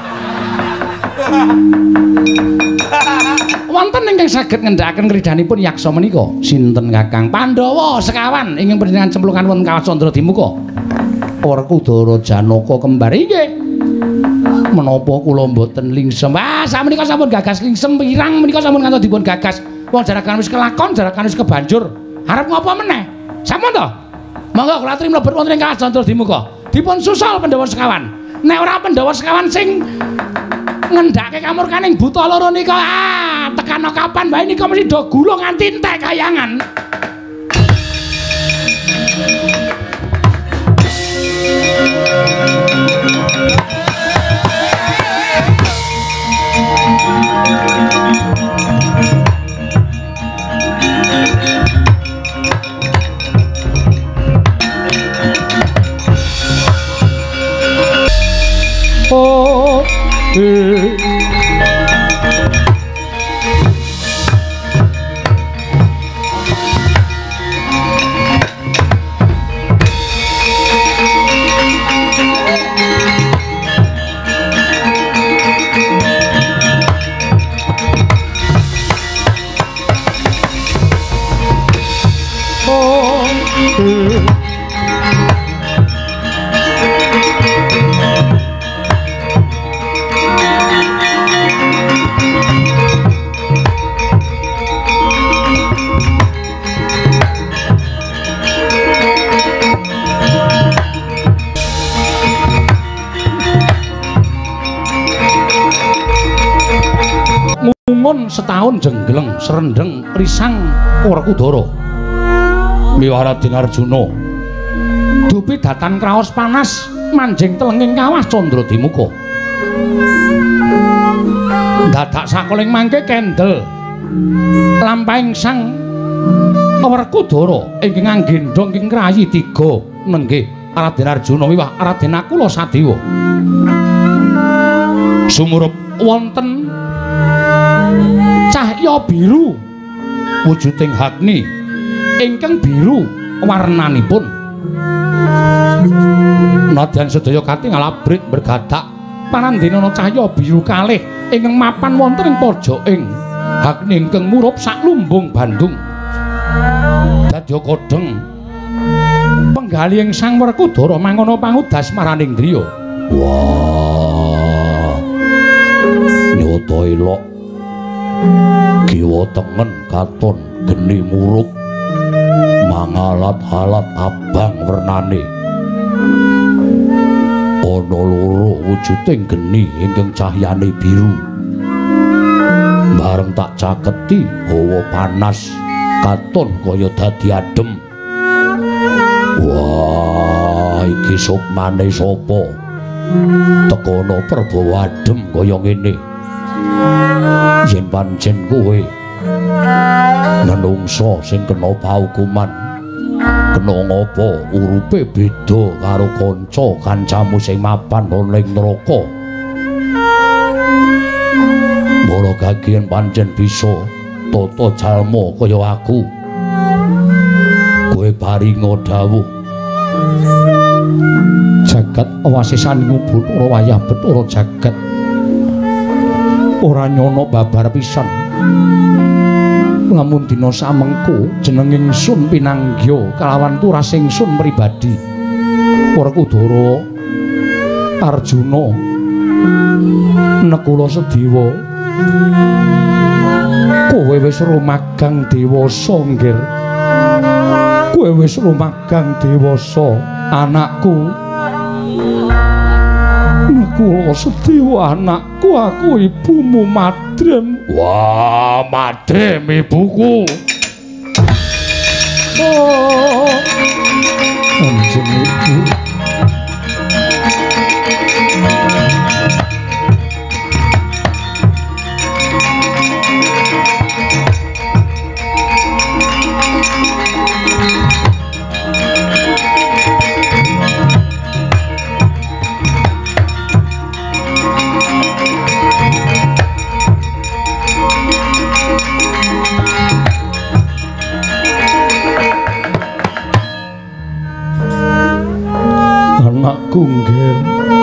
Wonten ingkang saged ngendhakaken kridhanipun yaksa menika sinten Kakang? Pandhawa sekawan ingkang panjenengan cemplungan wonten Kawah Candra Dimuka. Werkudara Janaka kembar inggih. Menapa kula mboten lingsem? Wah, sakmenika sampun gagas lingsem pirang menika sampun ngantos dipun gagas. Wong jarakan wis kelakon, jarakan wis kebanjur. Arep ngapa meneh? Sampun to? Monggo kula aturi mlebet wonten ing Kawah Candra Dimuka. Dipun susul Pandhawa sekawan. Nek ora Pandhawa sekawan sing ngendhake kamurkaning buta loro nika tekano kapan wae nika mesti do gulung nganti entek kayangan. Oh, setahun jenggleng serendeng risang Werkudara miwah Raden Arjuna dupi datan kraos panas manjing telenging kawah Candradimuka dadak sakoling mangke kendel lampahing sang Werkudara ingkang anggendhong ing krayi 3 nenggih Raden Arjuna miwah Raden Nakula Sadewa sumurup wonten cahya biru wujuding Agni ingkang biru warnanipun nadyan sedaya katingal abrit bergadak panandhenana cahya biru kalih ingkang mapan wonten ing pojoking Agni ingkang murup sak lumbung Bandung dadya kodheng penggali ing Sang Werkudara mangana pangudas maraning driya wah nyoto elok kiwa tengen katon geni murup mangalat-halat abang wernane ana loro wujuding geni ingkang cahyane biru bareng tak caketi hawa panas katon kaya dadi adem wah iki sopmane sapa tekono perbawa adem kaya ngene yen pancen kowe menungsa sing kena paukuman kena ngapa urupe beda karo kanca-kancamu sing mapan ana ing neraka mula kagian pancen bisa tata jalma kaya aku kowe paringa dawuh jagat awasisan ngubur ora wayah Bathara jagat ora nyono babar pisan lamun dina samengko jeneng ingsun pinanggya kalawan turas ingsun pribadi Werkudara Arjuna Nakula Sedewa kowe wis rumagang dewasa nggir kowe wis rumagang dewasa anakku Nakula Sedewa anakku aku ibumu Madrem wah Madrem ibuku oh anjing ibu anakku nggih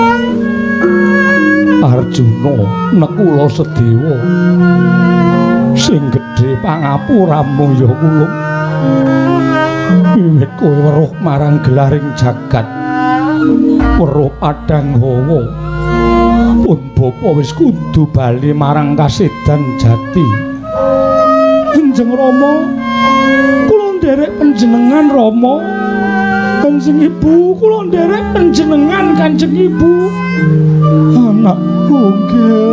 Arjuna Nakula Sedewa sing gedhe pangapuramu ya ulung wiwit kowe weruh marang gelaring jagat weruh padang hawa pun bapa wis kudu bali marang kasedan jati Kanjeng Rama kula nderek panjenengan Rama Kanjeng Ibu kula nderek panjenengan Kanjeng Ibu anakku nggih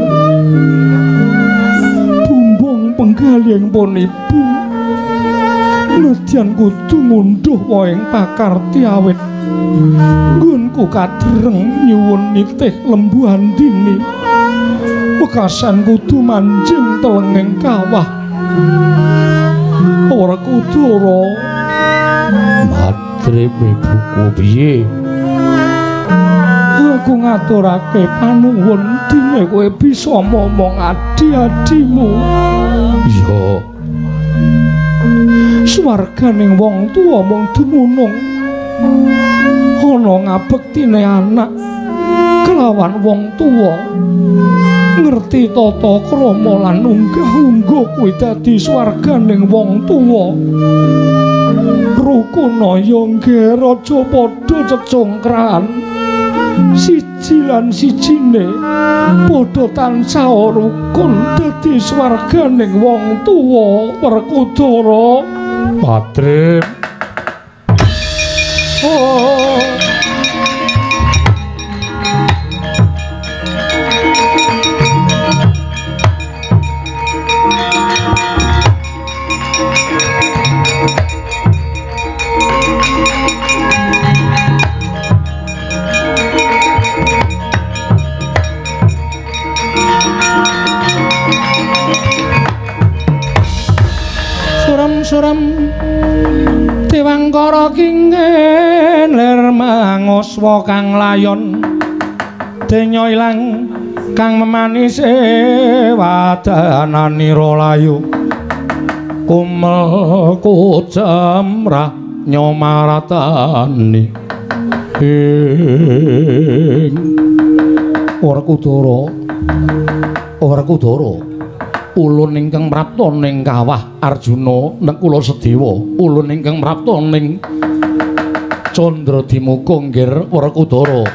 bumbung penggalihing pun Ibu nadyan kudu ngunduh waing pakarti awit nggonku kadreng nyuwun nitih lembu andini wekasan kudu manjing telenging kawah Werkudara Madrem ibuku piye aku ngaturake panuwun dene kowe bisa momong adi-adimu. Iya. Swarganing wong tuwa mung dumunung ana ngabektine anak kelawan wong tuwa ngerti tata krama lan unggah-ungguh kuwi dadi swarganing wong tuwa. Rukunaya nggih raja padha cecongkran siji lan sijine padha tansah rukun dadi swarganing wong tuwa. Werkudara Patrip. oh suram Dewangkara kingen ler manguswa kang layon denya ilang kang memanise wadananira layu kumel kujamrah nyomaratani Werkudara ulun ingkang mrapta ning kawah Arjuna nek kula Sedewa ulun ingkang mrapta ning Candradimuka nggih Werkudara.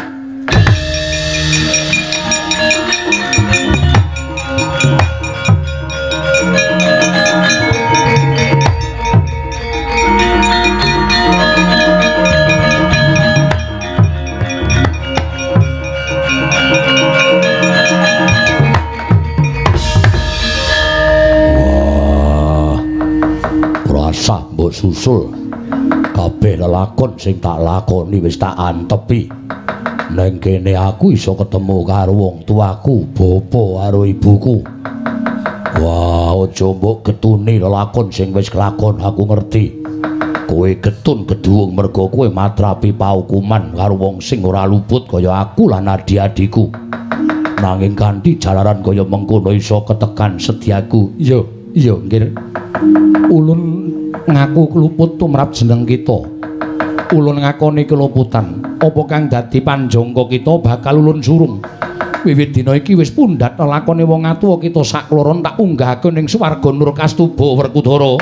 Mbok susul kabeh lelakon sing tak lakoni wis tak antepi. Neng kene aku iso ketemu karo wong tuaku, bapa karo ibuku. Wah, aja mbok getuni lelakon sing wis kelakon aku ngerti. Kowe getun geduwung mergo kowe matrapi paukuman karo wong sing ora luput kaya aku lan adik-adikku. Nanging kanthi jalaran kaya mengkono iso ketekan sedyaku. Iya, nggih. Ulun ngaku keluput tumrap jeneng kita. Ulun ngakoni keluputan. Apa kang dadi panjangka kita bakal ulun surung. Wiwit dina iki wis pundhat lakone wong atuwa kita sakloron tak unggahake ning swarga Nur Kastuba Werkudara.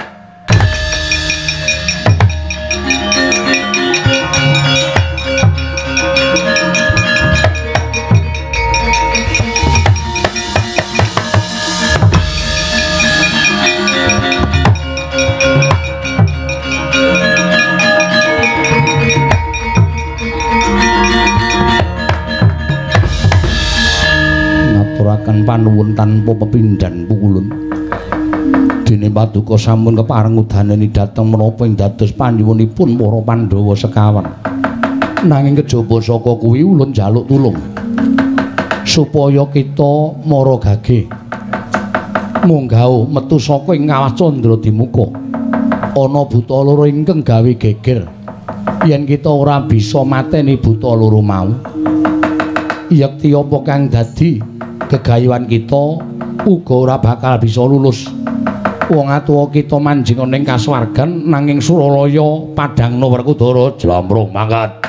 Panuwun tanpa pepindhan pukulun dene paduka sampun kepareng udaneni dhateng menapa ing dados panyuwunipun para Pandhawa sekawan. Nanging kejaba saka kuwi ulun njaluk tulung supaya kita mara gage munggah metu saka ing kawah Candradimuka. Ana buta loro ingkang gawe geger yen kita ora bisa mateni buta loro mau. Yekti apa kang dadi gegayuhan kita uga ora bakal bisa lulus. Wong atuwa kita manjing ning kasuwargan nanging Suralaya padhangna Werkudara jlamruh mangkat.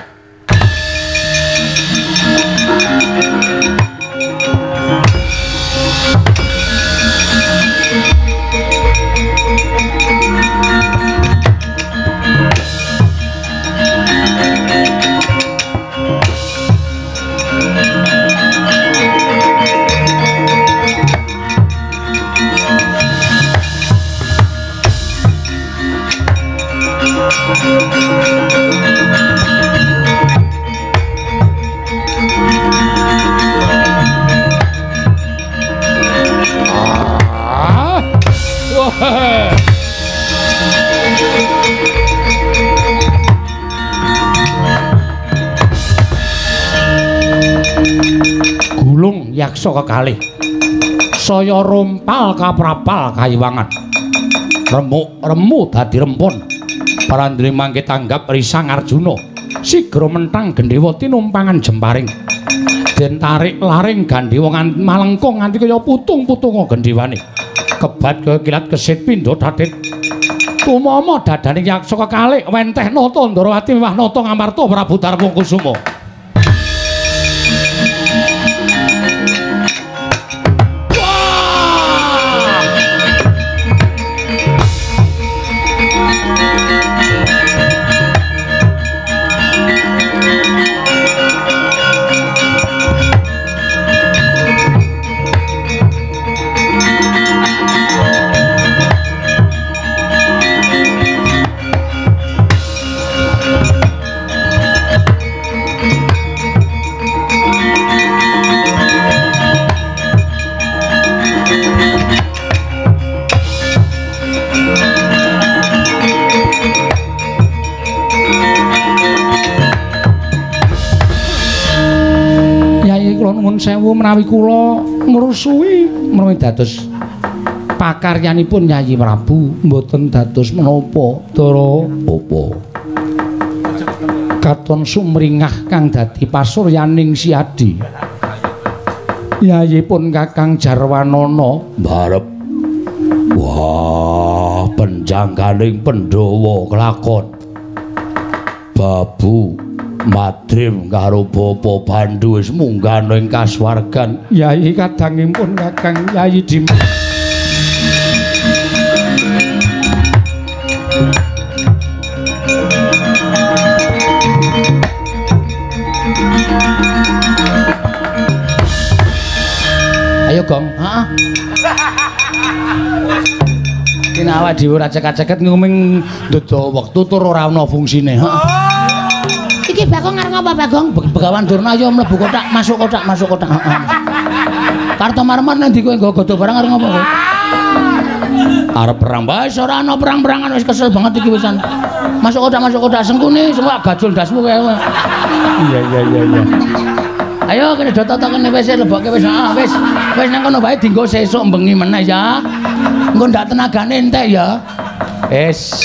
Gulung yaksa kekalih saya rompal kaprapal kayiwangan remuk remu dadi rempon parandri mangke tanggap risang Arjuna sigra mentang Gendhewa tinumpangan jemparing den tarik laring Gandhewa malengkung nganti kaya putung-putunga Gendhewane kebat kaya kilat kesit pindha dadet tumama dadaning yaksa kekalih wenteh nata Ndarawati miwah nata Ngamarta Prabu Darmakusuma. Nuwun sewu menawi kula ngrusui menawi dados pakaryanipun Yayi Prabu mboten dados menapa Dara apa katon sumringah kang dadi pasuryaning siadi Yayipun Kakang Jarwanana mbarep wah penjangganing Pandhawa kelakon babu Madrim karo Bapa Bandhu wis munggah ing kasuwargan. Yayi kadangipun Kakang Yayi Dimas. Ayo Gong, heeh. Kene awak dhewe ora cekak-ceket nguming ndodo wektu tur ora ana fungsine, heeh. Iki Bagong arep ngapa Bagong? Begawan Durna ayo mlebu kotak, masuk kotak, masuk kotak. Heeh. Kartomarman nang ndi kowe nggo godo barang arep ngapa kowe? Arep perang bae ora ana perang-perangan wis kesel banget iki wisan. Masuk kotak sengkune semua gajul dasmu kowe. Iya. Ayo kene do toto kene wis lebokke wis. Wis nang kono bae dienggo sesuk bengi meneh ya. Engko ndak tenagane entek ya. Wis.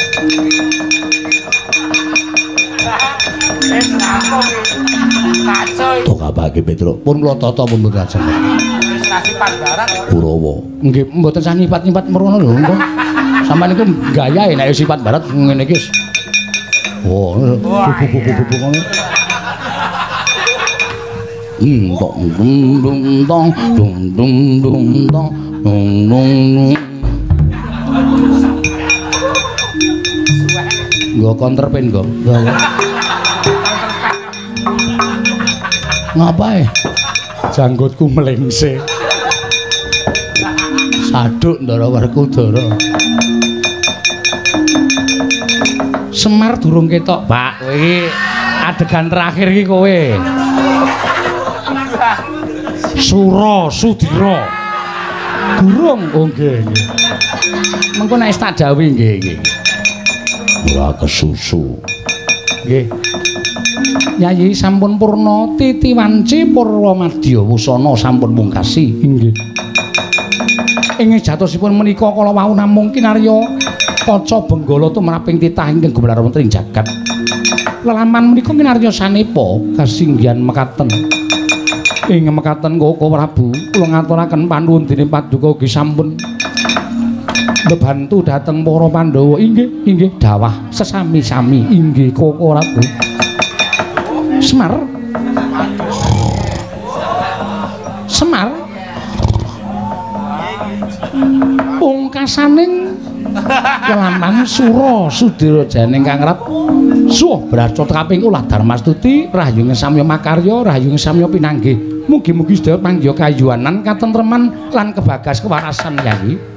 Tok apake Petruk? Pun kula tata pun mboten ajeng. Wis rasipan barat Kurawa. Nggih mboten sanipat-nipat merono lho engko. Sampeyan niku gayahe nek sifat barat ngene iki. Oh, bubuk-bubuk ngono. Tong dung tong dung tong dung. Nggo konterpen kok. Ngapae? Janggutku melengse. Saduk Ndara Werkudara. Semar durung ketok, Pak. Kowe iki adegan terakhir iki kowe. Sura Sudira. Durung, oh nggih. Mengko nek tak dawuhi nggih. Ora kesusu. Nggih. Yayi sampun purna titiwanci Purwamadya wusana sampun mungkasi. Inggih. Ing jatosipun menika kala wau namung kinarya kaca benggala tumraping titah ingkang gumelar wonten ing jagat. Lelaman menika kinarya sanepa kasinggihan mekaten. Ing mekaten Koko Prabu kula ngaturaken panuwun dening paduka ugi sampun bebantu dhateng para Pandhawa. Inggih dawah sesami-sami inggih Koko Prabu. Semar pungkasaning kelaman Sura Sudira Janing kang rat suh bracot kaping ulah Darmastuti rahayu samya makarya rahayu samya pinanggih mugi-mugi sedaya panggya kayuwanan katentreman lan kebagas kewarasan Yayi.